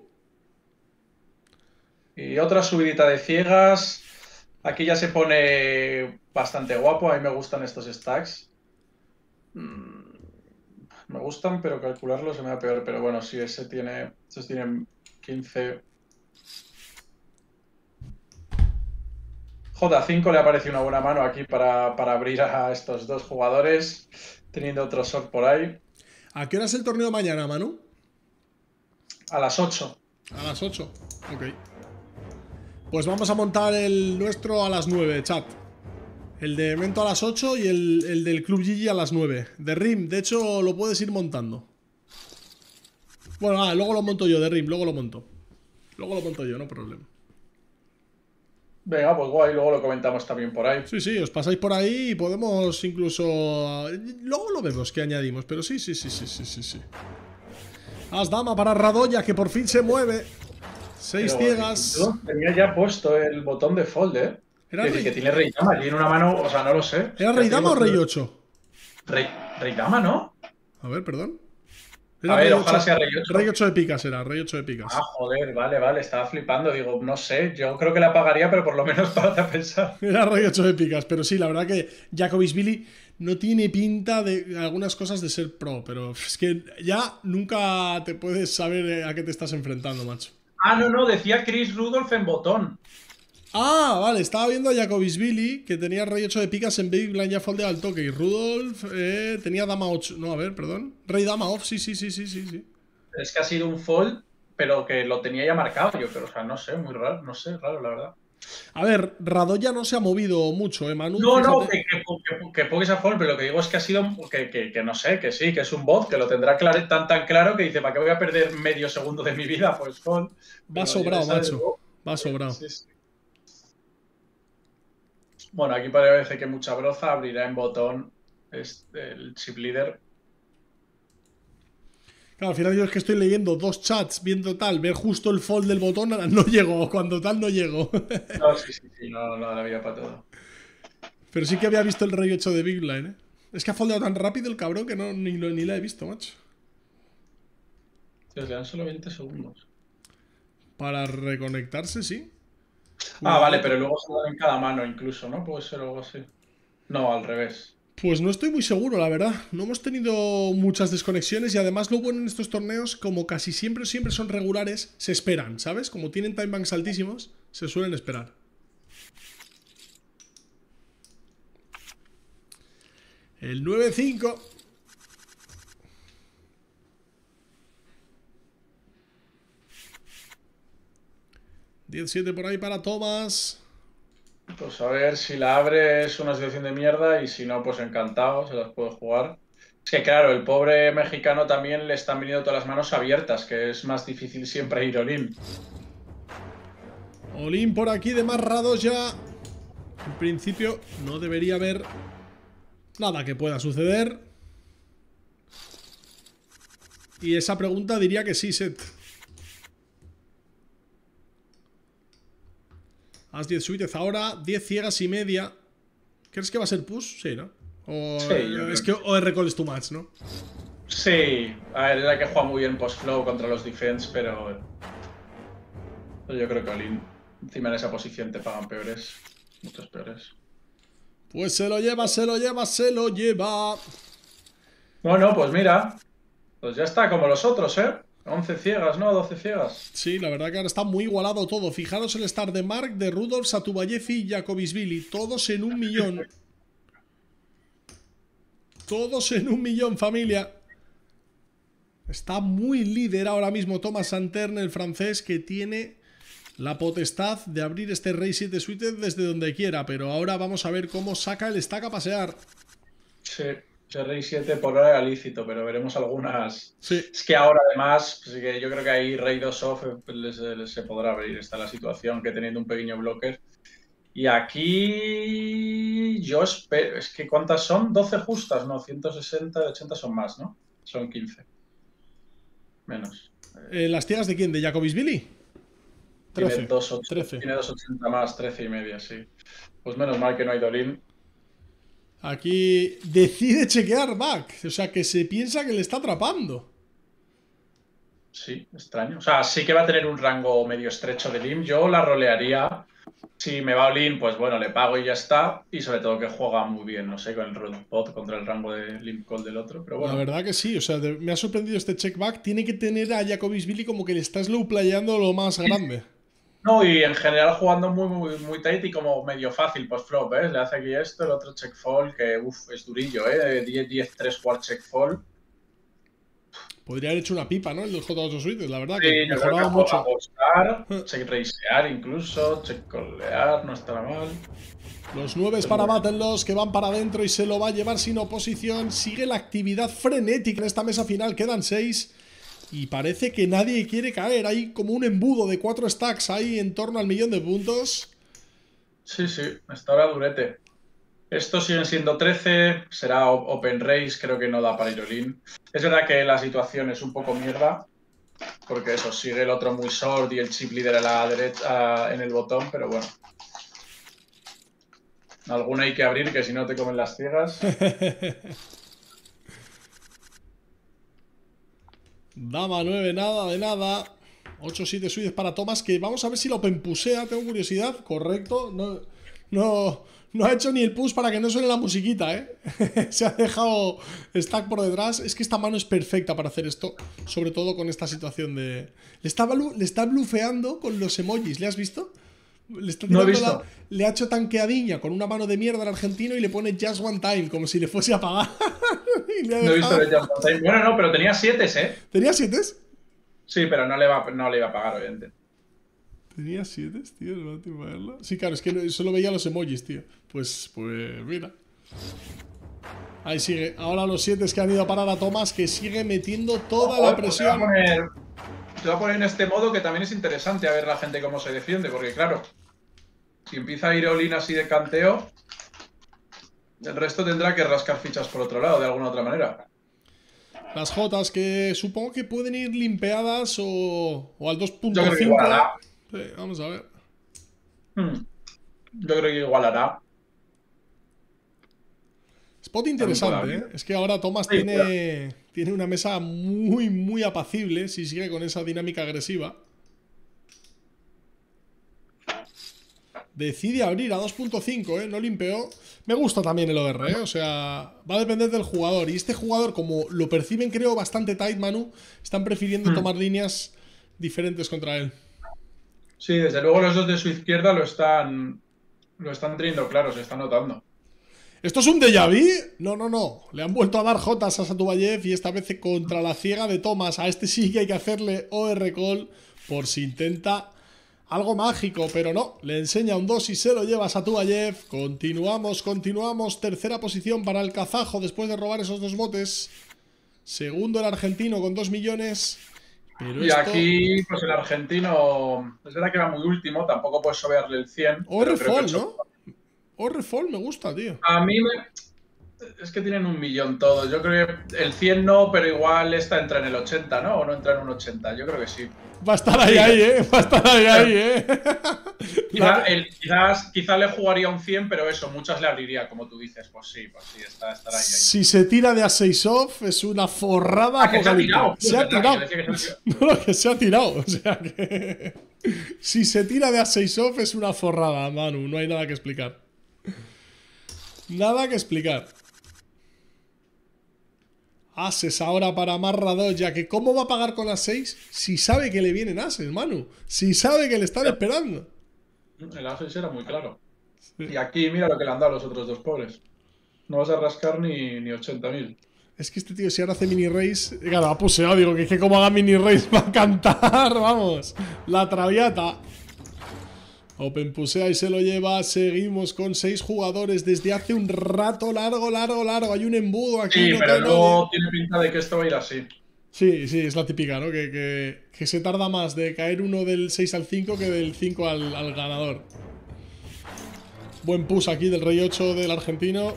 Y otra subidita de ciegas. Aquí ya se pone bastante guapo. A mí me gustan estos stacks. Mm, Me gustan, pero calcularlo se me da peor. Pero bueno, sí, ese tiene. Estos tienen quince. J cinco le aparece una buena mano aquí para, para abrir a estos dos jugadores. Teniendo otro short por ahí. ¿A qué hora es el torneo mañana, Manu? A las ocho. A las ocho. Ok. Pues vamos a montar el nuestro a las nueve, chat. El de Mento a las ocho y el, el del Club Gigi a las nueve. De Rim, de hecho, lo puedes ir montando. Bueno, ah, luego lo monto yo, de Rim, luego lo monto. Luego lo monto yo, no problema. Venga, pues guay, luego lo comentamos también por ahí. Sí, sí, os pasáis por ahí y podemos incluso... Luego lo vemos que añadimos, pero sí, sí, sí, sí, sí, sí, sí. As dama para Radoya, que por fin se mueve. Seis Pero, ciegas. yo tenía ya puesto el botón de fold, ¿eh? ¿Era Es decir, rey, que tiene rey dama, tiene una mano, o sea, no lo sé. ¿era rey dama o rey ocho? Rey, rey dama, ¿no? A ver, perdón. A ver, rey ojalá ocho, sea rey ocho. Rey ocho de picas era, rey ocho de picas. Ah, joder, vale, vale, estaba flipando. Digo, no sé, yo creo que la pagaría, pero por lo menos para pensar. Era rey ocho de picas, pero sí, la verdad que Jacobisvili no tiene pinta de algunas cosas de ser pro, pero es que ya nunca te puedes saber a qué te estás enfrentando, macho. Ah, no, no, decía Chris Rudolph en botón. Ah, vale, estaba viendo a Jacobisvili, que tenía rey ocho de picas en Big Blind ya foldeado al toque, y Rudolf eh, tenía dama ocho, no, a ver, perdón, rey dama off, sí, sí, sí, sí, sí, sí. Es que ha sido un fold, pero que lo tenía ya marcado yo, pero, o sea, no sé, muy raro, no sé, raro, la verdad. A ver, Radoya no se ha movido mucho, ¿eh, Manu? No, Fíjate. no, que, que, que, que Pog es a fold, pero lo que digo es que ha sido, que, que, que no sé, que sí, que es un bot, que lo tendrá clar, tan tan claro que dice, ¿para qué voy a perder medio segundo de mi vida? Pues fold. Va sobrado, macho, va sobrado. Sí, sí. Bueno, aquí parece que mucha broza abrirá en botón este, el chip leader. Claro, al final yo es que estoy leyendo dos chats, viendo tal, ver justo el fold del botón, no llego, cuando tal no llego. No, sí, sí, sí, no, no, la vida para todo. Pero sí que había visto el rey ocho de Big Blind, ¿eh? Es que ha foldeado tan rápido el cabrón que no, ni, lo, ni la he visto, macho. Dios, le dan solo veinte segundos. Para reconectarse, sí. Ah, vale, pero luego se da en cada mano incluso, ¿no? Puede ser algo así. No, al revés. Pues no estoy muy seguro, la verdad. No hemos tenido muchas desconexiones y además lo bueno en estos torneos, como casi siempre siempre son regulares, se esperan, ¿sabes? Como tienen timebanks altísimos, se suelen esperar. El nueve cinco. diez siete por ahí para Thomas. Pues a ver, si la abre es una situación de mierda y si no, pues encantado, se las puede jugar. Es que claro, el pobre mexicano también le están viniendo todas las manos abiertas, que es más difícil siempre ir all-in. All-in por aquí de más Radoya. En principio no debería haber nada que pueda suceder. Y esa pregunta diría que sí, Set. As diez suites ahora, diez ciegas y media. ¿Crees que va a ser push? Sí, ¿no? O, Sí, yo es creo que O R call es too much, ¿no? Sí, a ver, era que juega muy bien post-flow contra los defense, pero yo creo que all-in. Encima en esa posición te pagan peores, muchos peores. Pues se lo lleva, se lo lleva, se lo lleva. Bueno, pues mira, pues ya está, como los otros, ¿eh? once ciegas, ¿no? doce ciegas. Sí, la verdad que ahora está muy igualado todo. Fijaros el start de Mark, de Rudolf, Satubayev y Jacobisvili. Todos en un millón. Todos en un millón, familia. Está muy líder ahora mismo Thomas Santerne, el francés, que tiene la potestad de abrir este Rey siete suited desde donde quiera. Pero ahora vamos a ver cómo saca el stack a pasear. Sí. Ese Rey siete por ahora era lícito, pero veremos algunas. Sí. Es que ahora, además, pues, que yo creo que ahí Rey dos off pues, les, les se podrá abrir. Está la situación que teniendo un pequeño blocker. Y aquí. Yo espero. Es que ¿cuántas son? doce justas, ¿no? ciento sesenta, ochenta son más, ¿no? Son quince. Menos. Eh, ¿Las tiegas de quién? ¿De Jacobisvili? Tiene trece. dos ochenta trece. Tiene dos ochenta más, trece y media, sí. Pues menos mal que no hay Dolin. Aquí decide chequear back. O sea, que se piensa que le está atrapando. Sí, extraño. O sea, sí que va a tener un rango medio estrecho de lim. Yo la rolearía. Si me va all-in, pues bueno, le pago y ya está. Y sobre todo que juega muy bien, no sé, con el roll pot contra el rango de limp call del otro. Pero bueno. La verdad que sí. O sea, de- me ha sorprendido este check back. Tiene que tener a Jacobisvili como que le está slow playando lo más grande. No, y en general jugando muy, muy, muy tight y como medio fácil post-flop, ¿eh? Le hace aquí esto, el otro check fall, que uff, es durillo, ¿eh? diez diez tres jugar check fall. Podría haber hecho una pipa, ¿no? El del J ocho suites, la verdad, Sí, que yo creo mejoraba que mucho. juega postar, check raisear incluso, check colear, no estará mal. Los nueve para Battleloss que van para adentro y se lo va a llevar sin oposición. Sigue la actividad frenética en esta mesa final. Quedan seis. Y parece que nadie quiere caer. Hay como un embudo de cuatro stacks ahí en torno al millón de puntos. Sí, sí, está ahora durete. Estos siguen siendo trece, será open race, creo que no da para ir all-in. Es verdad que la situación es un poco mierda, porque eso, sigue el otro muy short y el chip líder a la derecha en el botón, pero bueno. Alguna hay que abrir, que si no te comen las ciegas. Dama nueve, nada de nada. ocho siete suites para Thomas, que vamos a ver si lo openpusea, tengo curiosidad. Correcto, no, no, no ha hecho ni el push para que no suene la musiquita, ¿eh? Se ha dejado stack por detrás. Es que esta mano es perfecta para hacer esto, sobre todo con esta situación de... Le está, le está blufeando con los emojis, ¿le has visto? Le, está no he tirando visto. La, le ha hecho tanqueadiña con una mano de mierda al argentino y le pone just one time, como si le fuese a pagar. Y le ha No he visto dejado... el Just One Time. Bueno, no, pero tenía siete, ¿eh? ¿Tenía siete? Sí, pero no le, va, no le iba a pagar, obviamente. ¿Tenía siete, tío? ¿No te iba a verlo? Sí, claro, es que no, solo veía los emojis, tío. Pues, pues, mira. Ahí sigue. Ahora los siete que han ido a parar a Thomas, que sigue metiendo toda Joder, la pues te voy a presión. poner- Te voy a poner en este modo que también es interesante a ver la gente cómo se defiende, porque claro, si empieza a ir all-in así de canteo, el resto tendrá que rascar fichas por otro lado, de alguna otra manera. Las Jotas, que supongo que pueden ir limpeadas o, o al dos punto Yo creo que cinco. igualará. Sí, vamos a ver. Hmm. Yo creo que igualará. Spot interesante, También ¿eh? puede Es que ahora Thomas Sí, tiene, tiene una mesa muy, muy apacible si sigue con esa dinámica agresiva. Decide abrir a dos punto cinco, ¿eh? No limpeó. Me gusta también el O R, ¿eh? O sea, va a depender del jugador. Y este jugador, como lo perciben, creo, bastante tight, Manu, están prefiriendo Hmm. tomar líneas diferentes contra él. Sí, desde luego los dos de su izquierda lo están, lo están teniendo claro, se está notando. ¿Esto es un déjà vu? No, no, no. Le han vuelto a dar Jotas a Satubayev y esta vez contra la ciega de Thomas. A este sí que hay que hacerle O R call por si intenta algo mágico, pero no. Le enseña un dos y se lo lleva a Satubayev. Continuamos, continuamos. Tercera posición para el kazajo después de robar esos dos botes. Segundo el argentino con dos millones. Pero Y esto... aquí, pues el argentino, es verdad que va muy último, tampoco puedes sobearle el cien. O pero R creo que fall, el ¿no? O R fall me gusta, tío. A mí me... Es que tienen un millón todos. Yo creo que el cien no, pero igual esta entra en el ochenta, ¿no? O no entra en un ochenta. Yo creo que sí. Va a estar ahí, Sí. ahí, ¿eh? Va a estar ahí, ahí, ¿eh? Quizá, el- quizás, quizá le jugaría un cien, pero eso, muchas le abriría, como tú dices. Pues sí, pues sí, está, estará ahí. ahí. Si se tira de a seis off, es una forrada Ah, que se ha apocalíptica. tirado. Se ha Es verdad, tirado. que yo decía que se ha No, no, que se ha tirado. O sea que. Si se tira de a seis off, es una forrada, Manu. No hay nada que explicar. Nada que explicar. Ases ahora para Marradoya. Que ¿cómo va a pagar con las seis si sabe que le vienen ases, Manu? Si sabe que le están esperando. El A seis era muy claro. Sí. Y aquí mira lo que le han dado a los otros dos pobres. No vas a rascar ni, ni ochenta mil. Es que este tío, si ahora hace mini race. Claro, ha puseado, digo que es que como haga mini race va a cantar. Vamos. La traviata. Open pusea y se lo lleva. Seguimos con seis jugadores desde hace un rato largo, largo, largo. Hay un embudo aquí. Sí, no pero cae luego nadie. tiene pinta de que esto va a ir así. Sí, sí, es la típica, ¿no? Que, que, que se tarda más de caer uno del seis al cinco que del cinco al, al ganador. Buen push aquí del rey ocho del argentino.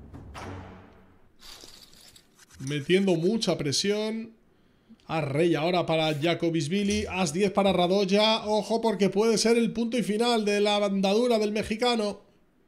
Metiendo mucha presión. As rey ahora para Jacobisvili. As diez para Radoya. Ojo porque puede ser el punto y final de la andadura del mexicano.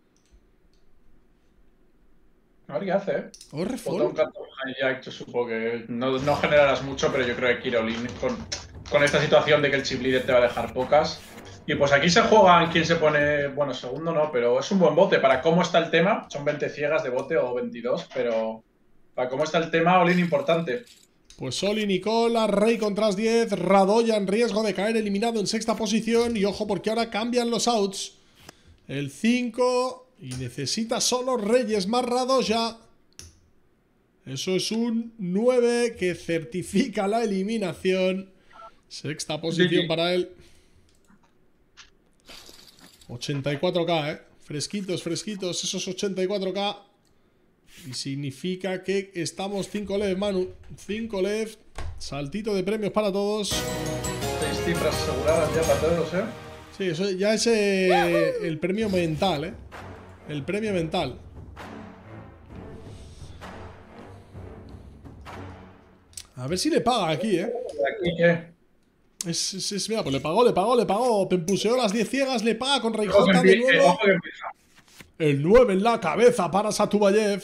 A ver qué hace, ¿eh? Oh, Bota un reform. canto hijack, yo supongo que no, no generarás mucho, pero yo creo que Kirolin con, con esta situación de que el chip leader te va a dejar pocas. Y pues aquí se juega en quién se pone, bueno, segundo no, pero es un buen bote. Para cómo está el tema, son veinte ciegas de bote o veintidós, pero para cómo está el tema, Olin importante. Pues Soli, Nicola, Rey contra As diez. Radoya en riesgo de caer eliminado en sexta posición. Y ojo porque ahora cambian los outs. El cinco. Y necesita solo Reyes más Radoya. Eso es un nueve que certifica la eliminación. Sexta posición Sí. para él. ochenta y cuatro K, eh. Fresquitos, fresquitos, esos ochenta y cuatro K. Y significa que estamos cinco left, Manu. cinco left. Saltito de premios para todos. Seis cifras aseguradas ya para todos, ¿eh? Sí, eso ya es eh, el premio mental, eh. El premio mental. A ver si le paga aquí, eh. ¿Aquí qué? Es, es, es- mira, pues le pagó, le pagó, le pagó. Pempuseó las diez ciegas, le paga con Rey Ojo que J de empie- eh, nuevo. ojo que empieza. El nueve en la cabeza para Satubayev.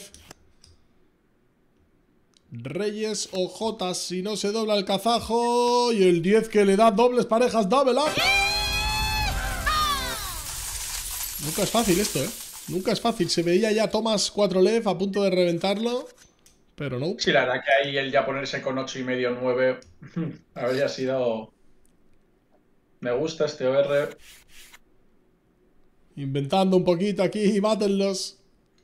Reyes o Jotas si no se dobla el kazajo. Y el diez que le da dobles parejas, double up. Nunca es fácil esto, ¿eh? Nunca es fácil. Se veía ya Thomas cuatro Lev a punto de reventarlo. Pero no. Sí, la verdad que ahí el ya ponerse con ocho y medio, nueve habría sido... Me gusta este O R. Inventando un poquito aquí, mátenlos.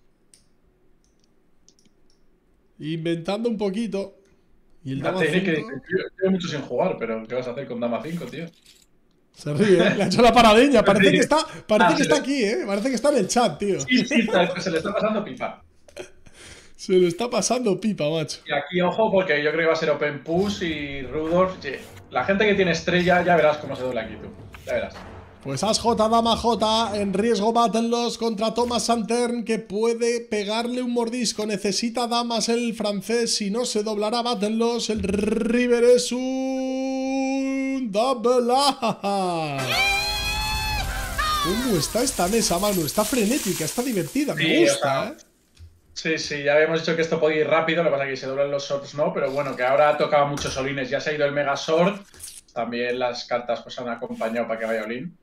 Inventando un poquito. Y el La dama tiene que cinco llevo mucho sin jugar, pero ¿qué vas a hacer con dama cinco, tío? se ríe, ¿eh? Le ha hecho la paradeña. Parece que está, parece Ah, que sí. está aquí, ¿eh? Parece que está en el chat, tío. Sí, sí, se le está pasando pipa. Se lo está pasando pipa, macho. Y aquí, ojo, porque yo creo que va a ser Open Push y Rudolf. Ye- La gente que tiene estrella, ya verás cómo se dobla aquí tú. Ya verás. Pues As J, Dama J, en riesgo mátenlos contra Thomas Santern, que puede pegarle un mordisco. Necesita damas el francés, si no se doblará, mátenlos. El River es un double A. ¿Cómo está esta mesa, Manu? Está frenética, está divertida, me Sí, gusta, o sea, ¿eh? Sí, sí, ya habíamos dicho que esto podía ir rápido, lo que pasa es que se doblan los swords, no, pero bueno, que ahora ha tocado muchos olines. Ya se ha ido el Mega Sword. También las cartas pues han acompañado para que vaya olín.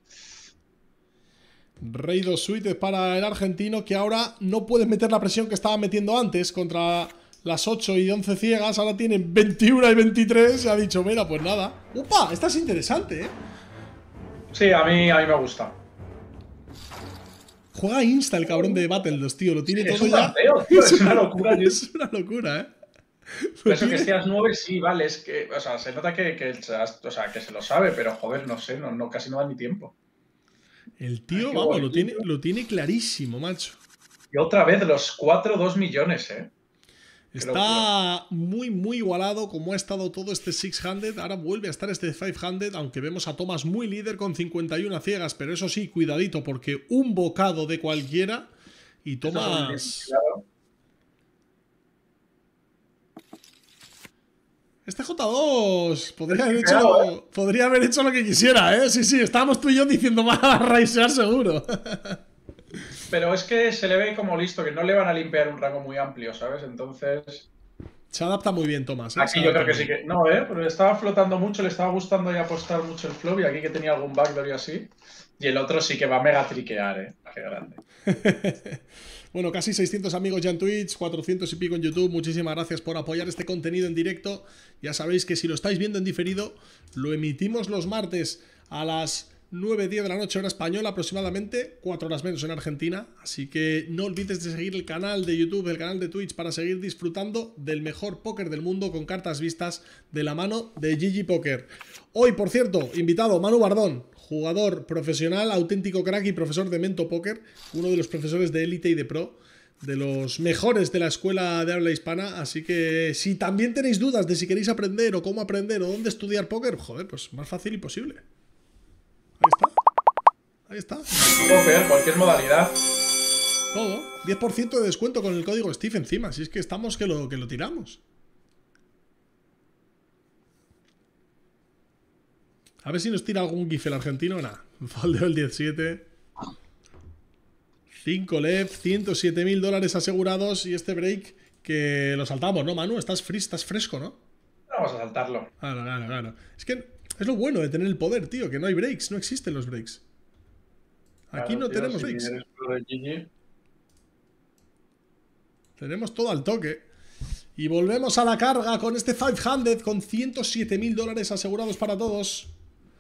Rey dos suites para el argentino, que ahora no puede meter la presión que estaba metiendo antes contra las ocho y once ciegas. Ahora tiene veintiuno y veintitrés. Se ha dicho, mira, pues nada. ¡Upa! Esta es interesante, ¿eh? Sí, a mí, a mí me gusta. Juega insta el cabrón de Battledos, tío. Lo tiene Es todo un ya. campeo, tío, es una locura. Tío. Es una locura, ¿eh? Por eso que seas nueve, sí, vale, es que, o sea, se nota que, que, o sea, que se lo sabe, pero joder, no sé, no, no, casi no da ni tiempo. El tío, Ay, qué vamos, lo bonito. tiene, lo tiene clarísimo, macho. Y otra vez los cuatro, dos millones, eh. Qué Está muy, muy igualado como ha estado todo este seiscientos. Ahora vuelve a estar este quinientos, aunque vemos a Thomas muy líder con cincuenta y una ciegas. Pero eso sí, cuidadito, porque un bocado de cualquiera y Eso es un Thomas... bien, claro. Este J dos podría haber, Cuidado, hecho, podría haber hecho lo que quisiera, ¿eh? Sí, sí, estábamos tú y yo diciendo, va a raisear seguro. Pero es que se le ve como listo, que no le van a limpiar un rango muy amplio, ¿sabes? Entonces... Se adapta muy bien, Thomas, ¿eh? Aquí Se yo adapta creo que muy sí bien. que... No, ¿eh? Pero le estaba flotando mucho, le estaba gustando y apostar mucho el flow, y aquí que tenía algún backdoor y así. Y el otro sí que va a mega triquear, ¿eh? Qué grande. Bueno, casi seiscientos amigos ya en Twitch, cuatrocientos y pico en YouTube. Muchísimas gracias por apoyar este contenido en directo. Ya sabéis que si lo estáis viendo en diferido, lo emitimos los martes a las nueve diez de la noche hora española aproximadamente, cuatro horas menos en Argentina. Así que no olvides de seguir el canal de YouTube, el canal de Twitch, para seguir disfrutando del mejor póker del mundo con cartas vistas de la mano de G G Poker. Hoy, por cierto, invitado Manu Bardón, jugador profesional, auténtico crack y profesor de Mento Poker, uno de los profesores de élite y de pro, de los mejores de la escuela de habla hispana. Así que si también tenéis dudas de si queréis aprender o cómo aprender o dónde estudiar póker, joder, pues más fácil imposible. Ahí está. Ahí está. Poker, cualquier modalidad. Todo. diez por ciento de descuento con el código Steve encima. Si es que estamos que lo, que lo tiramos. A ver si nos tira algún GIF el argentino. Nada. Faldeo el diecisiete. cinco L E V, ciento siete mil dólares asegurados. Y este break que lo saltamos, ¿no, Manu? Estás, free, estás fresco, ¿no? Vamos a saltarlo. Claro, claro, claro. Es que es lo bueno de tener el poder, tío. Que no hay breaks. No existen los breaks. Aquí Claro, no tío, tenemos si breaks. eres pro de G G. Tenemos todo al toque. Y volvemos a la carga con este quinientos con ciento siete mil dólares asegurados para todos.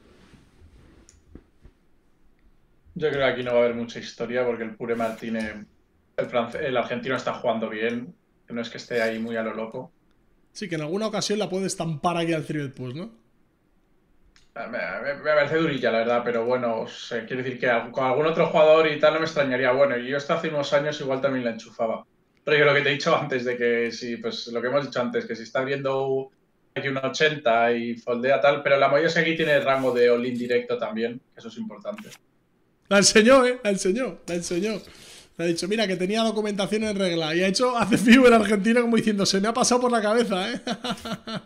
Yo creo que aquí no va a haber mucha historia porque el Pure Martínez, el, france- el argentino está jugando bien, que no es que esté ahí muy a lo loco. Sí, que en alguna ocasión la puede estampar aquí al three bet push, ¿no? Me, me- me parece durilla, la verdad, pero bueno, o sea, quiero decir que al- con algún otro jugador y tal no me extrañaría. Bueno, yo esto hace unos años igual también la enchufaba. Pero yo lo que te he dicho antes de que sí, pues lo que hemos dicho antes, que si estás viendo aquí un ochenta y foldea tal, pero la movida es que aquí tiene el rango de all-in directo también, que eso es importante. La enseñó, ¿eh? La enseñó, la enseñó. Le ha dicho, mira, que tenía documentación en regla. Y ha hecho, hace fiu el argentino como diciendo, se me ha pasado por la cabeza, ¿eh?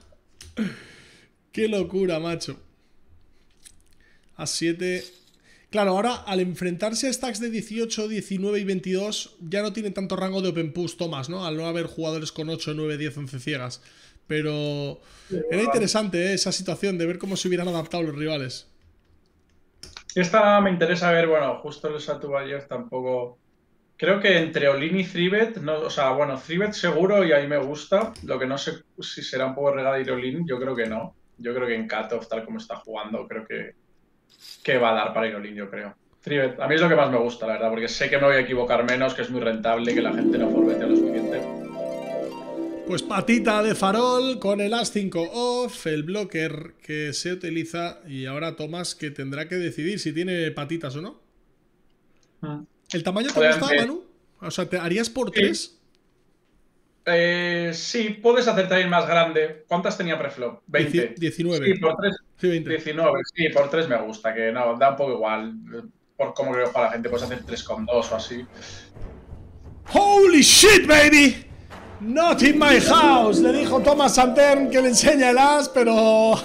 Qué locura, macho. A siete. Claro, ahora al enfrentarse a stacks de dieciocho, diecinueve y veintidós ya no tiene tanto rango de open push Thomas, ¿no? Al no haber jugadores con ocho, nueve, diez, once ciegas. Pero era interesante, ¿eh? Esa situación de ver cómo se hubieran adaptado los rivales. Esta me interesa ver, bueno, justo el Satubayev tampoco... Creo que entre Olin y Threebet, no, o sea, bueno, Threebet seguro y ahí me gusta. Lo que no sé si será un poco regadir Olin, yo creo que no. Yo creo que en Cutoff, tal como está jugando, creo que, que va a dar para ir Olin, yo creo. Threebet, a mí es lo que más me gusta, la verdad, porque sé que me voy a equivocar menos, que es muy rentable, que la gente no forbete lo suficiente. Pues patita de farol con el as cinco off, el blocker que se utiliza y ahora Tomás que tendrá que decidir si tiene patitas o no. Mm. ¿El tamaño te Obviamente, gusta, Manu? O sea, ¿te harías por sí. tres? Eh, sí, puedes hacer también más grande. ¿Cuántas tenía preflop? veinte. diecinueve. Sí, por tres. Sí, veinte. diecinueve, sí, por tres me gusta, que no, da un poco igual. Por cómo creo que juega la gente, puedes hacer tres con dos o así. ¡Holy shit, baby! Not in my house. Le dijo Thomas Santern que le enseña el as, pero...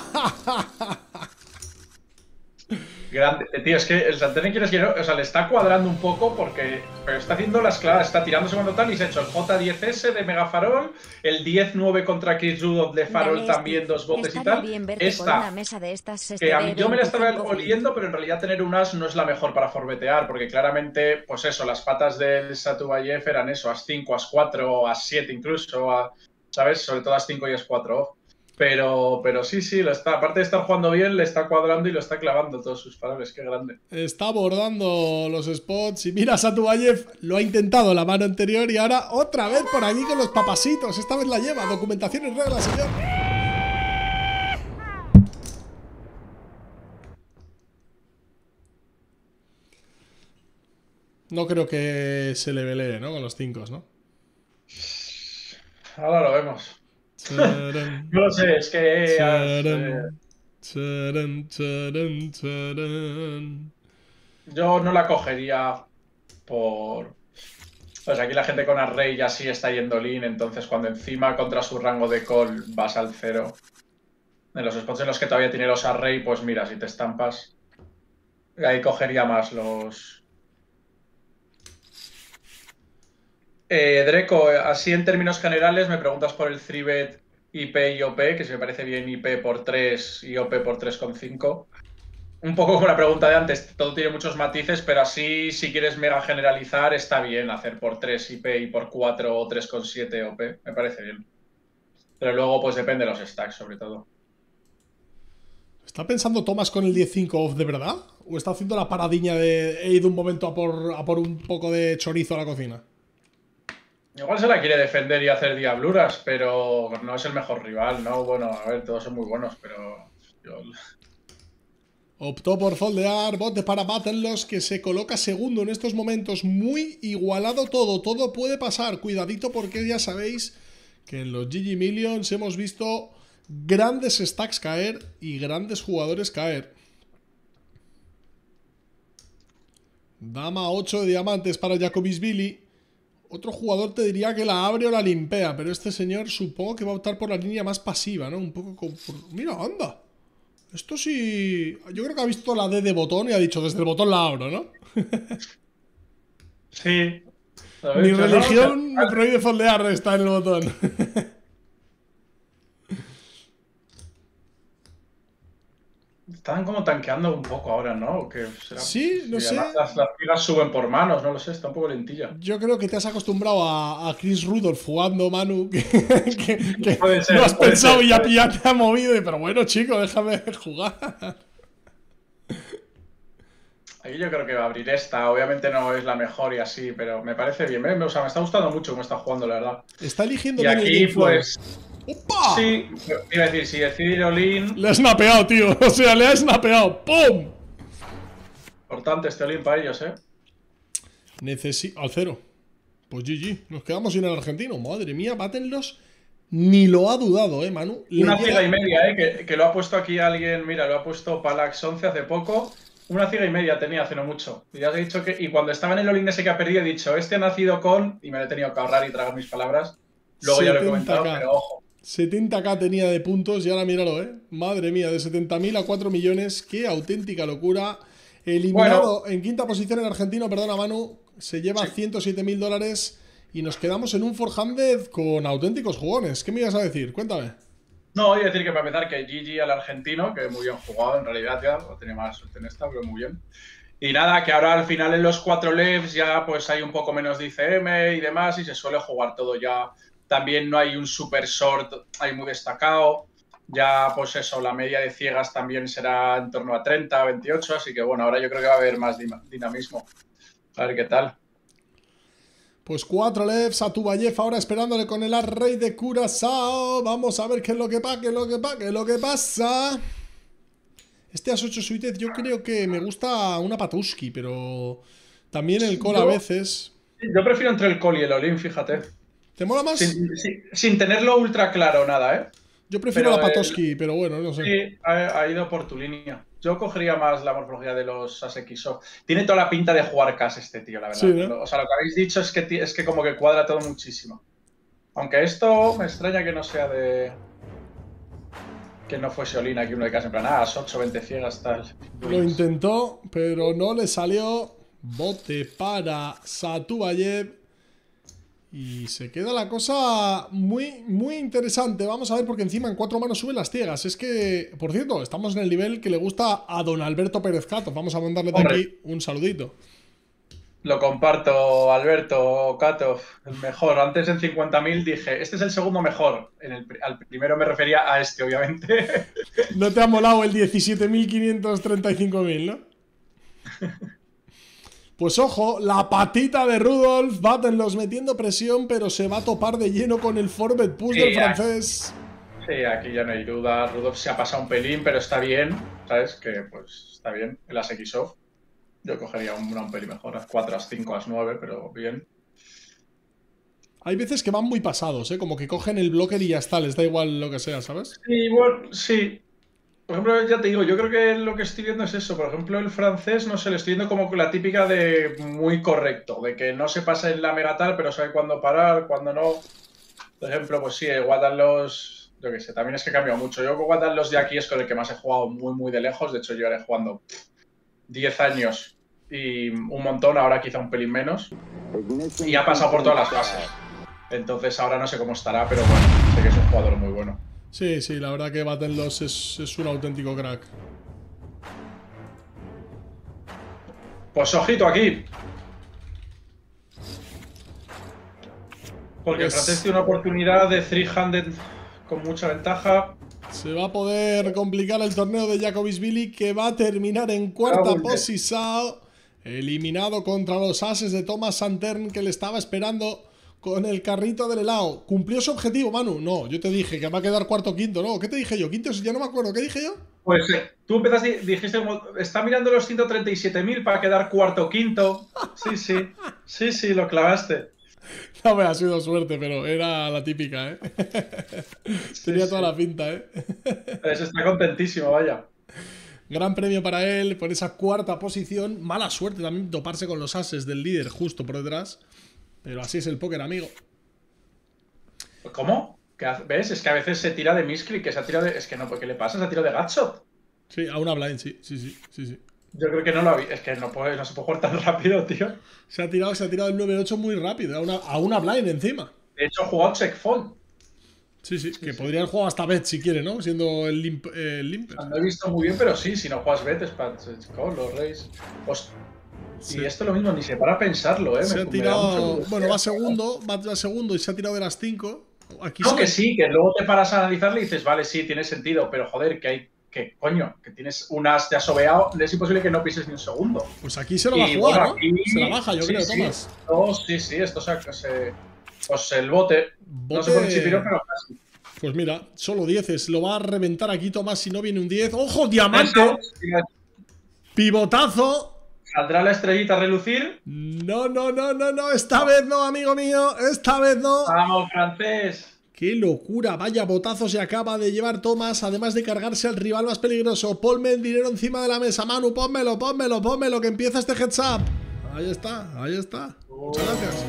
Grande. Tío, es que el Santern quiere que no, o sea, le está cuadrando un poco porque pero está haciendo las claras, está tirándose cuando tal y se ha hecho el J diez S de Mega Farol, el diez nueve contra Chris Rudolph de Farol Dale, también, Steve. dos botes y Estaría tal. bien verte por Esta, una mesa de estas se que a mí esté yo me la estaba veinticinco oliendo, pero en realidad tener un as no es la mejor para forbetear, porque claramente, pues eso, las patas del Satubayev eran eso, as cinco, as cuatro, as siete incluso, a, ¿sabes? Sobre todo as cinco y as cuatro off. Pero, pero sí, sí, lo está, aparte de estar jugando bien, le está cuadrando y lo está clavando todos sus faroles, qué grande. Está abordando los spots y mira, Satubayev lo ha intentado la mano anterior y ahora otra vez por aquí con los papasitos. Esta vez la lleva, documentación en regla, señor. No creo que se le velee, ¿no? Con los cinco, ¿no? Ahora lo vemos. Charan, No lo sé, es que... charan, charan, charan, charan. Yo no la cogería por... O sea, aquí la gente con array ya sí está yendo lean, entonces cuando encima contra su rango de call vas al cero, en los spots en los que todavía tiene los array, pues mira, si te estampas, ahí cogería más los... Eh, Dreco, así en términos generales me preguntas por el three bet I P y O P, que si me parece bien I P por tres y O P por tres coma cinco. Un poco como la pregunta de antes, todo tiene muchos matices, pero así si quieres mega generalizar está bien hacer por tres I P y por cuatro o tres coma siete O P, me parece bien. Pero luego pues depende de los stacks sobre todo. ¿Está pensando Thomas con el diez cinco off de verdad? ¿O está haciendo la paradiña de he ido un momento a por, a por un poco de chorizo a la cocina? Igual se la quiere defender y hacer diabluras, pero no es el mejor rival, ¿no? Bueno, a ver, todos son muy buenos, pero... Yo... Optó por foldear, bote para Battleloss, que se coloca segundo en estos momentos. Muy igualado todo, todo puede pasar. Cuidadito porque ya sabéis que en los G G Millions hemos visto grandes stacks caer y grandes jugadores caer. Dama ocho de diamantes para Jacobisvili. Otro jugador te diría que la abre o la limpea, pero este señor supongo que va a optar por la línea más pasiva, ¿no? Un poco como... Por... Mira, anda. Esto sí... Yo creo que ha visto la D de botón y ha dicho, desde el botón la abro, ¿no? Sí. Mi religión me prohíbe foldear, está en el botón. Están como tanqueando un poco ahora, ¿no? Que será... Sí, no sé. Las, las ligas suben por manos, no lo sé, está un poco lentilla. Yo creo que te has acostumbrado a, a Chris Rudolph jugando, Manu, que, que, que puede ser, no has puede pensado ser, y ya, puede ya te ha movido. Y, pero bueno, chico, déjame jugar. Aquí yo creo que va a abrir esta. Obviamente no es la mejor y así, pero me parece bien. Me, o sea, me está gustando mucho cómo está jugando, la verdad. Está eligiendo Y bien el aquí, game flow. pues... ¡Opa! Sí, iba a decir, si decide Olin... Le ha snapeado, tío. O sea, le ha snapeado. ¡Pum! Importante este Olin para ellos, ¿eh? Necesito... Al cero. Pues G G. Nos quedamos sin el argentino. Madre mía, Battleloss ni lo ha dudado, ¿eh, Manu? Le Una llega... ciega y media, ¿eh? Que, que lo ha puesto aquí alguien... Mira, lo ha puesto Palax once hace poco. Una ciega y media tenía hace no mucho. Y ya os he dicho que... Y cuando estaba en el Olin ese que ha perdido, he dicho, este ha nacido con... Y me lo he tenido que ahorrar y tragar mis palabras. Luego ya lo he comentado, pero ojo. setenta k tenía de puntos y ahora míralo, ¿eh? Madre mía, de setenta mil a cuatro millones. ¡Qué auténtica locura! Eliminado Bueno. en quinta posición el argentino, perdona Manu, se lleva Sí. ciento siete mil dólares y nos quedamos en un cuatrocientos con auténticos jugones. ¿Qué me ibas a decir? Cuéntame. No, voy a decir que para empezar que G G al argentino, que muy bien jugado en realidad ya, o tenía más suerte en esta, pero muy bien. Y nada, que ahora al final en los cuatro levs ya pues hay un poco menos de I C M y demás y se suele jugar todo ya. También no hay un super short ahí muy destacado. Ya pues eso, la media de ciegas también será en torno a treinta, veintiocho, así que bueno, ahora yo creo que va a haber más dinamismo. A ver qué tal. Pues cuatro lefts a Tubayev ahora esperándole con el rey de Curazao. Vamos a ver qué es lo que pasa, qué es lo que pasa, qué es lo que pasa. Este as ocho suited yo creo que me gusta una Patuski, pero también el call a Yo- veces. Yo prefiero entre el call y el all-in, fíjate. ¿Te mola más? Sin, sin- sin tenerlo ultra claro nada, ¿eh? Yo prefiero pero la el- Patoski, pero bueno, no sé. Sí, ha, ha ido por tu línea. Yo cogería más la morfología de los Asekisov. Tiene toda la pinta de jugar Cas este tío, la verdad. Sí, ¿no? Lo- O sea, lo que habéis dicho es que, ti- es que como que cuadra todo muchísimo. Aunque esto me extraña que no sea de... Que no fuese Olin aquí uno de casa, en plan, ah, as ocho, veinte ciegas, tal. Lo intentó, pero no le salió. Bote para Satubayev. Y se queda la cosa muy, muy interesante. Vamos a ver, porque encima en cuatro manos suben las ciegas. Es que, por cierto, estamos en el nivel que le gusta a don Alberto Pérez Cato. Vamos a mandarle de Hombre. aquí un saludito. Lo comparto, Alberto, Katov, el mejor. Antes en cincuenta mil dije, este es el segundo mejor. En el, pri- al primero me refería a este, obviamente. No te ha molado el diecisiete mil quinientos treinta y cinco mil, ¿no? Pues ojo, la patita de Rudolf, Battenlos metiendo presión, pero se va a topar de lleno con el Forbet push Sí, del ya. francés. Sí, aquí ya no hay duda. Rudolf se ha pasado un pelín, pero está bien. ¿Sabes? Que pues está bien. El Asekisov. Yo cogería un, un pelín mejor. As cuatro, as cinco, as nueve, pero bien. Hay veces que van muy pasados, ¿eh? Como que cogen el blocker y ya está, les da igual lo que sea, ¿sabes? Sí, bueno, sí. Por ejemplo, ya te digo, yo creo que lo que estoy viendo es eso. Por ejemplo, el francés, no sé, le estoy viendo como la típica de muy correcto, de que no se pasa en la mega tal, pero sabe cuándo parar, cuándo no. Por ejemplo, pues sí, el Guatanlos, yo qué sé, también es que ha cambiado mucho. Yo con Guatanlos de aquí es con el que más he jugado muy, muy de lejos. De hecho, yo llevaré jugando diez años y un montón, ahora quizá un pelín menos. Ignition Y ha pasado por todas las sequence fases. Entonces ahora no sé cómo estará, pero bueno, sé que es un jugador muy bueno. Sí, sí, la verdad que Battenlos es, es un auténtico crack. Pues ojito aquí. Porque el Pues- francés tiene una oportunidad de trescientos con mucha ventaja. Se va a poder complicar el torneo de Jacobisvili, que va a terminar en cuarta Raúl. posición. Eliminado contra los ases de Thomas Santern, que le estaba esperando con el carrito del helado. ¿Cumplió su objetivo, Manu? No, yo te dije que va a quedar cuarto o quinto, ¿no? ¿Qué te dije yo? Quinto, ya no me acuerdo. ¿Qué dije yo? Pues eh, tú empezaste, dijiste, como, está mirando los ciento treinta y siete mil para quedar cuarto o quinto. Sí, sí, sí, sí, lo clavaste. No me ha sido suerte, pero era la típica, ¿eh? Tenía sí. toda la pinta, ¿eh? Pues está contentísimo, vaya. Gran premio para él por esa cuarta posición. Mala suerte también toparse con los ases del líder justo por detrás. Pero así es el póker, amigo. ¿Cómo? ¿Qué hace? ¿Ves? Es que a veces se tira de misclick, que se ha tirado de... Es que no, ¿qué le pasa? Se ha tirado de gatshot. Sí, a una blind, sí, sí, sí, sí, sí. Yo creo que no lo había... Es que no, puede, no se puede jugar tan rápido, tío. Se ha tirado, se ha tirado el nueve ocho muy rápido, a una, a una blind encima. De hecho, ha jugado check fold. Sí, sí, que podría haber jugado hasta bet si quiere, ¿no? Siendo el, limp, eh, el limper. No he visto muy bien, pero sí, si no juegas bet es para call, los reyes. Host- Sí. Y esto lo mismo, ni se para a pensarlo, ¿eh? Se Me- ha me da mucha tirado, curiosidad. bueno, va segundo, va va segundo y se ha tirado de las cinco. Aquí No, se- que sí, que luego te paras a analizarle y dices, vale, sí, tiene sentido, pero joder, que hay, que coño, que tienes un as, te has sobeado, es imposible que no pises ni un segundo. Pues aquí se lo va a Y, jugar, bueno, ¿no? aquí- Se la baja, yo sí, creo, sí. Tomás. No, sí, sí, esto se, se- pues el bote, no se Bote- pone chipirón, pero casi. Pues mira, solo dieces. Lo va a reventar aquí Tomás si no viene un diez. ¡Ojo, diamante! Eso, ¡Pivotazo! ¿Saldrá la estrellita a relucir? No, no, no, no, no. Esta vez no, amigo mío. Esta vez no. ¡Vamos, francés! ¡Qué locura! Vaya botazo se acaba de llevar Thomas, además de cargarse al rival más peligroso. Ponme el dinero encima de la mesa, Manu. Pónmelo, pónmelo, pónmelo, que empieza este heads up. Ahí está, ahí está. Muchas gracias.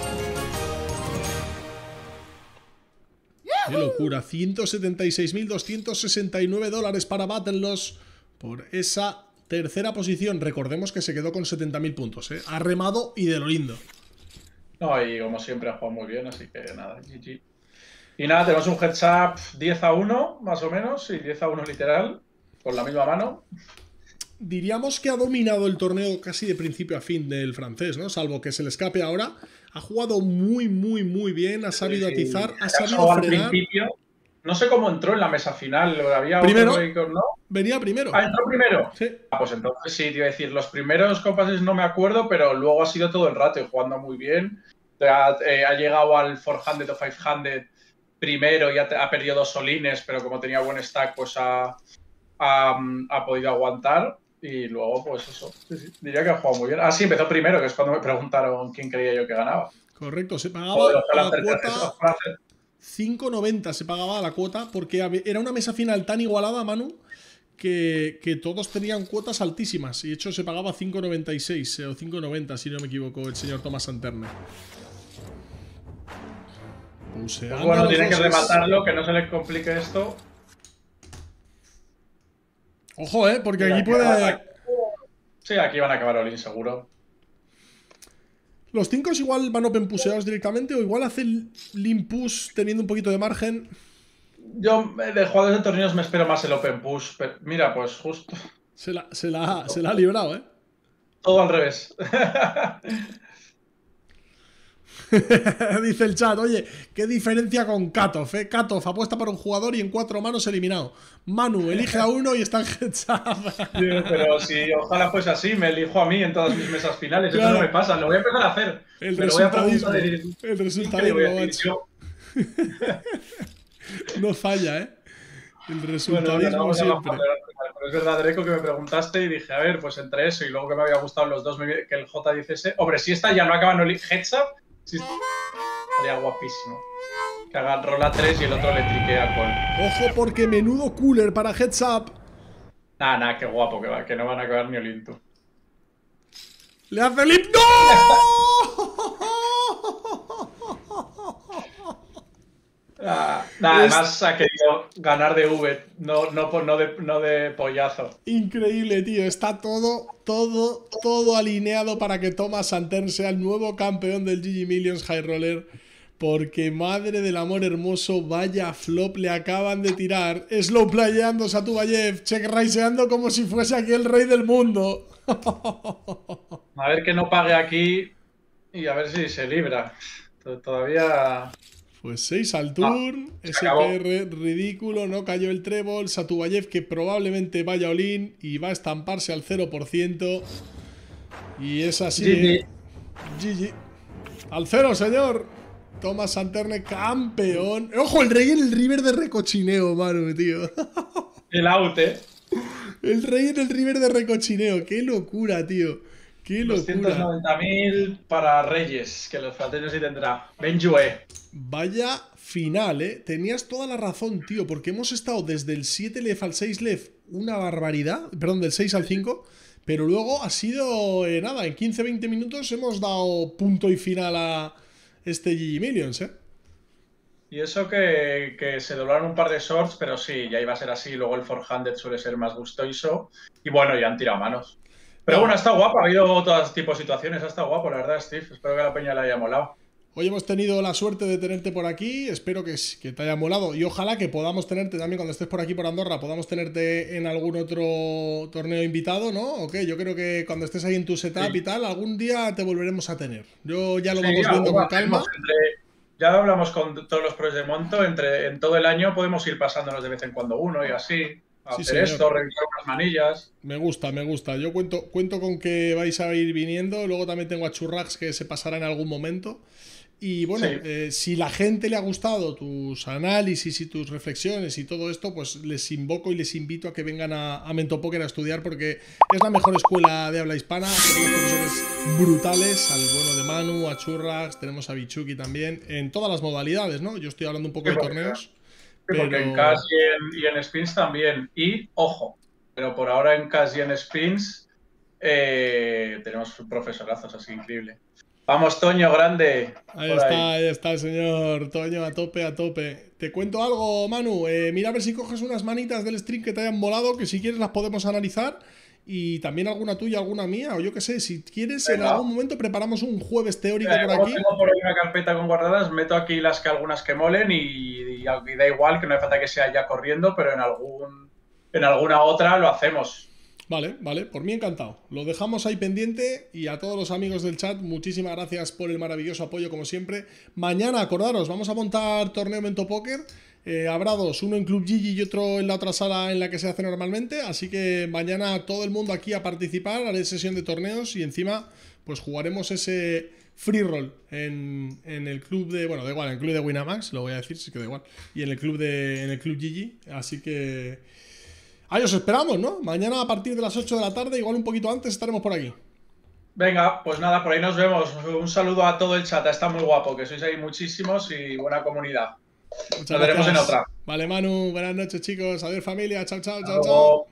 ¡Qué locura! ciento setenta y seis mil doscientos sesenta y nueve dólares para Battenlos por esa tercera posición. Recordemos que se quedó con setenta mil puntos, ¿eh? Ha remado y de lo lindo. No, y como siempre ha jugado muy bien, así que nada, G G. Y nada, tenemos un heads up diez a uno, más o menos, y diez a uno literal, con la misma mano. Diríamos que ha dominado el torneo casi de principio a fin del francés, ¿no? Salvo que se le escape ahora. Ha jugado muy, muy, muy bien, ha sabido Sí, atizar, ha Caso sabido al frenar. principio, no sé cómo entró en la mesa final, había Primero. otro que- ¿no? Venía primero. Ah, entró primero. Sí. Ah, pues entonces sí, te iba a decir, los primeros compases no me acuerdo, pero luego ha sido todo el rato y jugando muy bien. Ha, eh, ha llegado al cuatrocientos o quinientos primero y ha, ha perdido dos solines, pero como tenía buen stack, pues ha, ha, ha podido aguantar. Y luego, pues eso, sí, sí, diría que ha jugado muy bien. Ah, sí, empezó primero, que es cuando me preguntaron quién creía yo que ganaba. Correcto, se pagaba Joder, a ojalá la hacer cuota terceros, ojalá hacer- cinco noventa, se pagaba la cuota porque habe- era una mesa final tan igualada, Manu, que, que todos tenían cuotas altísimas. Y de hecho se pagaba cinco noventa y seis eh, o cinco noventa, si no me equivoco, el señor Thomas Santerne. Pues bueno, tiene que rematarlo, que no se le complique esto. Ojo, eh, porque Mira, aquí aquí van puede. a- Sí, aquí van a acabar all-in seguro. Los cinco igual van open pusheados directamente, o igual hace el lean push teniendo un poquito de margen. Yo eh, de jugadores de torneos me espero más el open push, pero mira, pues justo Se la, se la, se la ha librado, eh. todo al revés. Dice el chat, oye, qué diferencia con Katov, eh. Katov apuesta por un jugador y en cuatro manos eliminado. Manu elige a uno y está en heads up. Pero si ojalá fuese así, me elijo a mí en todas mis mesas finales. Claro. Eso no me pasa, lo voy a empezar a hacer. El me lo voy a resultadismo. preguntar y- El ¿Qué le resultadismo, voy a decir macho. yo? No falla, eh. El Bueno, resultadismo bueno, vamos a siempre. bajar, pero es verdad, Dreco, que me preguntaste y dije, a ver, pues entre eso y luego que me había gustado los dos, me- que el J dijese, hombre, si esta ya no acaba en heads up, si estaría guapísimo. Que haga rola tres y el otro le triquea con... Ojo, porque menudo cooler para heads up. Nah, nah, qué guapo que va, que no van a acabar ni Olinto. ¡Le hace el himno! Ah, nah, Es- además ha querido ganar de V, no, no, po- no, de, no de pollazo. Increíble, tío. Está todo, todo, todo alineado para que Thomas Santerne sea el nuevo campeón del G G Millions High Roller. Porque madre del amor hermoso, vaya flop le acaban de tirar. Slow playando Satubayev, check raiseando como si fuese aquí el rey del mundo. A ver que no pague aquí y a ver si se libra. T- Todavía... Pues seis al turn, se S acabó. P R ridículo, no cayó el trébol, Satubayev que probablemente vaya all-in y va a estamparse al cero por ciento. Y es así. G G. ¿eh? G G. Al cero, señor. Thomas Santerne, campeón. ¡Ojo, el rey en el river de recochineo, mano, tío! El out, eh. El rey en el river de recochineo. ¡Qué locura, tío! ¡Qué doscientos locura! noventa mil para Reyes, que los frateros sí tendrá. Benjue. Vaya final, ¿eh? Tenías toda la razón, tío, porque hemos estado desde el siete lef al seis lef una barbaridad, perdón, del seis al cinco, pero luego ha sido, eh, nada, en quince veinte minutos hemos dado punto y final a este G G Millions, ¿eh? Y eso que, que se doblaron un par de shorts, pero sí, ya iba a ser así. Luego el cuatrocientos suele ser más gustoso. Y bueno, ya han tirado manos. Pero bueno, ha estado guapo. Ha habido todo tipo de situaciones. Ha estado guapo, la verdad, Steve. Espero que a la peña le haya molado. Hoy hemos tenido la suerte de tenerte por aquí, espero que, que te haya molado y ojalá que podamos tenerte también cuando estés por aquí por Andorra, podamos tenerte en algún otro torneo invitado, ¿no? Ok, yo creo que cuando estés ahí en tu setup Sí. y tal, algún día te volveremos a tener. Yo ya lo Sí, vamos viendo algo con calma. hacemos entre- ya hablamos con todos los pros de Monto. Entre, en todo el año podemos ir pasándonos de vez en cuando uno y así. Sí, Hacer señor. esto, revisar unas manillas. Me gusta, me gusta. Yo cuento, cuento con que vais a ir viniendo. Luego también tengo a Churrax que se pasará en algún momento. Y bueno, Sí. eh, si la gente le ha gustado tus análisis y tus reflexiones y todo esto, pues les invoco y les invito a que vengan a, a Mentopoker a estudiar porque es la mejor escuela de habla hispana. Tenemos profesores brutales, al bueno de Manu, a Churrax, tenemos a Bichuki también, en todas las modalidades, ¿no? Yo estoy hablando un poco Sí, de porque- torneos. Sí, porque Pero- en Cash y en, y en Spins también. Y, ojo, pero por ahora en Cash y en Spins eh, tenemos profesorazos así increíble. Vamos, Toño, grande. Ahí por está, ahí está el señor Toño, a tope, a tope. Te cuento algo, Manu. Eh, mira a ver si coges unas manitas del stream que te hayan molado, que si quieres las podemos analizar. y también alguna tuya, alguna mía, o yo qué sé, si quieres, Venga. en algún momento preparamos un jueves teórico Mira, por como aquí. tengo por ahí una carpeta con guardadas, meto aquí las que algunas que molen y, y- y da igual, que no hace falta que sea ya corriendo, pero en algún en alguna otra lo hacemos. Vale, vale, por mí encantado. Lo dejamos ahí pendiente y a todos los amigos del chat, muchísimas gracias por el maravilloso apoyo como siempre. Mañana, acordaros, vamos a montar torneo Mento Póker. Eh, habrá dos, uno en Club Gigi y otro en la otra sala en la que se hace normalmente. Así que mañana todo el mundo aquí a participar, haré sesión de torneos y encima pues jugaremos ese free roll en, en el club de, bueno, da igual, en el club de Winamax, lo voy a decir, sí que da igual. Y en el club de, en el Club Gigi, así que... ahí os esperamos, ¿no? Mañana a partir de las ocho de la tarde, igual un poquito antes, estaremos por aquí. Venga, pues nada, por ahí nos vemos. Un saludo a todo el chat, está muy guapo, que sois ahí muchísimos y buena comunidad. Muchas Nos veremos en gracias. otra. Vale, Manu, buenas noches, chicos. Adiós, familia. Chao, chao, Hasta chao, chao. luego.